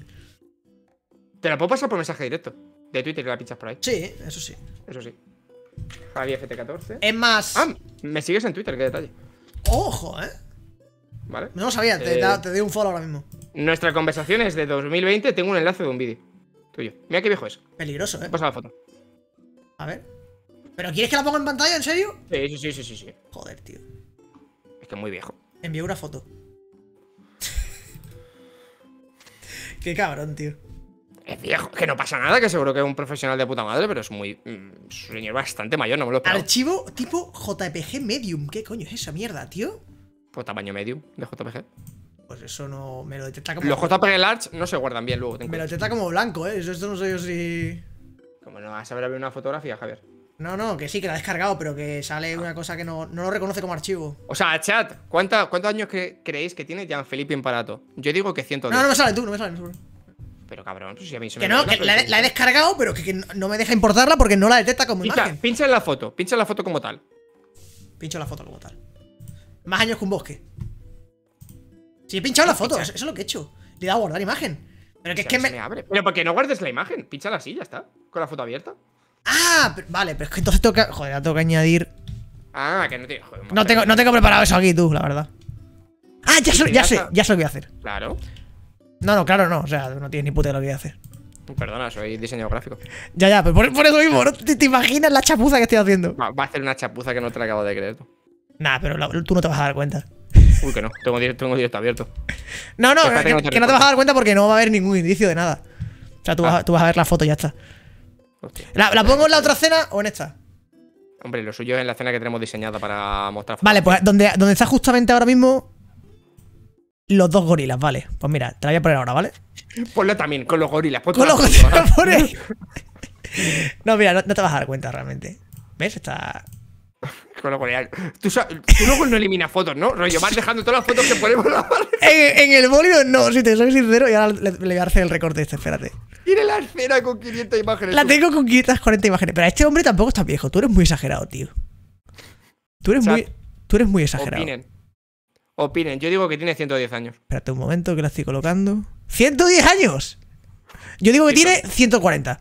S1: Te la puedo pasar por mensaje directo. De Twitter que la pinchas por ahí.
S2: Sí, eso sí.
S1: Eso sí. Javi FT14.
S2: Es más.
S1: Ah, me sigues en Twitter, qué detalle.
S2: Ojo,
S1: ¿Vale?
S2: no lo sabía, te doy un follow ahora mismo.
S1: Nuestra conversación es de 2020. Tengo un enlace de un vídeo tuyo. Mira qué viejo es.
S2: Peligroso,
S1: Pasa la foto.
S2: A ver. ¿Pero quieres que la ponga en pantalla, en serio?
S1: Sí.
S2: Joder, tío.
S1: Es que es muy viejo.
S2: Envié una foto. Qué cabrón, tío.
S1: Es viejo. Que no pasa nada, que seguro que es un profesional de puta madre, pero es muy. Es un señor bastante mayor, no me lo esperaba.
S2: Archivo tipo JPG Medium. ¿Qué coño es esa mierda, tío?
S1: Pues tamaño medium de JPG.
S2: Pues eso no. Me lo detecta como.
S1: Los JPG Large no se guardan bien luego. ten
S2: Me lo
S1: cuidado.
S2: detecta como blanco, Esto no sé yo si.
S1: Como no vas a ver una fotografía, Javier.
S2: No, que sí, que la ha descargado, pero que sale una cosa que no lo reconoce como archivo.
S1: O sea, chat, ¿cuántos años creéis que tiene Gianfilippe Imparato? Yo digo que 110.
S2: No me sale tú, no me sale.
S1: Pero cabrón, pues si a mí se
S2: Que
S1: me
S2: no,
S1: olvida,
S2: que
S1: pero
S2: la,
S1: sí.
S2: la he descargado, pero que no me deja importarla porque no la detecta como imagen.
S1: Pincha en la foto como tal.
S2: Pincho la foto como tal. Más años que un bosque. Si he pinchado la foto,
S1: pincha.
S2: eso es lo que he hecho. Le he dado a guardar imagen. Pero que es
S1: Se
S2: que
S1: me- se me abre. Pero porque no guardes la imagen, pínchala así, ya está. Con la foto abierta.
S2: Vale, pero es que entonces tengo que. Joder, ya tengo que añadir.
S1: Ah, que no tiene. Joder,
S2: No tengo preparado eso aquí, tú, la verdad. Ah, ya sé lo que voy a hacer.
S1: Claro.
S2: No, claro, no. O sea, no tienes ni puta idea lo que voy a hacer.
S1: Perdona, soy diseñador gráfico.
S2: Ya, pero por eso mismo, ¿no? ¿Te imaginas la chapuza que estoy haciendo?
S1: Va a hacer una chapuza que no te la acabo de creer tú.
S2: Nah, pero tú no te vas a dar cuenta.
S1: Uy, que no. Tengo directo abierto.
S2: No,
S1: Espérate, no te
S2: que no te vas a dar cuenta porque no va a haber ningún indicio de nada. O sea, tú vas a ver la foto y ya está.
S1: Hostia.
S2: ¿La pongo en la otra escena o en esta?
S1: Hombre, lo suyo es en la escena que tenemos diseñada para mostrar fotos.
S2: Vale, pues donde está justamente ahora mismo los dos gorilas, vale. Pues mira, te la voy a poner ahora, ¿vale?
S1: Ponlo también, con los gorilas. Ponte
S2: Con
S1: la
S2: los
S1: foto,
S2: gorilas
S1: ¿vale?
S2: por ahí. No, mira, no te vas a dar cuenta realmente. ¿Ves? Está.
S1: Con los gorilas. Tú luego no eliminas fotos, ¿no? Rollo, vas dejando todas las fotos que ponemos la
S2: En el bólido no, si te soy sincero, y ahora le voy a hacer el recorte este, espérate.
S1: Tiene la escena con 500 imágenes.
S2: La
S1: tú.
S2: tengo con 540 imágenes. Pero a este hombre tampoco está viejo. Tú eres muy exagerado, tío. Tú eres muy exagerado.
S1: Opinen. Yo digo que tiene 110 años.
S2: Espérate un momento que la estoy colocando. ¡110 años! Yo digo que tiene 140.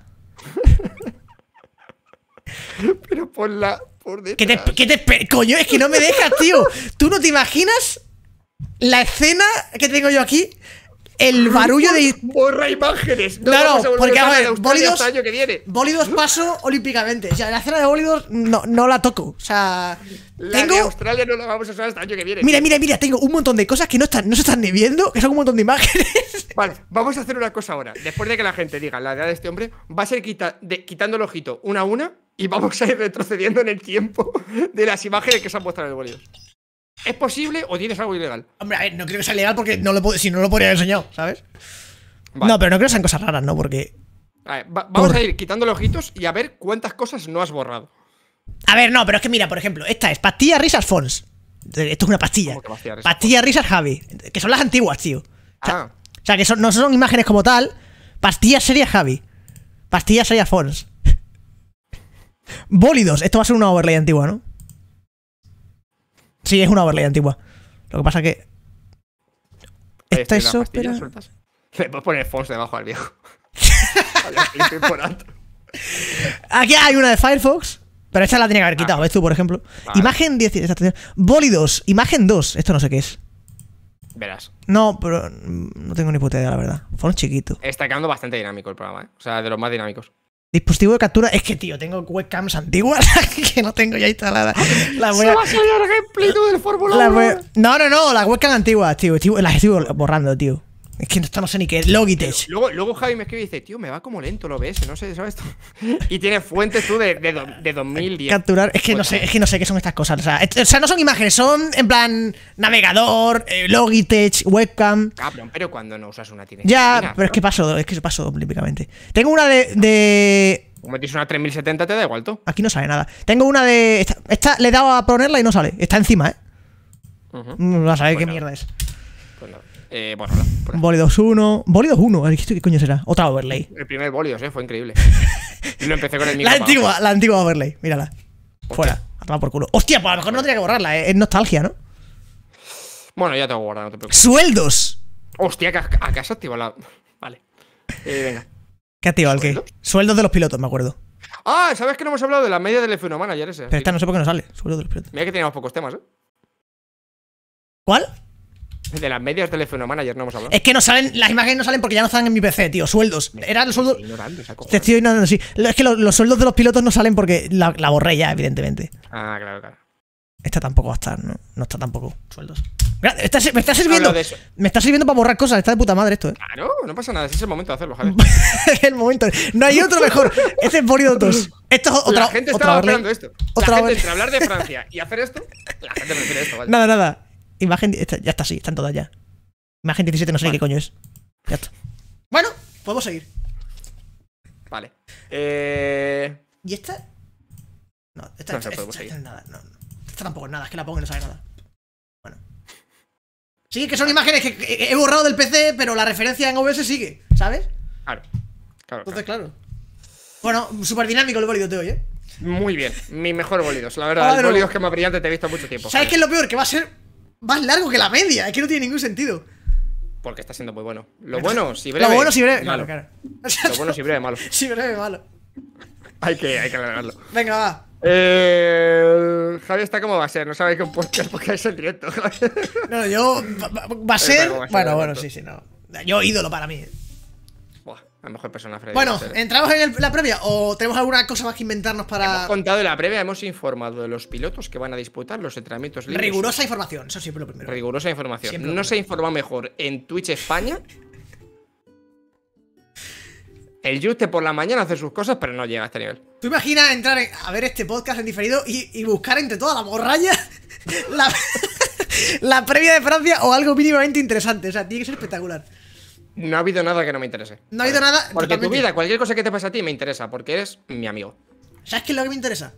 S1: Pero ponla por detrás.
S2: ¿Qué te coño? Es que no me dejas, tío. ¿Tú no te imaginas La escena que tengo yo aquí, el barullo de...
S1: Borra imágenes. No,
S2: Claro,
S1: vamos a volver
S2: porque a
S1: a
S2: ver,
S1: Australia hasta el año que viene.
S2: Bólidos paso olímpicamente. O sea, la escena de bólidos no la toco. O sea,
S1: La de Australia no la vamos a usar hasta el año que viene.
S2: Mira, tengo un montón de cosas que no se están ni viendo, que son un montón de imágenes.
S1: Vale, vamos a hacer una cosa ahora. Después de que la gente diga la edad de este hombre, va a ser quitando el ojito una a una y vamos a ir retrocediendo en el tiempo de las imágenes que se han mostrado en el bólidos. ¿Es posible o tienes algo ilegal?
S2: Hombre, a ver, no creo que sea legal porque si no lo podría haber enseñado, ¿sabes?
S1: Vale.
S2: No, pero no creo que sean cosas raras, ¿no? Porque...
S1: A ver, vamos a ir quitando los ojitos y a ver cuántas cosas no has borrado.
S2: A ver, no, pero es que mira, por ejemplo, esta es pastilla risas Fons. Esto es una pastilla.
S1: ¿Cómo que pastilla risas
S2: Pastilla risas Javi. Que son las antiguas, tío.
S1: Ah,
S2: O sea, que no son imágenes como tal. Pastilla seria Javi. Pastilla seria Fons. Bólidos. Esto va a ser una overlay antigua, ¿no? Sí, es una overlay antigua. Lo que pasa que... Esta es ópera...
S1: Le puedes poner fonts debajo al viejo. Por alto.
S2: Aquí hay una de Firefox. Pero esta la tenía que haber quitado, ¿ves tú, por ejemplo?
S1: Vale.
S2: Imagen 10... Bólidos. Imagen 2. Esto no sé qué es.
S1: Verás.
S2: No, pero no tengo ni puta idea, la verdad. Font chiquito.
S1: Está quedando bastante dinámico el programa, ¿eh? O sea, de los más dinámicos.
S2: Dispositivo de captura. Es que, tío, tengo webcams antiguas que no tengo ya instaladas. Las voy
S1: ¡Se
S2: a...
S1: va a salir el gameplay tú del Fórmula
S2: las
S1: 1!
S2: voy a- No, las webcams antiguas, tío. Las estoy borrando, tío. Es que esto no sé ni qué es. Logitech.
S1: Luego Javi me escribe y dice, tío, me va como lento, lo ves, no sé, ¿sabes esto? Y tiene fuentes tú de 2010.
S2: Capturar. Es que no sé qué son estas cosas. O sea, no son imágenes, son en plan navegador, Logitech, webcam.
S1: Cabrón, pero cuando no usas una tienes
S2: Ya,
S1: que
S2: pero es que paso olímpicamente. Tengo una de...
S1: Como metes una 3070 te da igual tú.
S2: Aquí no sale nada. Tengo una de... Esta le he dado a ponerla y no sale. Está encima, ¿eh? No vas a saber qué
S1: Pues
S2: mierda es.
S1: Pues nada. Bórrala.
S2: Bólidos 1. Bólidos 1. ¿Esto qué coño será? Otra overlay.
S1: El primer Bólidos, fue increíble. Lo empecé con el micro.
S2: La antigua overlay. Mírala. Fuera. A tomar por culo. Hostia, pues a lo mejor no tenía que borrarla. Es nostalgia, ¿no?
S1: Bueno, ya tengo guardado, no te preocupes.
S2: Sueldos.
S1: Hostia, que acá se activa la... Vale. Venga.
S2: ¿Qué activa el qué?
S1: ¿Sueldos?
S2: Sueldos de los pilotos, me acuerdo.
S1: Ah, ¿sabes que no hemos hablado de la media del F1 Manager ese?
S2: Pero esta no sé por qué no sale. Sueldos de los pilotos.
S1: Mira que teníamos pocos temas, ¿eh?
S2: ¿Cuál?
S1: De las medias del F1 Manager no hemos hablado.
S2: Es que no salen, las imágenes no salen porque ya no están en mi PC, tío. Sueldos. Eran los sueldos.
S1: Ignorando, esa cojones.
S2: Te estoy ignorando, sí. Es que los sueldos de los pilotos no salen porque la borré ya, evidentemente.
S1: Ah, claro.
S2: Esta tampoco va a estar, ¿no? No está tampoco. Sueldos. Me está sirviendo.
S1: Hablo de eso.
S2: Me está sirviendo para borrar cosas. Está de puta madre esto,
S1: Claro, no pasa nada, ese es el momento de hacerlo, Javi.
S2: El momento. No hay otro mejor. Este es Bólidos 2. Esto es otra.
S1: La gente
S2: otra
S1: estaba
S2: overlay.
S1: esperando esto.
S2: Otra
S1: La gente
S2: overlay.
S1: entre hablar de Francia y hacer esto, la gente prefiere esto, ¿vale?
S2: Nada. Imagen. Ya está, sí. Están todas ya. Imagen 17, no sé qué coño es. Ya está. Bueno, podemos seguir.
S1: Vale.
S2: ¿Y esta? No, esta
S1: No sé, podemos seguir.
S2: no es nada. No. Esta tampoco es nada. Es que la pongo y no sale nada. Bueno. Sí, que son imágenes que he borrado del PC, pero la referencia en OBS sigue, ¿sabes?
S1: Claro.
S2: Entonces, claro. Bueno, súper dinámico el bólido de hoy, ¿eh?
S1: Muy bien. Mi mejor bólidos, la verdad.
S2: Claro.
S1: El bólidos que más brillante te he visto mucho tiempo.
S2: ¿Sabes
S1: Javi.
S2: qué es lo peor? Que va a ser más largo que la media. Es que no tiene ningún sentido.
S1: Porque está siendo muy bueno. Lo bueno, si breve.
S2: Lo bueno si breve.
S1: Malo.
S2: Claro.
S1: Lo bueno, si breve, malo.
S2: Si breve, malo.
S1: Hay que alargarlo.
S2: Venga, va.
S1: Javi está como va a ser, no sabéis que un podcast porque es el directo.
S2: No, yo. Va a ser.
S1: cómo va a ser
S2: Bueno,
S1: el
S2: bueno,
S1: momento.
S2: sí, no. Yo ídolo para mí.
S1: Buah, la mejor persona, Freddy.
S2: Bueno,
S1: va a ser.
S2: ¿entramos en la previa o tenemos alguna cosa más que inventarnos
S1: Hemos
S2: para.
S1: contado en la previa, hemos informado de los pilotos que van a disputar los entrenamientos libres.
S2: Rigurosa información, eso siempre lo primero.
S1: Rigurosa información.
S2: Siempre lo
S1: No se informa mejor en Twitch España. El Juste por la mañana hace sus cosas, pero no llega a este nivel.
S2: ¿Tú imaginas entrar a ver este podcast en diferido y buscar entre toda la morralla la, la previa de Francia o algo mínimamente interesante? O sea, tiene que ser espectacular.
S1: No ha habido nada que no me interese.
S2: No ha habido nada.
S1: Porque tu
S2: totalmente.
S1: vida, cualquier cosa que te pase a ti me interesa, porque eres mi amigo.
S2: ¿Sabes qué es lo que me interesa?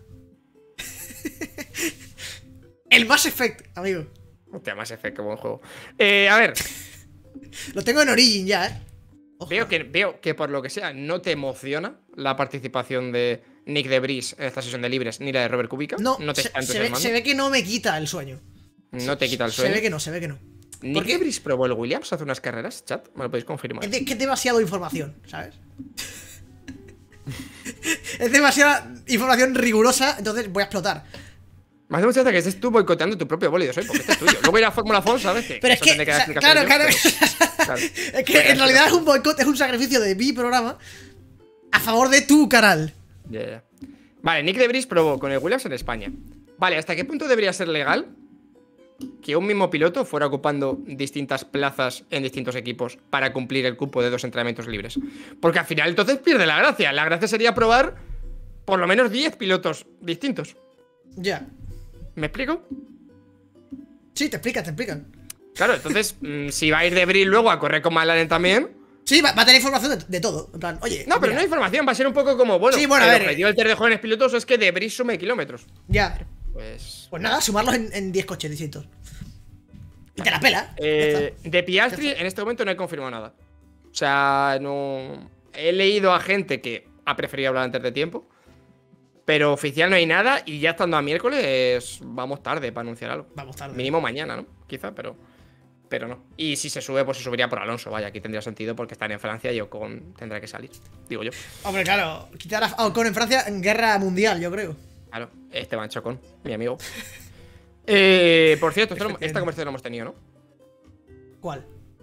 S2: El Mass Effect, amigo.
S1: Hostia, Mass Effect, qué buen juego. A ver,
S2: Lo tengo en Origin ya, ¿eh? Ojo.
S1: veo que por lo que sea no te emociona la participación de Nick de Vries en esta sesión de libres, ni la de Robert Kubica.
S2: No,
S1: te está entusiasmando.
S2: se ve que no me quita el sueño.
S1: No te quita el
S2: Se
S1: sueño.
S2: ve que no, se ve que no.
S1: Nick
S2: ¿Por qué?
S1: de Vries probó el Williams hace unas carreras, chat. Me lo podéis confirmar.
S2: Es que es demasiado información, ¿sabes? Es demasiada información rigurosa, entonces voy a explotar.
S1: Me hace mucha gracia que estés tú boicoteando tu propio bólido, ¿sabes? Porque este es tuyo. Luego ir a Fórmula Ford, ¿sabes?
S2: Pero es
S1: eso
S2: que,
S1: tendré
S2: o sea,
S1: dar explicaciones
S2: claro.
S1: yo, claro.
S2: Es que en realidad es un boicot, es un sacrificio de mi programa a favor de tu canal.
S1: Ya. Vale, Nick de Vries probó con el Williams en España. Vale, ¿hasta qué punto debería ser legal que un mismo piloto fuera ocupando distintas plazas en distintos equipos para cumplir el cupo de 2 entrenamientos libres? Porque al final entonces pierde la gracia. La gracia sería probar por lo menos 10 pilotos distintos.
S2: Ya.
S1: ¿Me explico?
S2: Sí, te explican.
S1: Claro, entonces, si va a ir de Vries luego a correr con McLaren también.
S2: Sí, va a tener información de todo. En plan, oye.
S1: No, pero
S2: mira,
S1: no hay información, va a ser un poco como, bueno,
S2: Sí, bueno, a
S1: el
S2: ver,
S1: objetivo del test de jóvenes pilotos es que de Vries sume kilómetros.
S2: Ya.
S1: Pues
S2: Pues nada, sumarlos en 10 coches distintos. Y te la pela. Ya está.
S1: de Piastri en este momento no he confirmado nada. O sea, no. He leído a gente que ha preferido hablar antes de tiempo. Pero oficial no hay nada. Y ya estando a miércoles, vamos tarde para anunciar algo.
S2: Vamos tarde.
S1: Mínimo mañana, ¿no? Quizá, pero no. Y si se sube, pues se subiría por Alonso. Vaya, aquí tendría sentido porque están en Francia y Ocon tendrá que salir. Digo yo.
S2: Hombre, claro, quitar a Ocon en Francia en guerra mundial, yo creo.
S1: Claro, Esteban Chocón, mi amigo. Por cierto, esta conversación la hemos tenido, ¿no?
S2: ¿Cuál?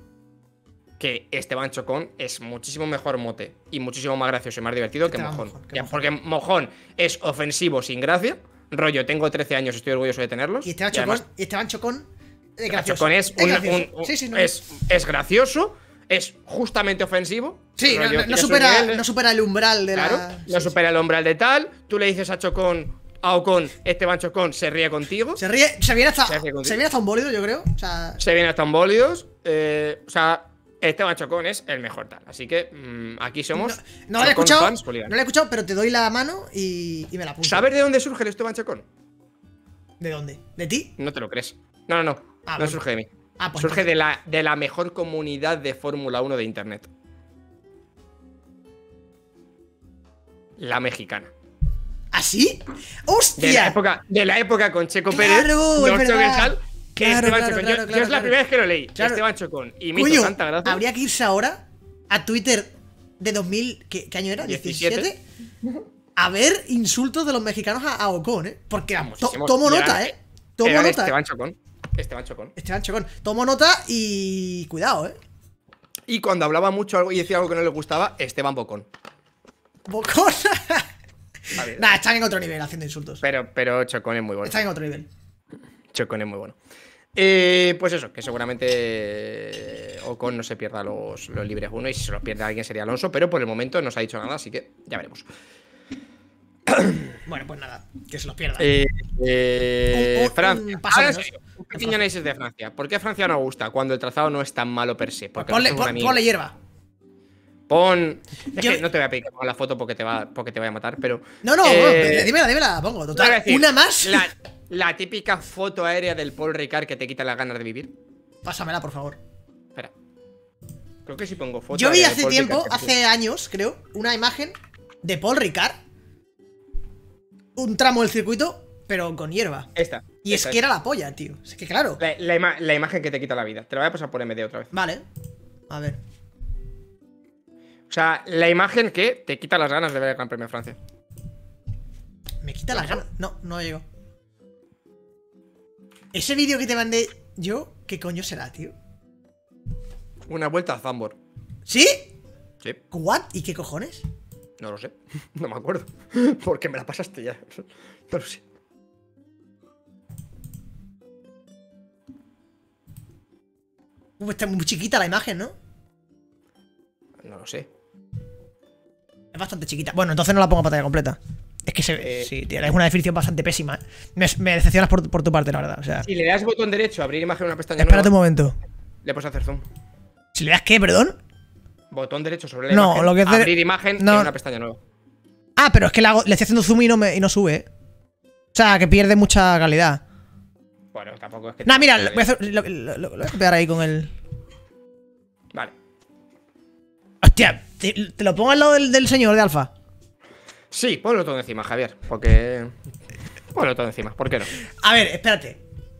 S1: Que Esteban Chocón es muchísimo mejor mote y muchísimo más gracioso y más divertido que
S2: Esteban
S1: Mojón.
S2: Mojón, que
S1: Ya,
S2: Mojón.
S1: porque Mojón es ofensivo sin gracia. Rollo, tengo 13 años, estoy orgulloso de tenerlos.
S2: Y Esteban Chocón es gracioso.
S1: Chocón es,
S2: gracioso. Sí, no.
S1: es gracioso, es justamente ofensivo.
S2: Sí,
S1: rollo,
S2: no
S1: tiene sus
S2: supera,
S1: niveles.
S2: no supera el umbral de
S1: Claro,
S2: la.
S1: no supera el umbral de tal. Tú le dices a Ocon, Esteban Chocón se ríe contigo.
S2: Se ríe, se viene hasta
S1: contigo.
S2: un bólido, yo creo. O sea,
S1: Se vienen hasta un bólidos. O sea, Esteban Chocón es el mejor tal. Así que aquí somos.
S2: no lo he
S1: Chocón
S2: escuchado,
S1: fans hooligans.
S2: no lo he escuchado, pero te doy la mano y me la apunto.
S1: ¿Sabes de dónde surge el Esteban Chocón?
S2: ¿De dónde? ¿De ti?
S1: No te lo crees. No. No
S2: bueno.
S1: surge de mí.
S2: Pues
S1: surge
S2: entonces.
S1: de la mejor comunidad de Fórmula 1 de internet. La mexicana.
S2: ¿Ah, sí? ¡Hostia!
S1: De la época con Checo
S2: Claro,
S1: Pérez.
S2: es
S1: Los
S2: verdad.
S1: Choquesal, que
S2: Claro,
S1: Esteban
S2: claro,
S1: Chocón.
S2: claro,
S1: Yo es la primera vez que lo leí.
S2: Claro.
S1: Esteban Chocón. Y me hizo
S2: Coño,
S1: tanta gracia.
S2: habría que irse ahora a Twitter de 2000. ¿Qué año era?
S1: 17.
S2: A ver insultos de los mexicanos a Ocon, ¿eh? Porque
S1: Muchísimos.
S2: tomo
S1: Ya,
S2: nota, ¿eh? Tomo
S1: era
S2: nota.
S1: Esteban Chocón. Esteban Chocón.
S2: Esteban Chocón. Tomo nota y. Cuidado, ¿eh?
S1: Y cuando hablaba mucho algo y decía algo que no le gustaba, Esteban Bocón.
S2: Bocón.
S1: A ver.
S2: Nah, están en otro nivel haciendo insultos.
S1: Pero Chocón es muy bueno.
S2: Están en otro nivel.
S1: Chocón es muy bueno. Pues eso, que seguramente Ocon no se pierda los libres 1 y si se los pierde alguien sería Alonso, pero por el momento no se ha dicho nada, así que ya veremos.
S2: Bueno, pues nada, que se los pierdan.
S1: Francia.
S2: un paso
S1: Ahora en
S2: menos.
S1: serio, un pequeño análisis de Francia. ¿Por qué Francia no gusta cuando el trazado no es tan malo per se?
S2: Pues
S1: Porque
S2: ponle hierba.
S1: Es que no te voy a pedir que ponga la foto porque te vaya a matar, pero.
S2: No, dímela, pongo. Total,
S1: Te voy a decir,
S2: una más.
S1: La típica foto aérea del Paul Ricard que te quita las ganas de vivir.
S2: Pásamela, por favor.
S1: Espera. Creo que sí pongo foto.
S2: Yo vi
S1: aérea de
S2: hace
S1: Paul
S2: tiempo,
S1: Ricard,
S2: hace años, creo, una imagen de Paul Ricard. Un tramo del circuito, pero con hierba.
S1: Esta.
S2: Y es que era la polla, tío. Es que claro.
S1: La imagen que te quita la vida. Te la voy a pasar por MD otra vez.
S2: Vale. A ver.
S1: O sea, la imagen que te quita las ganas de ver el Gran Premio de Francia.
S2: Me quita las ganas. No llego. Ese vídeo que te mandé yo, ¿qué coño será, tío?
S1: Una vuelta a Zambor.
S2: ¿Sí?
S1: Sí.
S2: ¿What? ¿Y qué cojones?
S1: No lo sé. No me acuerdo. Porque me la pasaste ya. No lo sé.
S2: Está muy chiquita la imagen, ¿no?
S1: No lo sé.
S2: Es bastante chiquita. Bueno, entonces no la pongo a pantalla completa. Es que sí, tío, es una definición bastante pésima. Me decepcionas por tu parte, la verdad. O sea,
S1: Si le das botón derecho, abrir imagen en una pestaña
S2: espérate un
S1: nueva,
S2: momento.
S1: le puedes hacer zoom.
S2: ¿Si le das qué, perdón?
S1: Botón derecho sobre la
S2: No,
S1: imagen,
S2: lo que hace-
S1: abrir imagen
S2: no.
S1: en una pestaña nueva.
S2: Ah, pero es que le estoy haciendo zoom y no sube, ¿eh? O sea, que pierde mucha calidad.
S1: Bueno, tampoco es que...
S2: Nah, mira, voy a hacer, lo voy a copiar ahí con el...
S1: Vale.
S2: Hostia, te lo pongo al lado del señor de Alfa.
S1: Sí, ponlo todo encima, Javier. Porque... Ponlo todo encima, ¿por qué no?
S2: A ver, espérate.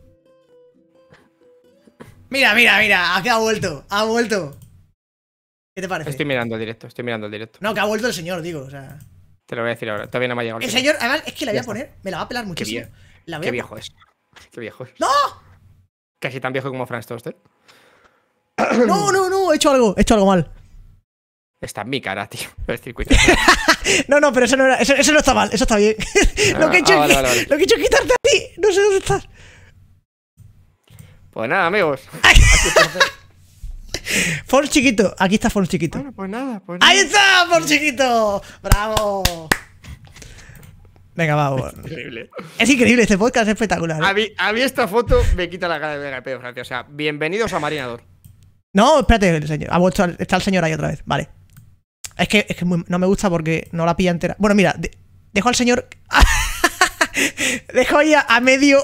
S2: Mira, ha vuelto. ¿Qué te parece?
S1: Estoy mirando el directo.
S2: No, que ha vuelto el señor, digo, o sea...
S1: Te lo voy a decir ahora, todavía no me ha llegado
S2: El
S1: final.
S2: señor, además, es que la voy
S1: Ya
S2: a
S1: está.
S2: poner, me la va a pelar muchísimo.
S1: bien.
S2: La voy
S1: Qué
S2: a-
S1: viejo es. Qué viejo es.
S2: ¡No!
S1: Casi tan viejo como Franz Toaster.
S2: No, no, no, he hecho algo mal.
S1: Está en mi cara, tío. El circuito.
S2: No, no, pero eso no era, eso no está mal, eso está bien. Lo que he hecho
S1: vale,
S2: es,
S1: vale.
S2: lo que he hecho es quitarte a ti. No sé dónde estás.
S1: Pues nada, amigos.
S2: Fons chiquito, aquí está Fons chiquito.
S1: Bueno, pues nada, pues nada.
S2: ¡Ahí está, Fons chiquito! ¡Bravo! Venga, vamos.
S1: Increíble.
S2: Es increíble, este podcast es espectacular. ¿Eh?
S1: A mí esta foto me quita la cara de Vega Pedro, Francia. O sea, bienvenidos a Marinador.
S2: No, espérate, señor. Ha vuelto, está el señor ahí otra vez. Vale. Es que no me gusta porque no la pilla entera. Bueno, mira, dejo al señor. Dejo ahí a medio.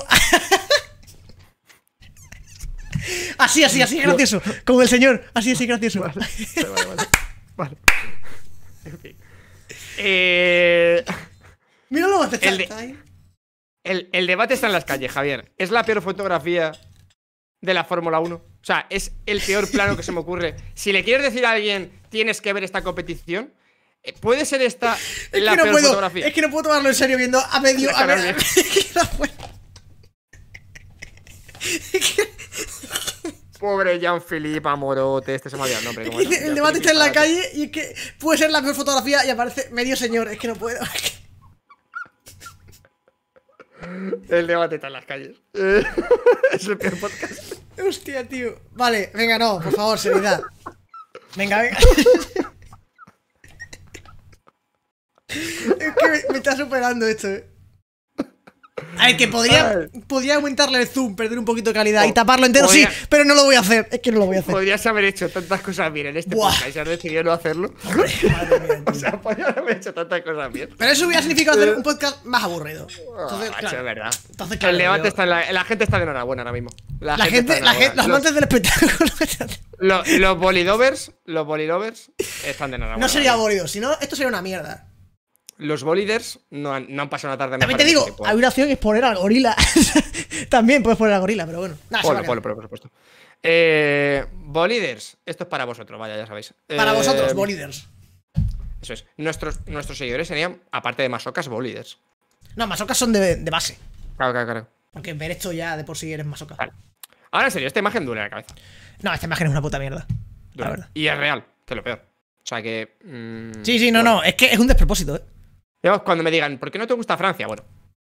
S2: Así es gracioso. Como el señor. Así es gracioso.
S1: Vale. En fin.
S2: Míralo, te
S1: El de-
S2: está ahí.
S1: El debate está en las calles, Javier. ¿Es la peor fotografía de la Fórmula 1? O sea, es el peor plano que se me ocurre. Si le quieres decir a alguien, tienes que ver esta competición, ¿puede ser esta
S2: Es
S1: la
S2: que no
S1: peor
S2: puedo.
S1: fotografía?
S2: Es que no puedo tomarlo en serio viendo a medio.
S1: La
S2: A
S1: cara
S2: ver.
S1: de-
S2: Es que no puedo.
S1: Pobre Jean-Philippe Amorote, este se me ha olvidado el nombre. ¿cómo era?
S2: El debate está en la
S1: Jean-Philippe
S2: calle y es que puede ser la peor fotografía y aparece medio señor. Es que no puedo.
S1: Amorote. El debate está en las calles. Es el peor podcast.
S2: Hostia, tío. Vale, venga, no, por favor, seriedad. Venga, venga. Es que me está superando esto, A ver, que podría aumentarle el zoom, perder un poquito de calidad y taparlo entero, sí,
S1: podría-
S2: pero no lo voy a hacer. Es que no lo voy a hacer.
S1: Podrías haber hecho tantas cosas bien en este
S2: Buah.
S1: podcast y has decidido no hacerlo.
S2: Madre mía,
S1: O
S2: tío.
S1: sea, podrías haber hecho tantas cosas bien.
S2: Pero eso hubiera significado hacer un podcast más aburrido. Entonces,
S1: Macho,
S2: claro,
S1: es verdad.
S2: Entonces, claro,
S1: El debate
S2: yo-
S1: está en la gente está de enhorabuena ahora mismo.
S2: la gente,
S1: está de
S2: los
S1: enhorabuena.
S2: amantes del espectáculo.
S1: Los bolilovers están de enhorabuena.
S2: No sería aburrido, si no, esto sería una mierda.
S1: Los boliders no han pasado una tarde
S2: También
S1: mejor
S2: te
S1: en
S2: digo,
S1: este tipo, ¿eh?
S2: hay una opción que es poner al gorila. También puedes poner al gorila, pero bueno. Nah, se va a
S1: Ponlo,
S2: quedar.
S1: por supuesto. Boliders, esto es para vosotros, vaya, ya sabéis.
S2: Para vosotros, boliders.
S1: Eso es. Nuestros seguidores serían, aparte de masocas, boliders.
S2: No, masocas son de base.
S1: Claro.
S2: Porque ver esto ya de por sí eres masoca.
S1: Vale. Ahora, en serio, esta imagen duele la cabeza.
S2: No, esta imagen es una puta mierda. La
S1: Duele.
S2: verdad.
S1: Y es real, que es lo peor. O sea que.
S2: Sí, no,
S1: bueno.
S2: no, es que es un despropósito,
S1: Digamos, cuando me digan, ¿por qué no te gusta Francia? Bueno,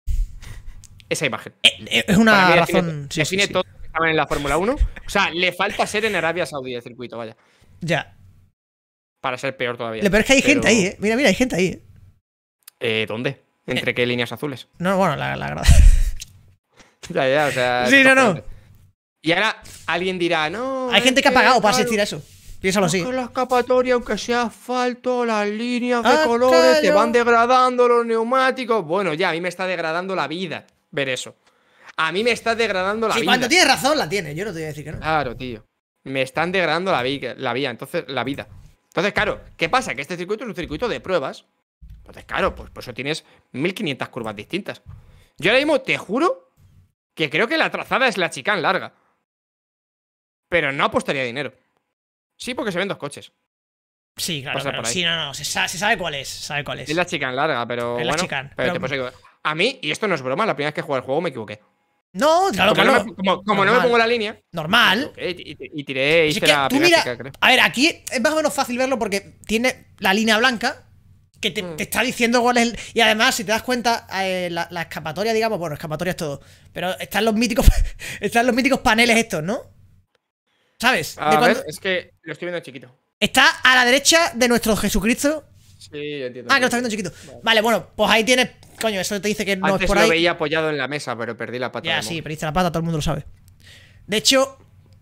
S1: esa imagen.
S2: Es una
S1: Para mí
S2: razón. Sí,
S1: define
S2: sí.
S1: todo lo que estaban en la Fórmula 1. O sea, le falta ser en Arabia Saudí el circuito, vaya.
S2: Ya.
S1: Para ser peor todavía.
S2: Lo peor es que hay
S1: Pero-
S2: gente ahí, Mira, hay gente ahí,
S1: ¿Dónde? ¿Entre qué líneas azules?
S2: No, bueno, la verdad.
S1: Ya, o sea.
S2: Sí, no.
S1: cojones. Y ahora alguien dirá, no.
S2: Hay
S1: es
S2: gente que ha pagado para
S1: claro,
S2: asistir a eso. Piénsalo así.
S1: es que la escapatoria, aunque sea asfalto, las líneas de
S2: Ah,
S1: colores, te
S2: claro.
S1: van degradando los neumáticos. Bueno, ya, a mí me está degradando la vida ver eso. A mí me está degradando la
S2: Sí,
S1: vida.
S2: cuando tienes razón, la tienes. Yo no te voy a decir que no.
S1: Claro, tío. Me están degradando la vida, entonces, la vida. Entonces, claro, ¿qué pasa? Que este circuito es un circuito de pruebas. Entonces, claro, pues por eso tienes 1500 curvas distintas. Yo ahora mismo te juro que creo que la trazada es la chicane larga. Pero no apostaría dinero. Sí, porque se ven dos coches.
S2: Sí, claro,
S1: Pasa
S2: pero
S1: por ahí.
S2: sí, no, se sabe cuál es. Sabe cuál es.
S1: Es la chicane larga, pero
S2: Es la
S1: bueno.
S2: chicane,
S1: Pero
S2: pero-
S1: te puedo decir, a mí, y esto no es broma, la primera vez que jugué el juego me equivoqué.
S2: No, claro,
S1: Como,
S2: claro.
S1: como no me
S2: Normal.
S1: pongo la línea,
S2: Normal.
S1: y tiré,
S2: Es
S1: hice
S2: que
S1: la
S2: tú
S1: primera
S2: mira,
S1: chica, creo.
S2: a ver, aquí es más o menos fácil verlo porque tiene la línea blanca que te está diciendo cuál es el... Y además, si te das cuenta, la escapatoria, digamos, bueno, escapatoria es todo, pero están los míticos están los míticos paneles estos, ¿no? ¿Sabes?
S1: A
S2: De
S1: ver,
S2: cuando-
S1: es que lo estoy viendo chiquito.
S2: Está a la derecha de nuestro Jesucristo.
S1: Sí, yo entiendo.
S2: Ah, que lo estás viendo chiquito. Vale, bueno, pues ahí tienes... Coño, eso te dice que no es
S1: Antes
S2: por
S1: lo
S2: ahí.
S1: veía apoyado en la mesa, pero perdí la pata.
S2: Ya,
S1: de
S2: sí,
S1: modo.
S2: perdiste la pata, todo el mundo lo sabe. De hecho,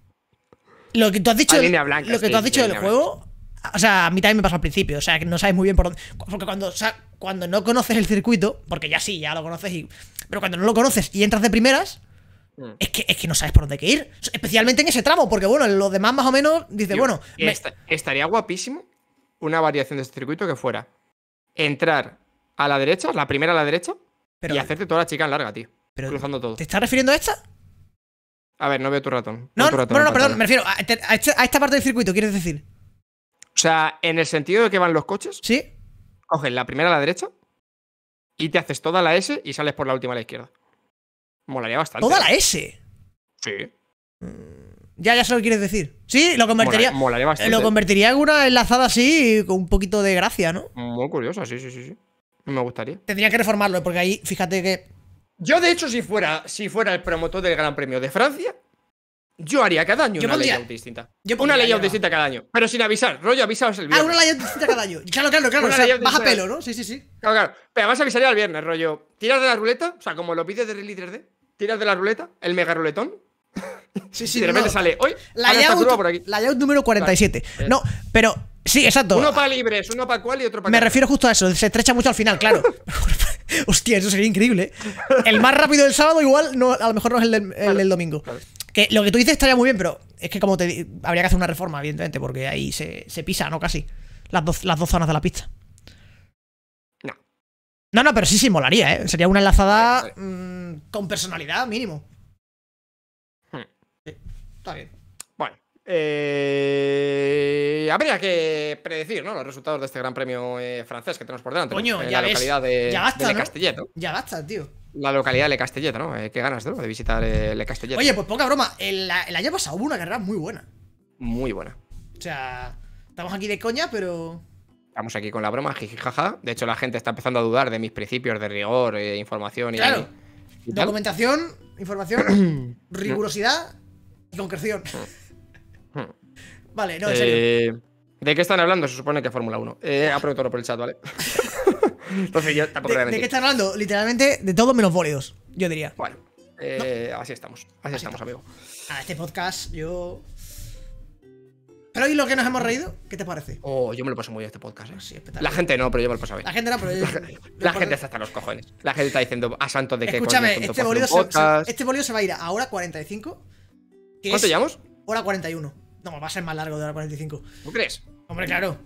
S2: lo que tú has dicho,
S1: Ah, línea blanca,
S2: lo que
S1: sí,
S2: tú has dicho
S1: sí,
S2: del
S1: línea
S2: juego, o sea, a mí también me pasó al principio, o sea, que no sabes muy bien por dónde. Porque cuando, o sea, cuando no conoces el circuito, porque ya sí, ya lo conoces, pero cuando no lo conoces y entras de primeras, es que no sabes por dónde hay que ir. Especialmente en ese tramo, porque bueno, en los demás más o menos dices,
S1: Tío,
S2: bueno,
S1: y estaría guapísimo una variación de este circuito que fuera entrar a la derecha, la primera a la derecha,
S2: pero,
S1: y hacerte toda la chica en larga, tío.
S2: pero
S1: Cruzando todo.
S2: ¿te estás refiriendo a esta?
S1: A ver, no veo tu ratón.
S2: No,
S1: Veo tu ratón
S2: bueno,
S1: en
S2: no, perdón,
S1: pantalla.
S2: me refiero a esta parte del circuito, ¿quieres decir?
S1: O sea, en el sentido de que van los coches,
S2: ¿Sí?
S1: coges la primera a la derecha y te haces toda la S y sales por la última a la izquierda. Molaría bastante.
S2: Toda la S.
S1: Sí.
S2: Ya sé lo que quieres decir. Sí, lo convertiría.
S1: Molaría bastante.
S2: Lo convertiría en una enlazada así, con un poquito de gracia, ¿no?
S1: Muy curiosa, sí. Me gustaría.
S2: Tendría que reformarlo, porque ahí, fíjate que.
S1: Yo, de hecho, si fuera el promotor del Gran Premio de Francia, yo haría cada año una layout distinta. Una layout distinta cada año. Pero sin avisar. Rollo, avisaos el viernes.
S2: Una layout distinta cada año. Claro. O sea, baja pelo, ¿no? Sí.
S1: Claro. Pero además avisaría el viernes, rollo. Tiras de la ruleta, o sea, como lo pides de Rally 3D. Tiras de la ruleta, el mega ruletón.
S2: Sí,
S1: y de repente sale. Hoy,
S2: layout número 47. Vale. No, pero. Sí, exacto.
S1: Uno para libres, uno para cual y otro para.
S2: Me refiero justo a eso. Se estrecha mucho al final, claro. Hostia, eso sería increíble. El más rápido del sábado, igual, no, a lo mejor no es el del domingo. Claro. Que lo que tú dices estaría muy bien, pero es que como habría que hacer una reforma, evidentemente, porque ahí se pisa, ¿no? Casi. Las dos zonas de la pista. No, pero sí, molaría, ¿eh? Sería una enlazada vale. Con personalidad, mínimo. Sí, está bien.
S1: Bueno. Habría que predecir, ¿no? Los resultados de este gran premio francés que tenemos por delante.
S2: Coño,
S1: ¿no?
S2: ya
S1: la
S2: ves.
S1: Localidad de
S2: ya gasta,
S1: Le
S2: ¿no?
S1: Castellet, ¿no?
S2: Ya gasta, tío.
S1: La localidad de Le Castellet, ¿no? Qué ganas, ¿no? De visitar Le Castellet.
S2: Oye, pues poca broma. El año pasado hubo una carrera muy buena.
S1: Muy buena.
S2: O sea, estamos aquí de coña, pero.
S1: Estamos aquí con la broma, jijijaja. De hecho, la gente está empezando a dudar de mis principios de rigor, información y.
S2: Claro. Y documentación, información, rigurosidad y concreción. Vale, no, en serio.
S1: ¿De qué están hablando? Se supone que Fórmula 1. Ha preguntado por el chat, ¿vale? Entonces yo tampoco
S2: ¿De qué están hablando? Literalmente de todo menos bólidos, yo diría.
S1: Bueno, así estamos. Así estamos, amigo.
S2: A este podcast, yo. Pero ¿y lo que nos hemos reído? ¿Qué te parece?
S1: Oh, yo me lo paso muy bien este podcast, ¿eh?
S2: Sí,
S1: la gente no, pero yo me lo paso bien.
S2: La gente no, pero yo.
S1: La gente está hasta los cojones. La gente está diciendo a santo de que.
S2: Escúchame, este bolido se va a ir a hora 45.
S1: ¿Cuánto llevamos?
S2: Hora 41. No, va a ser más largo de hora 45.
S1: ¿Tú crees?
S2: Hombre, claro.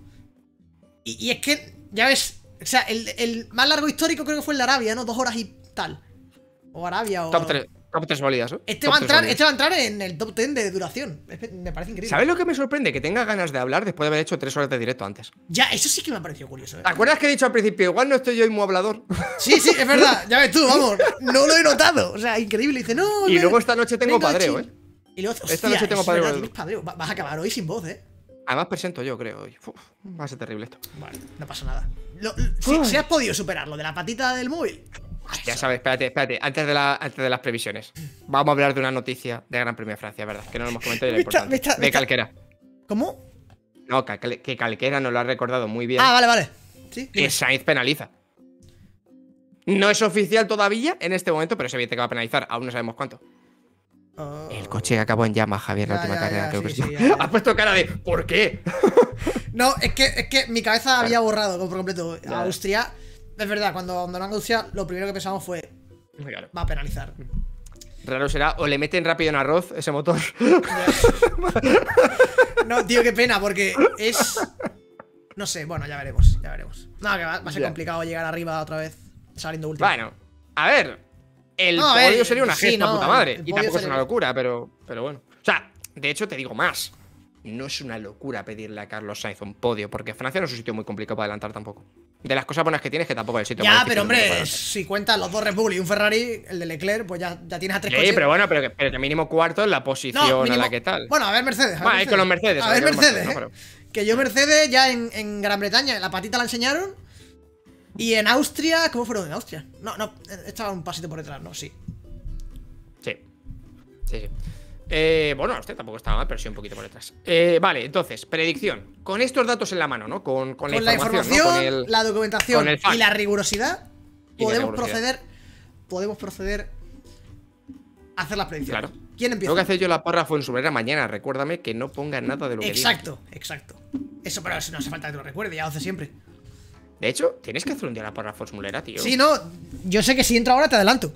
S2: Y es que, ya ves. O sea, el más largo histórico creo que fue el de Arabia, ¿no? 2 horas y tal. O Arabia o.
S1: Top 3 bolidas, ¿eh?
S2: Este va a entrar en el top 10 de duración. Me parece increíble.
S1: ¿Sabes lo que me sorprende? Que tenga ganas de hablar después de haber hecho 3 horas de directo antes.
S2: Ya, eso sí que me ha parecido curioso, ¿eh?
S1: ¿Te acuerdas que he dicho al principio? Igual no estoy yo muy hablador.
S2: Sí, es verdad. Ya ves tú, vamos. No lo he notado. O sea, increíble. Dice, no.
S1: Y luego esta noche tengo padreo, ¿eh?
S2: Y luego, hostia,
S1: esta noche tengo padreo.
S2: Vas a acabar hoy sin voz, ¿eh?
S1: Además presento yo, creo. Va a ser terrible esto.
S2: Vale, no pasa nada. Si has podido superar lo de la patita del móvil.
S1: Ya sabes, espérate. Antes de las previsiones. Vamos a hablar de una noticia de Gran Premio de Francia, ¿verdad? Que no lo hemos comentado y era importante. De Calquera.
S2: ¿Cómo?
S1: No, que Calquera nos lo ha recordado muy bien.
S2: Ah, vale. Sí.
S1: Que Sainz penaliza. No es oficial todavía en este momento, pero es evidente que va a penalizar. Aún no sabemos cuánto. El coche acabó en llamas, Javier, la última carrera. Creo que sí. Has puesto cara de ¿por qué?
S2: No, es que mi cabeza había borrado por completo. Austria. Es verdad, cuando abandonaron Austria, lo primero que pensamos fue.
S1: Claro.
S2: Va a penalizar.
S1: Raro será, o le meten rápido en arroz ese motor.
S2: No, tío, qué pena, porque es. No sé, bueno, ya veremos. No, que va a ser complicado llegar arriba otra vez, saliendo último.
S1: Bueno, a ver. El podio sería una gesta puta madre. Y tampoco es una locura, pero bueno. O sea, de hecho te digo más. No es una locura pedirle a Carlos Sainz un podio, porque Francia no es un sitio muy complicado para adelantar tampoco. De las cosas buenas que tienes, que tampoco es el sitio
S2: ya, pero hombre, si cuentas los 2 Red Bull y un Ferrari, el de Leclerc, pues ya tienes a 3 coches.
S1: Sí, pero bueno, pero que mínimo cuarto en la posición mínimo, a la que tal.
S2: Bueno, a ver Mercedes.
S1: Es con los Mercedes.
S2: A ver Mercedes, ¿eh? Pero... Que yo Mercedes ya en Gran Bretaña, la patita la enseñaron. Y en Austria, ¿cómo fueron en Austria? No, estaba un pasito por detrás, ¿no? Sí.
S1: Bueno, usted tampoco estaba mal, pero sí un poquito por detrás. Vale, entonces, predicción. Con estos datos en la mano, ¿no? Con la información, ¿no?
S2: La documentación y la rigurosidad, podemos proceder a hacer las predicciones.
S1: Claro.
S2: ¿Quién empieza?
S1: Tengo que hacer yo la porra Fuensubrera mañana. Recuérdame que no pongan nada de lo que diga.
S2: Exacto. Eso, pero si no hace falta que te lo recuerde, ya lo hace siempre.
S1: De hecho, tienes que hacer un día la porra Fuensubrera, tío.
S2: Sí, no. Yo sé que si entro ahora te adelanto.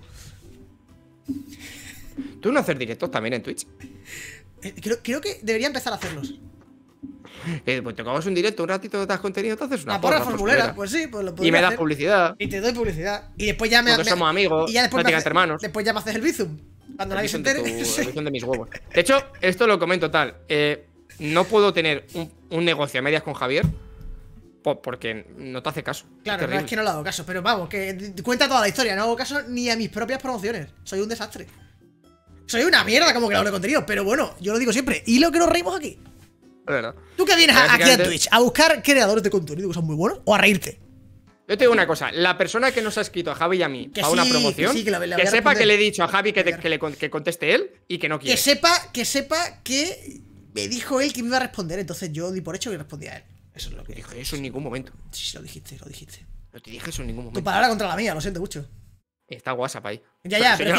S1: ¿Tú no haces directos también en Twitch?
S2: Creo que debería empezar a hacerlos.
S1: Pues te hagas un directo, un ratito de das contenido, te haces una
S2: porra formulera. Pues sí, pues lo podría
S1: y me das
S2: hacer.
S1: publicidad.
S2: Y te doy publicidad. Y después ya
S1: Porque somos amigos,
S2: y ya después
S1: prácticamente hermanos.
S2: Después ya me haces el bizum. Cuando nadie se entere.
S1: La visión de mis huevos. De hecho, esto lo comento tal. No puedo tener un negocio a medias con Javier Porque no te hace caso.
S2: Claro, no es que no le hago caso, pero vamos, que cuenta toda la historia. No hago caso ni a mis propias promociones. Soy un desastre. Soy una mierda como creador de contenido, pero bueno, yo lo digo siempre. ¿Y lo que nos reímos aquí?
S1: Es verdad.
S2: ¿Tú qué vienes aquí a Twitch? ¿A buscar creadores de contenido que son muy buenos? ¿O a reírte?
S1: Yo te digo una cosa, la persona que nos ha escrito a Javi y a mí para una promoción, que sepa que le he dicho a Javi que conteste él y que no quiere.
S2: Que sepa que me dijo él que me iba a responder, entonces yo di por hecho que respondía a él. Eso es lo que
S1: dije. Eso en ningún momento.
S2: Sí, lo dijiste.
S1: No te dije eso en ningún momento.
S2: Tu palabra contra la mía, lo siento mucho.
S1: Está WhatsApp ahí.
S2: Ya, pero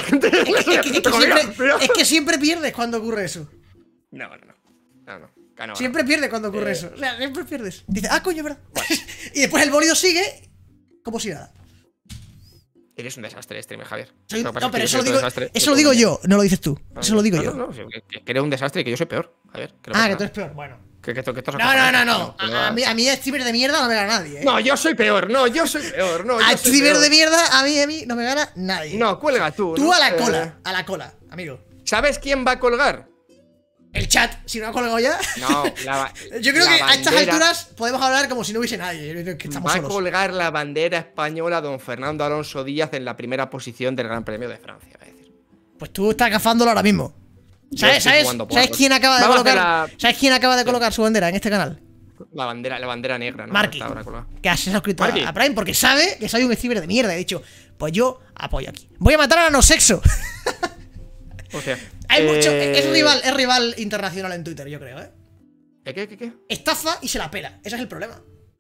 S2: es que siempre pierdes cuando ocurre eso.
S1: No.
S2: Siempre pierdes cuando ocurre eso. O sea, siempre pierdes. Dices, coño, ¿verdad? Y después el bolido sigue como si nada.
S1: Eres un desastre, streamer, Javier.
S2: No, pero eso lo digo yo, no lo dices tú. Eso lo digo yo.
S1: No, que eres un desastre y que yo soy peor, Javier.
S2: Que tú eres peor, bueno.
S1: No.
S2: A mí streamer de mierda no me gana nadie,
S1: No, yo soy peor,
S2: a streamer de mierda, a mí no me gana nadie.
S1: No, cuelga tú.
S2: Tú a la cola, amigo.
S1: ¿Sabes quién va a colgar?
S2: El chat, si no ha colgado ya.
S1: No,
S2: yo creo que a estas alturas podemos hablar como si no hubiese nadie. Que estamos
S1: va
S2: solos.
S1: A colgar la bandera española don Fernando Alonso Díaz en la primera posición del Gran Premio de Francia. Va a decir.
S2: Pues tú estás gazándolo ahora mismo. ¿Sabes quién acaba de colocar? ¿Sabes quién acaba de colocar su bandera en este canal?
S1: La bandera negra, ¿no?
S2: Marky, que se ha suscrito a Prime porque sabe que soy un streamer de mierda. He dicho, pues yo apoyo aquí. Voy a matar a Nanosexo.
S1: O sea,
S2: hay mucho. Es rival internacional en Twitter, yo creo,
S1: ¿Qué?
S2: Estafa y se la pela. Ese es el problema.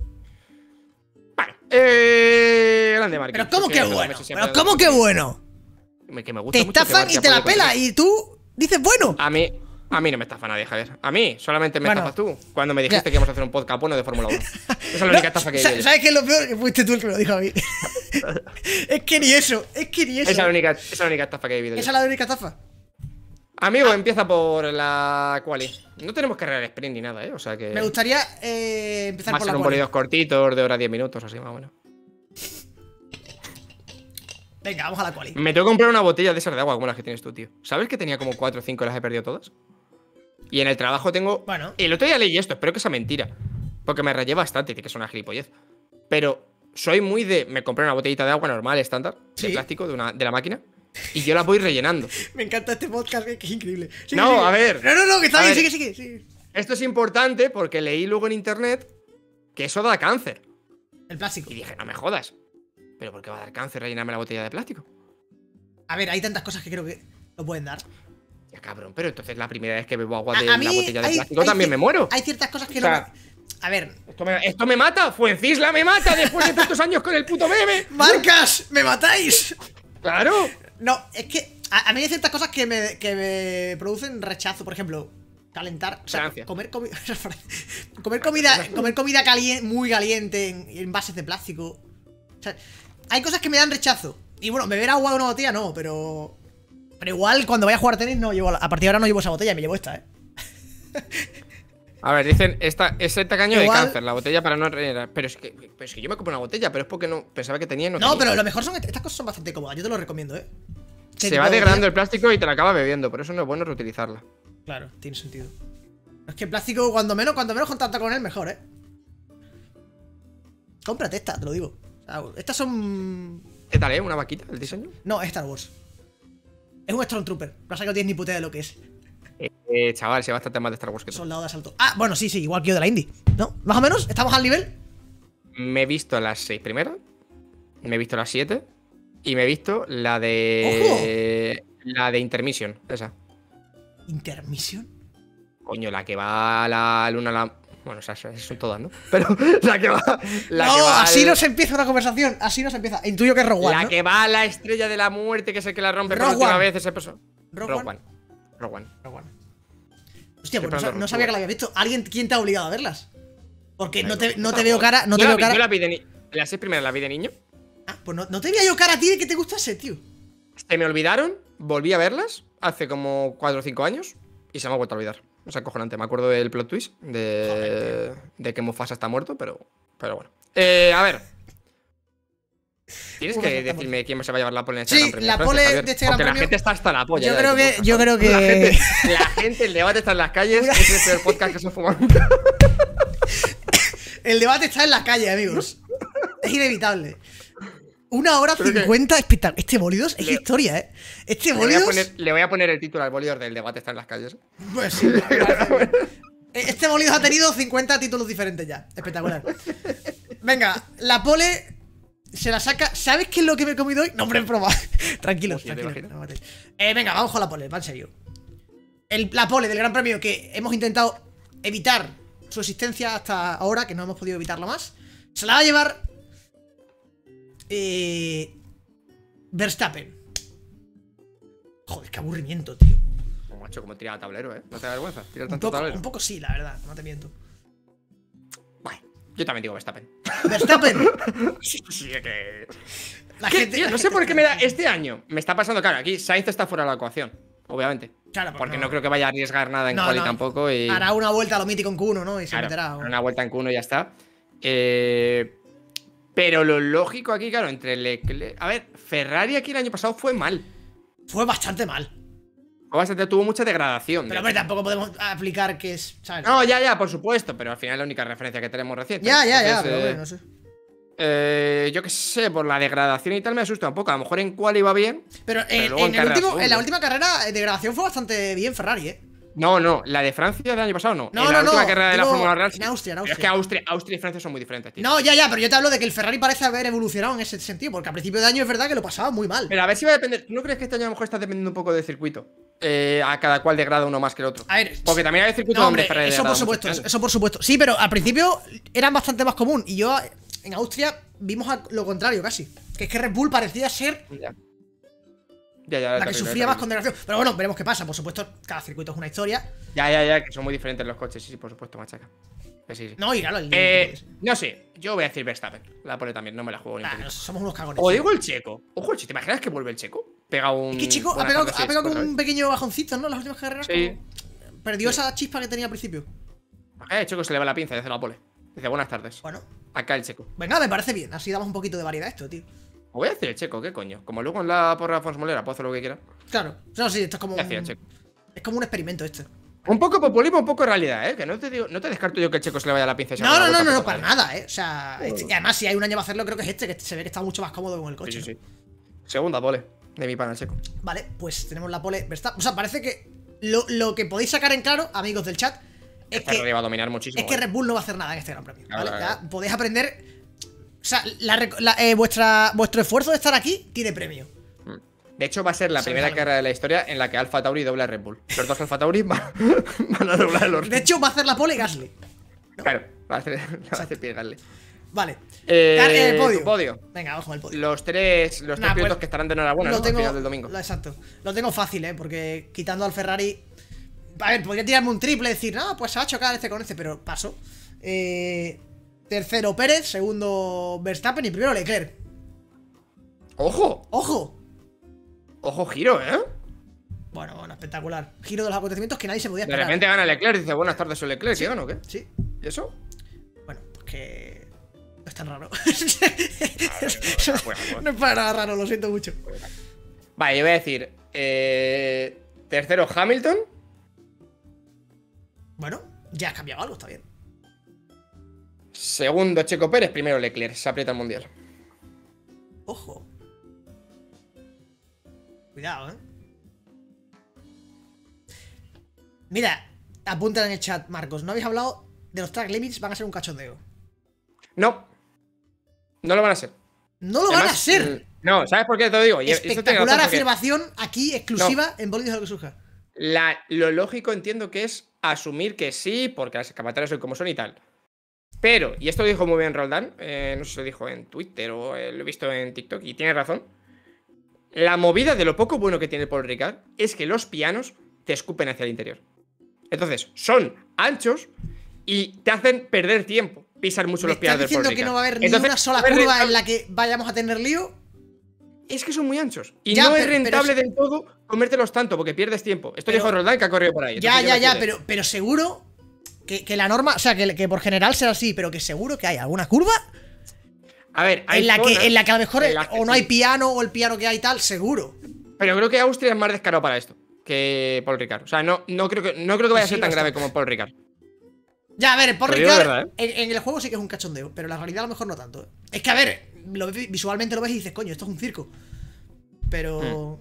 S1: Bueno, grande Marky.
S2: Pero ¿cómo que bueno? ¿Cómo que bueno?
S1: Que me gusta
S2: te estafan y te la pela y tú dices bueno.
S1: A mí no me estafa nadie, Javier. A mí solamente me estafas tú. Cuando me dijiste que íbamos a hacer un podcast bueno de Fórmula 1. Esa es la única estafa que hay.
S2: ¿Sabes qué es lo peor? Que fuiste tú el que me lo dijo a mí. Es que ni eso. Esa
S1: es la única estafa que he vivido.
S2: Esa es la única estafa.
S1: Amigo, empieza por la quali. No tenemos carrera de sprint ni nada, O sea que.
S2: Me gustaría empezar por la quali.
S1: un bolidos cortitos de hora 10 minutos, así más o menos.
S2: Venga, vamos a la quali.
S1: Me tengo que comprar una botella de esas de agua como las que tienes tú, tío. ¿Sabes que tenía como 4 o 5 y las he perdido todas? Y en el trabajo tengo.
S2: Bueno.
S1: El otro día leí esto, espero que sea mentira. Porque me rayé bastante, que es una gilipollez. Pero soy muy de. Me compré una botellita de agua normal, estándar, de plástico, de la máquina. Y yo la voy rellenando.
S2: Me encanta este podcast, que es increíble.
S1: Sigue. A ver.
S2: No, que está bien, sigue.
S1: Esto es importante porque leí luego en internet que eso da cáncer.
S2: El plástico.
S1: Y dije, no me jodas. ¿Pero por qué va a dar cáncer rellenarme la botella de plástico?
S2: A ver, hay tantas cosas que creo que lo pueden dar.
S1: Ya, cabrón, pero entonces la primera vez que bebo agua de la botella de plástico también me muero.
S2: Hay ciertas cosas que no. A ver.
S1: Esto me mata. Fuencisla me mata después de tantos años con el puto meme.
S2: ¡Marcas! ¡Me matáis!
S1: ¡Claro!
S2: No, es que a mí hay ciertas cosas que me producen rechazo. Por ejemplo, calentar. O sea, comer comida caliente, muy caliente en envases de plástico. O sea, hay cosas que me dan rechazo. Y bueno, beber agua de una botella no, pero igual cuando vaya a jugar tenis no llevo. A partir de ahora no llevo esa botella, me llevo esta,
S1: A ver, dicen, este tacaño de cáncer, la botella para no rellenar. Pero es que yo me compré una botella, pero es porque no pensaba que tenía y no tenía.
S2: Pero lo mejor son estas cosas son bastante cómodas, yo te lo recomiendo,
S1: Se va degradando el plástico y te la acabas bebiendo, por eso no es bueno reutilizarla.
S2: Claro, tiene sentido. Es que el plástico, cuando menos contacto con él, mejor, Cómprate esta, te lo digo. O sea, estas son.
S1: ¿Qué tal, ¿Una vaquita, el diseño?
S2: No, es Star Wars. Es un Stormtrooper. Pasa que no tienes ni puta idea de lo que es.
S1: Chaval, sé bastante más de Star Wars que tú.
S2: Soldado de asalto. Bueno, sí, igual que yo de la Indie. ¿No? Más o menos, ¿estamos al nivel?
S1: Me he visto las 6 primeras. Me he visto las 7. Y me he visto la de. ¡Ojo! La de Intermission, esa.
S2: ¿Intermission?
S1: Coño, la que va a la luna a la. Bueno, esas son todas, ¿no? Pero la que va.
S2: Así no se empieza una conversación. Así no se empieza. Intuyo que es Rogue One.
S1: La que va a la estrella de la muerte, que es el que la rompe por última vez ese persona. Rogue One.
S2: Hostia, pues no sabía que la había visto. ¿Quién te ha obligado a verlas? Porque no te veo cara. No te veo cara.
S1: Yo la vi de las 6 primeras la vi de niño.
S2: Pues no te veía yo cara a ti de que te gustase, tío.
S1: Se me olvidaron, volví a verlas hace como 4 o 5 años y se me ha vuelto a olvidar. O sea, acojonante. Me acuerdo del plot twist de que Mufasa está muerto, pero bueno. A ver. Tienes que decirme quién se va a llevar la pole en este Gran Premio.
S2: La pole de este Gran Premio.
S1: La gente está hasta la polla.
S2: Yo creo que.
S1: La gente, el debate está en las calles. Es el peor podcast que se fuma.
S2: El debate está en la calle, amigos. Es inevitable. 1 hora
S1: Creo que-
S2: 50 espectacular. Este bólido es
S1: Le-
S2: historia, ¿eh? Este
S1: Le voy,
S2: bólido.
S1: le voy a poner el título al bolívar del debate está en las calles.
S2: Pues sí, me parece bien. Este bólido ha tenido 50 títulos diferentes ya. Espectacular. Venga, la pole se la saca. ¿Sabes qué es lo que me he comido hoy? No, hombre, es broma. Tranquilos,
S1: Hostia, ¿te
S2: tranquilos.
S1: imaginas?
S2: No matéis. Venga, vamos con la pole, va en serio. La pole del Gran Premio que hemos intentado evitar su existencia hasta ahora, que no hemos podido evitarlo más. Se la va a llevar. Verstappen. Joder, qué aburrimiento, tío.
S1: Oh, macho, como tiraba tablero, ¿eh? No te da vergüenza tirar
S2: Un
S1: tanto
S2: poco,
S1: tablero.
S2: un poco sí, la verdad, no te miento.
S1: Bueno, yo también digo Verstappen.
S2: Verstappen.
S1: Sí, es que...
S2: La
S1: ¿Qué,
S2: gente,
S1: tío?
S2: la
S1: No sé
S2: gente
S1: por qué me da...
S2: está-
S1: Este año me está pasando, claro, aquí Sainz está fuera de la ecuación, obviamente.
S2: Claro, pues
S1: Porque no creo que vaya a arriesgar nada en
S2: No,
S1: quali
S2: no.
S1: tampoco y...
S2: Hará una vuelta a lo mítico en Q1, ¿no? Y se
S1: Claro,
S2: meterá.
S1: una vuelta en Q1 y ya está. Pero lo lógico aquí, claro, entre Leclerc... A ver, Ferrari aquí el año pasado fue mal.
S2: Fue bastante mal.
S1: Fue bastante, tuvo mucha degradación.
S2: Pero hombre, tampoco podemos aplicar que es. ¿Sabes?
S1: No, ya, por supuesto, pero al final es la única referencia que tenemos reciente.
S2: ya,
S1: Entonces,
S2: pero hombre, no sé.
S1: yo qué sé, por la degradación y tal me asusta un poco. A lo mejor en quali iba bien.
S2: Pero,
S1: luego en carrera
S2: en la
S1: segundo.
S2: última carrera de grabación fue bastante bien Ferrari, ¿eh?
S1: No, la de Francia del año pasado no.
S2: No,
S1: en la
S2: no,
S1: última
S2: no,
S1: carrera de la
S2: digo,
S1: Fórmula Real.
S2: en Austria, en
S1: Pero es que Austria y Francia son muy diferentes, tío.
S2: No, ya, pero yo te hablo de que el Ferrari parece haber evolucionado en ese sentido, porque a principio de año es verdad que lo pasaba muy mal.
S1: Pero a ver si va a depender. ¿Tú no crees que este año a lo mejor está dependiendo un poco del circuito? A cada cual degrada uno más que el otro.
S2: A ver,
S1: Porque también hay circuitos
S2: no,
S1: donde
S2: hombre,
S1: Ferrari
S2: eso por
S1: degrada
S2: supuesto,
S1: mucho.
S2: eso por supuesto. Sí, pero al principio eran bastante más común. Y yo en Austria vimos lo contrario casi. Que es que Red Bull parecía ser
S1: Ya,
S2: la que
S1: terrible,
S2: sufría más
S1: terrible.
S2: con degradación. Pero bueno, veremos qué pasa. Por supuesto, cada circuito es una historia.
S1: Ya, que son muy diferentes los coches. Sí, por supuesto, machaca. Que sí.
S2: No, y claro,
S1: No sé, yo voy a decir Verstappen. La pone también, no me la juego ni un poquito.
S2: somos unos cagones.
S1: O digo el checo. Ojo, ¿te imaginas que vuelve el checo? Pega un.
S2: Es que chico, ha
S1: buenas
S2: pegado,
S1: tardes,
S2: ha pegado
S1: seis,
S2: con
S1: otra
S2: un pequeño bajoncito, ¿no? Las últimas carreras.
S1: Sí.
S2: Perdió esa chispa que tenía al principio.
S1: vez. Checo se le va la pinza y hace la pole. Dice buenas tardes.
S2: Bueno,
S1: Acá el checo.
S2: venga, me parece bien. Así damos un poquito de variedad a esto, tío.
S1: O voy a decir el checo, ¿qué coño? Como luego en la porra de Alfonso Molera puedo hacer lo que quiera.
S2: Claro. No, sí, esto es como
S1: ¿Qué hacía el checo?
S2: es como un experimento este.
S1: Un poco populismo, un poco realidad, ¿eh? Que no te descarto yo que el checo se le vaya la pinza y se haga la vuelta por
S2: Para
S1: Portugal.
S2: nada, O sea, y además, si hay un año para hacerlo, creo que es este, que se ve que está mucho más cómodo con el coche.
S1: Sí. Segunda pole de mi pana el checo.
S2: Vale, pues tenemos la pole Verstappen. O sea, parece que lo que podéis sacar en claro, amigos del chat, es
S1: Ferrari
S2: que,
S1: va a dominar muchísimo.
S2: es que
S1: ¿eh?
S2: Red Bull no va a hacer nada en este Gran Premio. ¿Vale?
S1: Claro.
S2: Ya podéis aprender. O sea, vuestro esfuerzo de estar aquí tiene premio.
S1: De hecho, va a ser la
S2: Se
S1: primera
S2: me sale.
S1: carrera de la historia en la que Alfa Tauri dobla a Red Bull. Los dos Alfa Tauri van a doblar los.
S2: De hecho, va a hacer la pole Gasly.
S1: Claro, va a hacer pegarle.
S2: Vale.
S1: Podio.
S2: Venga, vamos con el podio.
S1: Los tres
S2: Nah,
S1: pilotos
S2: pues,
S1: que estarán de enhorabuena, ¿no? Al final del domingo.
S2: Exacto. Lo tengo fácil, porque quitando al Ferrari. A ver, podría tirarme un triple y decir, no, pues se va a chocar este con este, pero paso. Tercero Pérez, segundo Verstappen y primero Leclerc.
S1: ¡Ojo!
S2: ¡Ojo!
S1: ¡Ojo, giro, eh!
S2: Bueno, espectacular. Giro de los acontecimientos que nadie se podía
S1: De
S2: esperar.
S1: repente gana Leclerc y dice, buenas tardes, soy Leclerc. ¿Sí gana o qué?
S2: Sí.
S1: ¿Y eso?
S2: Bueno, pues que. No es tan raro.
S1: Bueno.
S2: No es para nada raro, lo siento mucho.
S1: Vale, yo voy a decir. Tercero Hamilton.
S2: Bueno, ya has cambiado algo, está bien.
S1: Segundo Checo Pérez. Primero Leclerc. Se aprieta el mundial.
S2: Ojo. Cuidado, Mira, apuntan en el chat, Marcos. No habéis hablado de los track limits, van a ser un cachondeo.
S1: No. No lo van a ser.
S2: ¡No lo van a
S1: Además,
S2: ser!
S1: No, ¿sabes por qué te lo digo? Y esto tiene
S2: Espectacular
S1: razón porque
S2: afirmación aquí, exclusiva en Bolivias de lo que surja.
S1: lo lógico entiendo que es asumir que sí, porque las escapatorias son como son y tal. Pero, y esto lo dijo muy bien Roldán, no sé si lo dijo en Twitter o lo he visto en TikTok, y tiene razón. La movida de lo poco bueno que tiene Paul Ricard es que los pianos te escupen hacia el interior. Entonces, son anchos y te hacen perder tiempo pisar mucho
S2: ¿Me
S1: los
S2: estás
S1: pianos del Paul
S2: diciendo que
S1: Ricard.
S2: no va a haber ni
S1: Entonces,
S2: una sola
S1: no es
S2: curva
S1: rentable.
S2: en la que vayamos a tener lío?
S1: Es que son muy anchos. Y
S2: Ya,
S1: no es
S2: pero
S1: rentable del todo comértelos tanto porque pierdes tiempo. Esto
S2: Pero-
S1: dijo Roldán que ha corrido por ahí.
S2: Ya,
S1: Entonces, yo me fío de él.
S2: pero seguro que la norma, o sea, que por general será así, pero que seguro que hay alguna curva
S1: A ver, hay
S2: en la
S1: zonas
S2: que a lo mejor
S1: en las que
S2: o no
S1: sí.
S2: hay piano o el piano que hay tal, seguro.
S1: Pero creo que Austria es más descarado para esto que Paul Ricard. O sea, no creo que vaya a
S2: Sí,
S1: ser tan
S2: bastante.
S1: grave como Paul Ricard.
S2: Ya, a ver, Paul
S1: Lo digo de
S2: Ricard
S1: verdad,
S2: en el juego sí que es un cachondeo, pero en la realidad a lo mejor no tanto. Es que, a ver, visualmente lo ves y dices, coño, esto es un circo. Pero...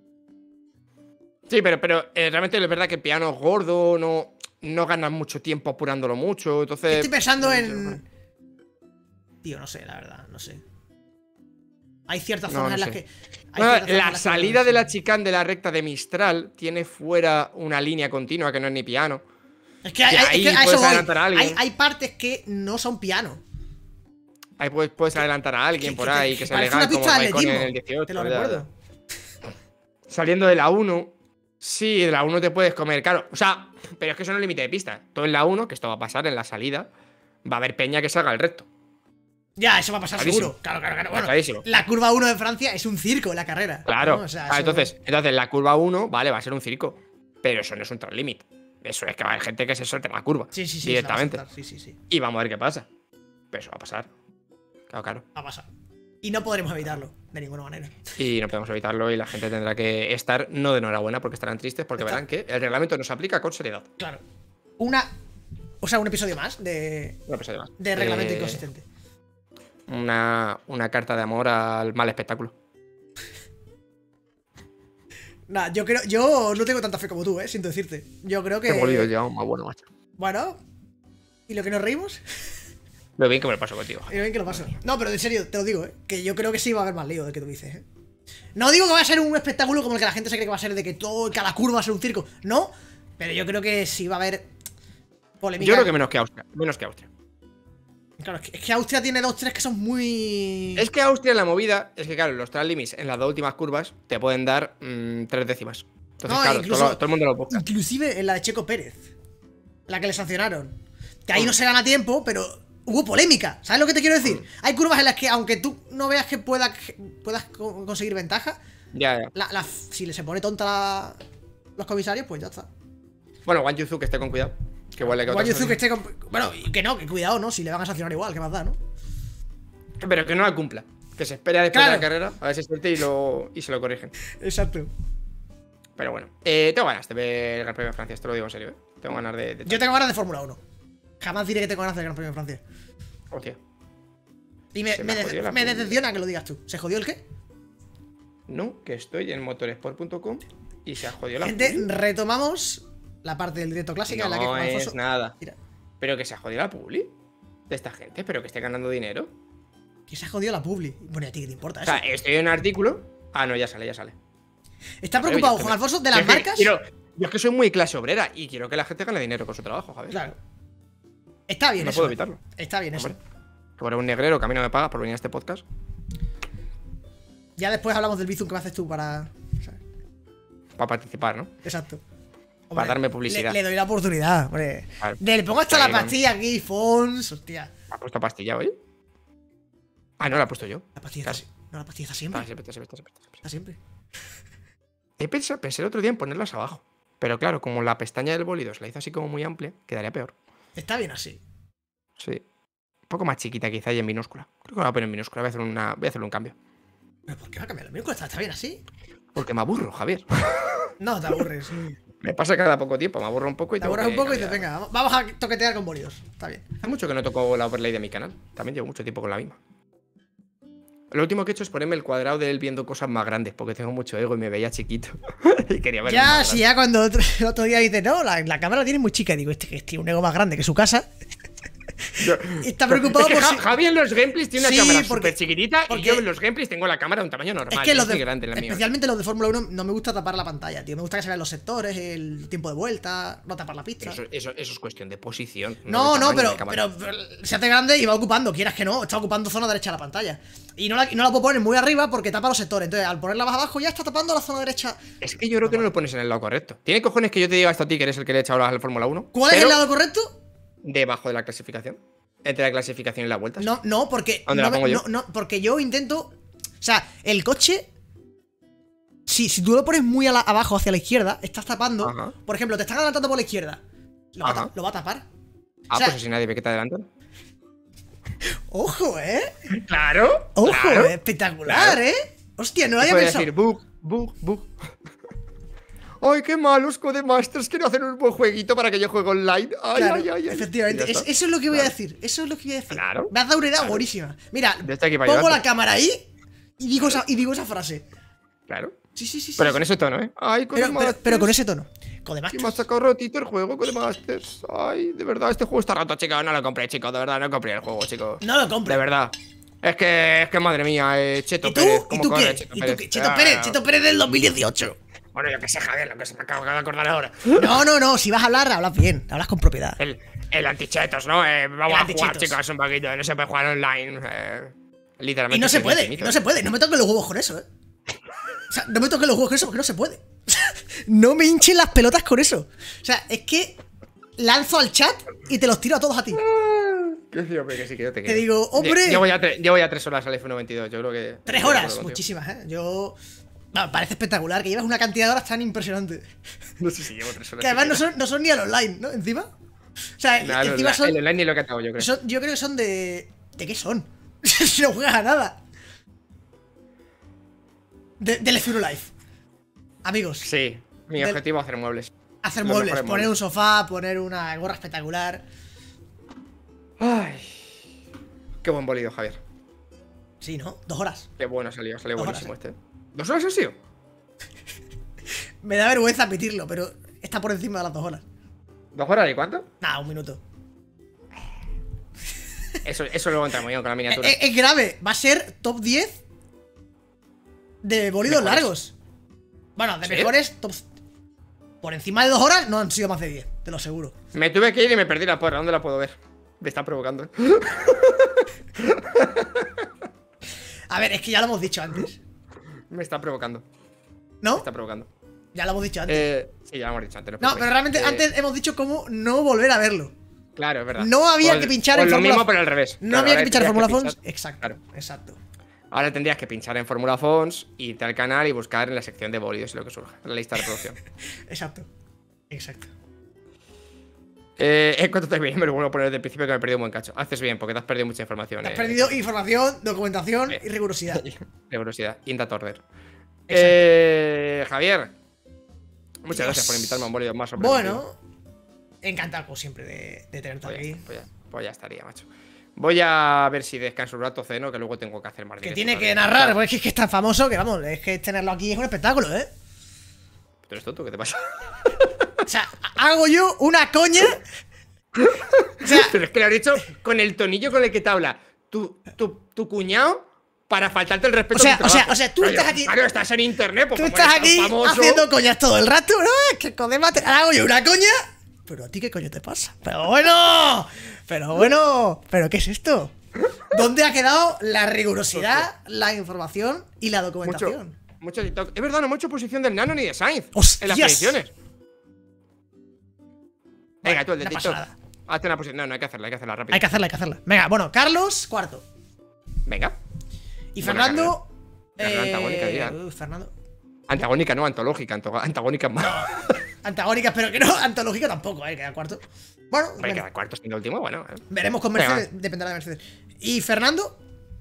S1: Sí, pero realmente es verdad que el piano es gordo, no ganas mucho tiempo apurándolo mucho, entonces...
S2: Estoy pensando en... Tío, no sé, la verdad, no sé. Hay ciertas zonas en las que...
S1: La salida de la chicane de la recta de Mistral tiene fuera una línea continua que no es ni piano.
S2: Es que, a eso voy. Hay partes que no son piano.
S1: Ahí puedes adelantar a alguien por ahí que sea
S2: parece
S1: legal,
S2: una
S1: como
S2: pista de
S1: Raikkonen en el
S2: atletismo,
S1: 18.
S2: te lo recuerdo.
S1: Saliendo de la 1, sí, de la 1 te puedes comer, claro. O sea, pero es que eso no es límite de pista. Todo en la 1, que esto va a pasar en la salida, va a haber peña que salga al recto.
S2: Ya, eso va a pasar
S1: Clarísimo.
S2: seguro. Claro. Bueno,
S1: Clarísimo.
S2: la curva 1 de Francia es un circo en la carrera.
S1: Claro.
S2: ¿no? O sea,
S1: entonces, la curva 1, vale, va a ser un circo. Pero eso no es un track limit. Eso es que va a haber gente que se suelte en la curva.
S2: Sí,
S1: directamente.
S2: Sí.
S1: Y vamos a ver qué pasa. Pero eso va a pasar. Claro.
S2: Va a pasar. Y no podremos evitarlo, de ninguna manera.
S1: Y no podemos evitarlo y la gente tendrá que estar no de enhorabuena porque estarán tristes porque verán que el reglamento no se aplica con seriedad.
S2: Claro. Un episodio más de reglamento inconsistente.
S1: Una carta de amor al mal espectáculo.
S2: Nah, yo no tengo tanta fe como tú, siento decirte. Yo creo que...
S1: Qué molido ya, más bueno, macho.
S2: Bueno, ¿y lo que nos reímos?
S1: Lo bien que me lo paso contigo.
S2: Lo bien que lo paso. No, pero en serio, te lo digo, que yo creo que sí va a haber más lío del que tú dices, No digo que va a ser un espectáculo como el que la gente se cree que va a ser, de que cada curva va a ser un circo. No, pero yo creo que sí va a haber polémica.
S1: Yo creo que menos que Austria.
S2: Claro, es que Austria tiene 2-3 que son muy...
S1: Es que Austria en la movida, es que claro, los track limits en las dos últimas curvas te pueden dar 3 décimas. Entonces,
S2: No,
S1: claro,
S2: incluso-
S1: todo el mundo lo busca.
S2: Inclusive en la de Checo Pérez, la que le sancionaron. Que ahí no se gana tiempo, pero hubo polémica. ¿Sabes lo que te quiero decir? Hay curvas en las que, aunque tú no veas que puedas conseguir ventaja,
S1: Ya.
S2: si se pone tonta los comisarios, pues ya está.
S1: Bueno, Wang Yuzu que esté con cuidado. Que igual le queda
S2: Guan
S1: otra
S2: Yuzu que
S1: sanción.
S2: esté con... Bueno, y que no, que cuidado, ¿no? Si le van a sancionar igual, ¿qué más da, no?
S1: Pero que no la cumpla. Que se espere a después
S2: Claro.
S1: de la carrera, a ver si suerte y se lo corrigen.
S2: Exacto.
S1: Pero bueno, tengo ganas de ver el Gran Premio de Francia, esto lo digo en serio, Tengo ganas de...
S2: Yo tengo ganas de Fórmula 1. Jamás diré que tengo ganas del Gran Premio de Francia.
S1: Hostia.
S2: Y
S1: Se me ha jodido la
S2: me
S1: puta.
S2: decepciona que lo digas tú. ¿Se jodió el qué?
S1: No, que estoy en motorsport.com y se ha jodido la
S2: Gente,
S1: publi.
S2: retomamos la parte del directo clásica en la que
S1: No
S2: Juan
S1: es
S2: Alfonso...
S1: nada.
S2: Mira,
S1: Pero que se ha jodido la publi de esta gente, pero que esté ganando dinero.
S2: que se ha jodido la publi. Bueno, ¿y a ti qué te importa
S1: O
S2: eso?
S1: sea, estoy en un artículo. Ah, no, ya sale.
S2: ¿Está
S1: Pero,
S2: preocupado
S1: oye,
S2: Juan Alfonso de
S1: yo
S2: las
S1: es que
S2: marcas?
S1: yo es que soy muy clase obrera y quiero que la gente gane dinero con su trabajo, Javier.
S2: Claro. Está bien
S1: No
S2: eso.
S1: puedo evitarlo.
S2: Está bien eso.
S1: Hombre, que por un negrero que a mí no me paga por venir a este podcast.
S2: Ya después hablamos del bizum que me haces tú para...
S1: Para participar, ¿no?
S2: Exacto.
S1: Para darme publicidad.
S2: Le doy la oportunidad, hombre.
S1: Vale.
S2: Le pongo hasta
S1: Sí,
S2: la
S1: no.
S2: pastilla aquí, Fons. Hostia.
S1: ¿Me ha puesto pastilla hoy? Ah, no, la he puesto yo.
S2: La pastilla
S1: Casi.
S2: está... No, la pastilla está siempre.
S1: Ah, siempre.
S2: Está siempre.
S1: Pensé el otro día en ponerlas abajo. Pero claro, como la pestaña del bólido se la hizo así como muy amplia, quedaría peor.
S2: Está bien así.
S1: Sí. Un poco más chiquita quizá y en minúscula. Creo que me la voy a poner en minúscula. Voy a hacerle un cambio.
S2: ¿Pero por qué va a cambiar? ¿Está bien así?
S1: Porque me aburro, Javier.
S2: No, te aburres.
S1: Me pasa cada poco tiempo, me aburro un poco y
S2: Te
S1: tengo
S2: aburres un
S1: que
S2: poco y te
S1: cambiar.
S2: venga. Vamos a toquetear con bolidos. Está bien.
S1: Hace mucho que no toco la overlay de mi canal. También llevo mucho tiempo con la misma. Lo último que he hecho es ponerme el cuadrado de él viendo cosas más grandes, porque tengo mucho ego y me veía chiquito. Y quería ver
S2: Ya, si ya cuando el otro día dices, no, la cámara la tiene muy chica. Digo, que tiene un ego más grande que su casa. Está preocupado
S1: es que
S2: por si...
S1: Javi en los gameplays tiene una
S2: Sí,
S1: cámara
S2: porque-
S1: súper chiquitita y
S2: porque-
S1: yo en los gameplays tengo la cámara de un tamaño normal.
S2: Es que
S1: no
S2: los
S1: muy
S2: de,
S1: grande la mía.
S2: especialmente los de Fórmula 1 no me gusta tapar la pantalla, tío. Me gusta que se vean los sectores, el tiempo de vuelta, no tapar la pista.
S1: Eso es cuestión de posición.
S2: No,
S1: de
S2: no,
S1: tamaño de cámara.
S2: pero se hace grande y va ocupando, quieras que no, está ocupando zona derecha de la pantalla. Y no la puedo poner muy arriba porque tapa los sectores. Entonces, al ponerla más abajo ya está tapando la zona derecha.
S1: Es que yo creo que no lo pones en el lado correcto. Tiene cojones que yo te diga esto a ti, que eres el que le he echado al Fórmula 1.
S2: ¿Cuál es
S1: pero
S2: el lado correcto?
S1: debajo de la clasificación. Entre la clasificación y las vueltas.
S2: No, porque.
S1: ¿Dónde la pongo yo?
S2: No, porque yo intento. O sea, el coche. Si tú lo pones muy abajo hacia la izquierda, estás tapando.
S1: Ajá.
S2: Por ejemplo, te están adelantando por la izquierda. Lo
S1: Ajá.
S2: va a tapar.
S1: Ah,
S2: o sea-
S1: pues así nadie ve que te adelantan.
S2: ¡Ojo,
S1: Claro.
S2: ¡Ojo,
S1: claro.
S2: espectacular,
S1: Claro.
S2: Hostia, no lo había
S1: Puedes
S2: pensado.
S1: decir bug. Ay, qué malos Codemasters que no hacen un buen jueguito para que yo juegue online. Ay,
S2: Claro,
S1: ay, ay, ay.
S2: efectivamente.
S1: Y ya está.
S2: Eso es lo que voy a decir. Eso es lo que voy a decir.
S1: Claro.
S2: Me has dado una idea buenísima. Mira,
S1: Yo estoy aquí para
S2: pongo la
S1: ayudarte.
S2: cámara ahí y digo esa frase.
S1: Claro.
S2: Sí.
S1: Pero con ese tono, ¿eh? Ay, Codemasters.
S2: Pero con ese tono.
S1: Que
S2: Codemasters.
S1: me ha sacado rotito el juego, Codemasters. Ay, de verdad, este juego está roto, chicos. No lo compré, chicos. De verdad, no compré el juego, chicos.
S2: No lo compro.
S1: De verdad. Es que madre mía, Cheto
S2: ¿Y tú?
S1: Pérez.
S2: ¿Y
S1: ¿Cómo
S2: tú
S1: corre,
S2: qué?
S1: Cheto
S2: ¿Y tú
S1: Pérez?
S2: qué? Cheto Pérez del 2018.
S1: Bueno, yo que sé, Javier, lo que se me acaba de acordar ahora.
S2: No. Si vas a hablar, hablas bien. Hablas con propiedad.
S1: El antichetos, ¿no? Vamos
S2: El
S1: a jugar,
S2: antichetos.
S1: chicos, un poquito. No se puede jugar online. Literalmente.
S2: Y no se
S1: es
S2: puede.
S1: infinito.
S2: No se puede. No me toques los huevos con eso, O sea, no me toques los huevos con eso porque no se puede. No me hinchen las pelotas con eso. O sea, es que lanzo al chat y te los tiro a todos a ti.
S1: Que sí, hombre, que sí, que yo te
S2: Te
S1: quiero.
S2: digo, hombre.
S1: Llevo ya 3 horas al F92. Yo creo que.
S2: 3 horas. Muchísimas, Yo. Bueno, parece espectacular. Que llevas una cantidad de horas tan impresionante.
S1: No sé si llevo 3 horas.
S2: Que además no son ni al online, ¿no? Encima. O sea,
S1: Nada,
S2: encima son.
S1: el online ni lo que acabo, yo creo.
S2: Yo creo que son de. ¿De qué son? Si no juegas a nada. Del F1 Live. Amigos,
S1: Sí, mi objetivo es hacer muebles.
S2: hacer
S1: los
S2: muebles,
S1: mejores
S2: poner
S1: muebles.
S2: un sofá, poner una gorra espectacular.
S1: Ay. Qué buen bolido, Javier.
S2: Sí, ¿no? 2 horas.
S1: Qué bueno salió
S2: 2 horas,
S1: buenísimo este. ¿2 horas ha sido?
S2: Me da vergüenza admitirlo, pero está por encima de las 2 horas.
S1: ¿2 horas y cuánto?
S2: Nada, 1 minuto.
S1: Eso luego entra muy bien con la miniatura.
S2: Es grave. Va a ser top 10 de bolidos
S1: Mejores.
S2: largos. Bueno, de
S1: ¿Sí?
S2: mejores, top. Por encima de 2 horas no han sido más de 10, te lo aseguro.
S1: Me tuve que ir y me perdí la porra. ¿Dónde la puedo ver? Me está provocando.
S2: A ver, es que ya lo hemos dicho antes.
S1: Me está provocando.
S2: ¿No?
S1: Me está provocando.
S2: Ya lo hemos dicho antes.
S1: Sí, ya lo hemos dicho antes.
S2: No, pero realmente antes hemos dicho cómo no volver a verlo.
S1: Claro, es verdad.
S2: No había que pinchar en
S1: lo
S2: Fórmula
S1: mismo, pero al revés.
S2: No
S1: Claro,
S2: había que
S1: ahora
S2: pinchar en
S1: tendrías
S2: Fórmula
S1: que
S2: Fons.
S1: pinchar-
S2: Exacto,
S1: Claro.
S2: exacto.
S1: Ahora tendrías que pinchar en Fórmula Fons, irte al canal y buscar en la sección de bolidos y lo que surja. En la lista de reproducción.
S2: Exacto. Exacto.
S1: En cuanto termine, me lo vuelvo a poner desde el principio que me he perdido un buen cacho. Haces bien, porque te has perdido mucha información.
S2: Has perdido información, documentación y rigurosidad.
S1: Rigurosidad. Indat order.
S2: Exacto.
S1: Javier. Muchas
S2: Dios.
S1: gracias por invitarme a un bolido más sobre
S2: Bueno, encantado como siempre de tenerte aquí.
S1: Pues ya estaría, macho. Voy a ver si descanso un rato, ceno, que luego tengo que hacer más
S2: Que
S1: directos
S2: tiene que
S1: todavía.
S2: narrar, porque es que es tan famoso que vamos, es que tenerlo aquí es un espectáculo, ¿eh?
S1: ¿Tú eres tonto? ¿Qué te pasa?
S2: O sea, hago yo una coña. O sea,
S1: Pero es que lo he dicho con el tonillo con el que te habla tu cuñado para faltarte el respeto.
S2: O sea,
S1: a tu trabajo.
S2: o sea, tú estás aquí-
S1: Claro, estás en internet, pues
S2: tú
S1: como
S2: estás
S1: eres tan
S2: aquí
S1: famoso,
S2: haciendo coñas todo el rato, ¿no? Es que Codema hago yo una coña. Pero a ti qué coño te pasa. Pero bueno, pero ¿qué es esto? ¿Dónde ha quedado la rigurosidad, la información y la documentación?
S1: Mucho TikTok. Es verdad, no hemos hecho posición del Nano ni de Sainz
S2: ¡Hostias!
S1: en las predicciones. Venga,
S2: Bueno,
S1: tú el de
S2: no pasa
S1: TikTok.
S2: nada.
S1: Hazte una posición. No, hay que hacerla rápido.
S2: Hay que hacerla. Venga, bueno, Carlos, cuarto.
S1: Venga.
S2: Y
S1: Buena
S2: Fernando.
S1: carrera antagónica, diría.
S2: Fernando.
S1: Antagónica, no, antológica. Antagónica más.
S2: Antagónicas, pero que no, antológica tampoco, queda cuarto. Bueno,
S1: Hombre, queda cuarto en el último, bueno.
S2: veremos con
S1: Venga,
S2: Mercedes, dependerá de Mercedes. ¿Y Fernando?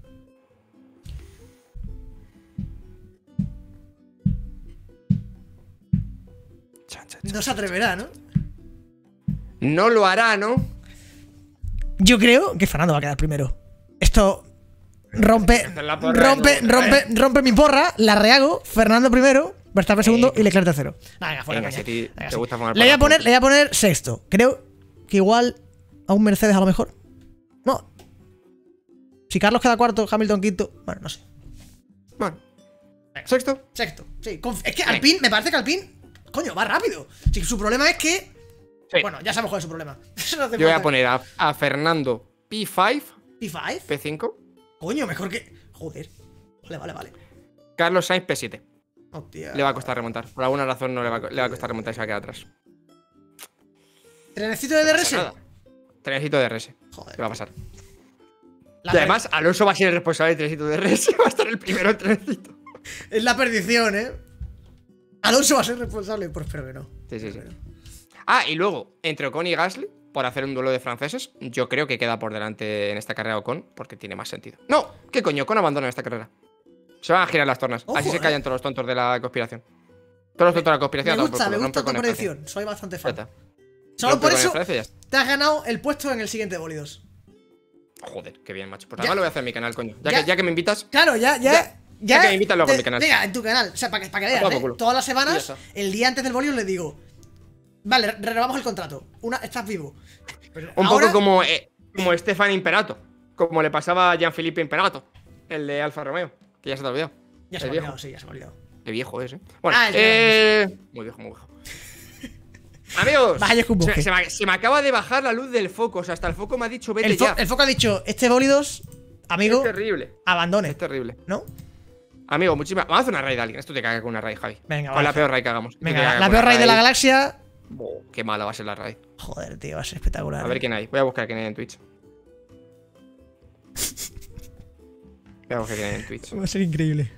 S2: No se atreverá, ¿no?
S1: No lo hará, ¿no?
S2: Yo creo que Fernando va a quedar primero. Esto rompe mi porra, la rehago. Fernando primero, Verstappen segundo y Leclerc tercero. Venga, fuera.
S1: Venga,
S2: coña.
S1: si a ti
S2: Venga,
S1: te
S2: sí.
S1: gusta formar
S2: Le voy a
S1: parte.
S2: poner sexto. Creo que igual a un Mercedes a lo mejor. No. Si Carlos queda cuarto, Hamilton quinto. Bueno, no sé.
S1: Bueno. Sexto.
S2: Sexto. Sí. Es que Alpine, me parece que Alpine, coño, va rápido. Sí, su problema es que.
S1: Sí.
S2: Bueno, ya sabemos cuál es su problema. No hace
S1: Yo voy a
S2: falta.
S1: poner a Fernando P5,
S2: P5.
S1: P5,
S2: Coño, mejor que. Joder. Vale.
S1: Carlos Sainz P7.
S2: Hostia.
S1: Le va a costar remontar. Por alguna razón no le va a costar remontar y se va a quedar atrás.
S2: ¿Trenecito de DRS?
S1: Nada. Trenecito de RS.
S2: Joder.
S1: ¿Qué va a pasar?
S2: La
S1: Y además, Alonso va a ser el responsable del trenecito de RS. Va a estar el primero en trenecito.
S2: Es la perdición, ¿eh? Alonso va a ser responsable, pues espero que no.
S1: Sí. Ah, y luego, entre Ocon y Gasly, por hacer un duelo de franceses, yo creo que queda por delante en esta carrera Ocon, porque tiene más sentido. No, ¿qué coño? Ocon abandona esta carrera. Se van a girar las tornas.
S2: Ojo,
S1: Así se callan todos los tontos de la conspiración. Todos los de la conspiración.
S2: Me gusta tu predicción. Soy bastante fan. Solo
S1: Rompe
S2: por
S1: con
S2: eso
S1: el Francia y ya está.
S2: te has ganado el puesto en el siguiente Bólidos.
S1: Joder, qué bien, macho. Pues
S2: Ya.
S1: además lo voy a hacer en mi canal, coño.
S2: Ya.
S1: Ya que me invitas.
S2: Claro, ya
S1: que me invitan luego a mi canal.
S2: Venga, en tu canal. O sea, para que veas,
S1: Toma por culo.
S2: Todas las
S1: Y ya
S2: semanas,
S1: está.
S2: el día antes del Bólidos le digo: vale, renovamos el contrato. Estás vivo. Pero
S1: Un
S2: ahora-
S1: poco como Stefan Imperato. Como le pasaba a Gianfilippo Imperato. El de Alfa Romeo. Que ya se te ha olvidado.
S2: Ya se
S1: El
S2: me ha
S1: viejo.
S2: olvidado, sí, ya se me ha olvidado.
S1: Qué viejo es, Bueno,
S2: Ah, el
S1: muy viejo, muy viejo. Amigos,
S2: Vaya que un bosque.
S1: se me acaba de bajar la luz del foco. O sea, hasta el foco me ha dicho vete ya.
S2: El foco ha dicho: este Bólidos, amigo,
S1: Es terrible.
S2: abandone.
S1: Es terrible.
S2: ¿No?
S1: Amigo, muchísimas. Vamos a hacer una raid de alguien. Esto te caga con una raid, Javi.
S2: Venga,
S1: Con
S2: vale.
S1: la peor raid que hagamos. Esto te
S2: Venga,
S1: caga
S2: la
S1: con
S2: peor
S1: una
S2: raid de la galaxia.
S1: Qué mala va a ser la raid.
S2: Joder, tío, va a ser espectacular.
S1: A ver quién hay. Voy a buscar quién hay en Twitch. Voy a buscar quién hay en Twitch.
S2: Va a ser increíble.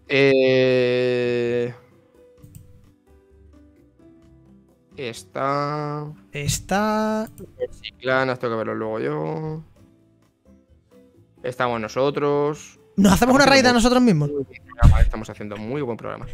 S1: Está.
S2: Está.
S1: Clan, tengo que verlo luego yo. Estamos nosotros.
S2: ¿Nos hacemos una raid a nosotros mismos?
S1: Muy buen programa, estamos haciendo muy buen programa.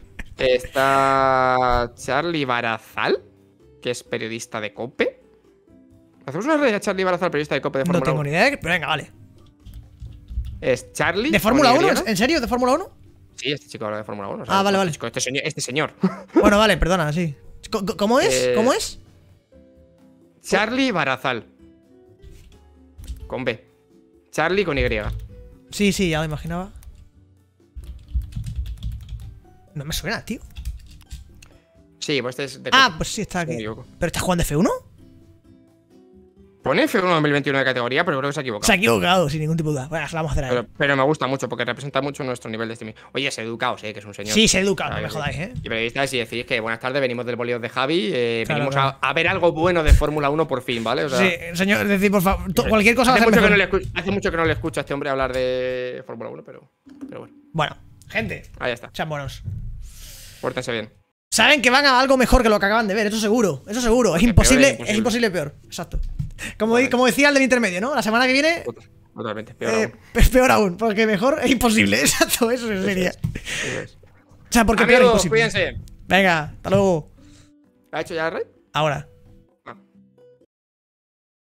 S1: Está Charlie Barazal, que es periodista de COPE. ¿Hacemos una raid a Charlie Barazal, periodista de COPE de
S2: No
S1: Fórmula
S2: tengo
S1: 1?
S2: ni idea, pero venga, vale.
S1: Es Charlie.
S2: ¿De Fórmula
S1: con
S2: 1?
S1: Y.
S2: ¿En serio? ¿De Fórmula 1?
S1: Sí, este chico habla de Fórmula 1.
S2: Ah, vale, vale.
S1: Este señor.
S2: Bueno, vale, perdona, sí. ¿Cómo es? ¿Cómo es?
S1: Charlie Barazal. Con B. Charlie con Y.
S2: Sí, sí, ya lo imaginaba. No me suena, tío.
S1: Sí, pues este es de
S2: Ah,
S1: COPE.
S2: pues sí, está
S1: No me
S2: aquí.
S1: equivoco.
S2: ¿Pero estás jugando F1?
S1: Pone F1 2021 de categoría, pero creo que se ha equivocado.
S2: Se ha equivocado, sin ningún tipo de duda. Bueno, se la vamos a hacer ahí.
S1: Pero me gusta mucho porque representa mucho nuestro nivel de streaming. Oye, es educado, que es un señor.
S2: Sí, se educa, no
S1: Claro
S2: me
S1: que
S2: jodáis,
S1: sí.
S2: ¿eh?
S1: Y periodistas y decís que buenas tardes, venimos del Bólidos de Javi,
S2: Claro,
S1: venimos
S2: claro.
S1: A ver algo bueno de Fórmula 1 por fin, ¿vale? O sea,
S2: Sí, señor, es decir, por favor, cualquier cosa va a
S1: hace
S2: ser
S1: mucho,
S2: mejor.
S1: hace mucho que no le escucho a este hombre hablar de Fórmula 1, pero bueno,
S2: Bueno, gente,
S1: ahí está.
S2: sean buenos.
S1: Pórtense bien.
S2: Saben que van a algo mejor que lo que acaban de ver, eso seguro. Eso seguro. Es
S1: Porque
S2: imposible,
S1: peor
S2: es imposible peor. Exacto. Como,
S1: Vale.
S2: como decía el del intermedio, ¿no? La semana que viene
S1: Totalmente. Peor aún.
S2: es peor aún, porque mejor es imposible. Exacto, eso sería.
S1: Eso es.
S2: O sea, porque peor es
S1: Amigos,
S2: imposible.
S1: cuídense.
S2: Venga, hasta luego.
S1: ¿Ha hecho ya la raid?
S2: Ahora.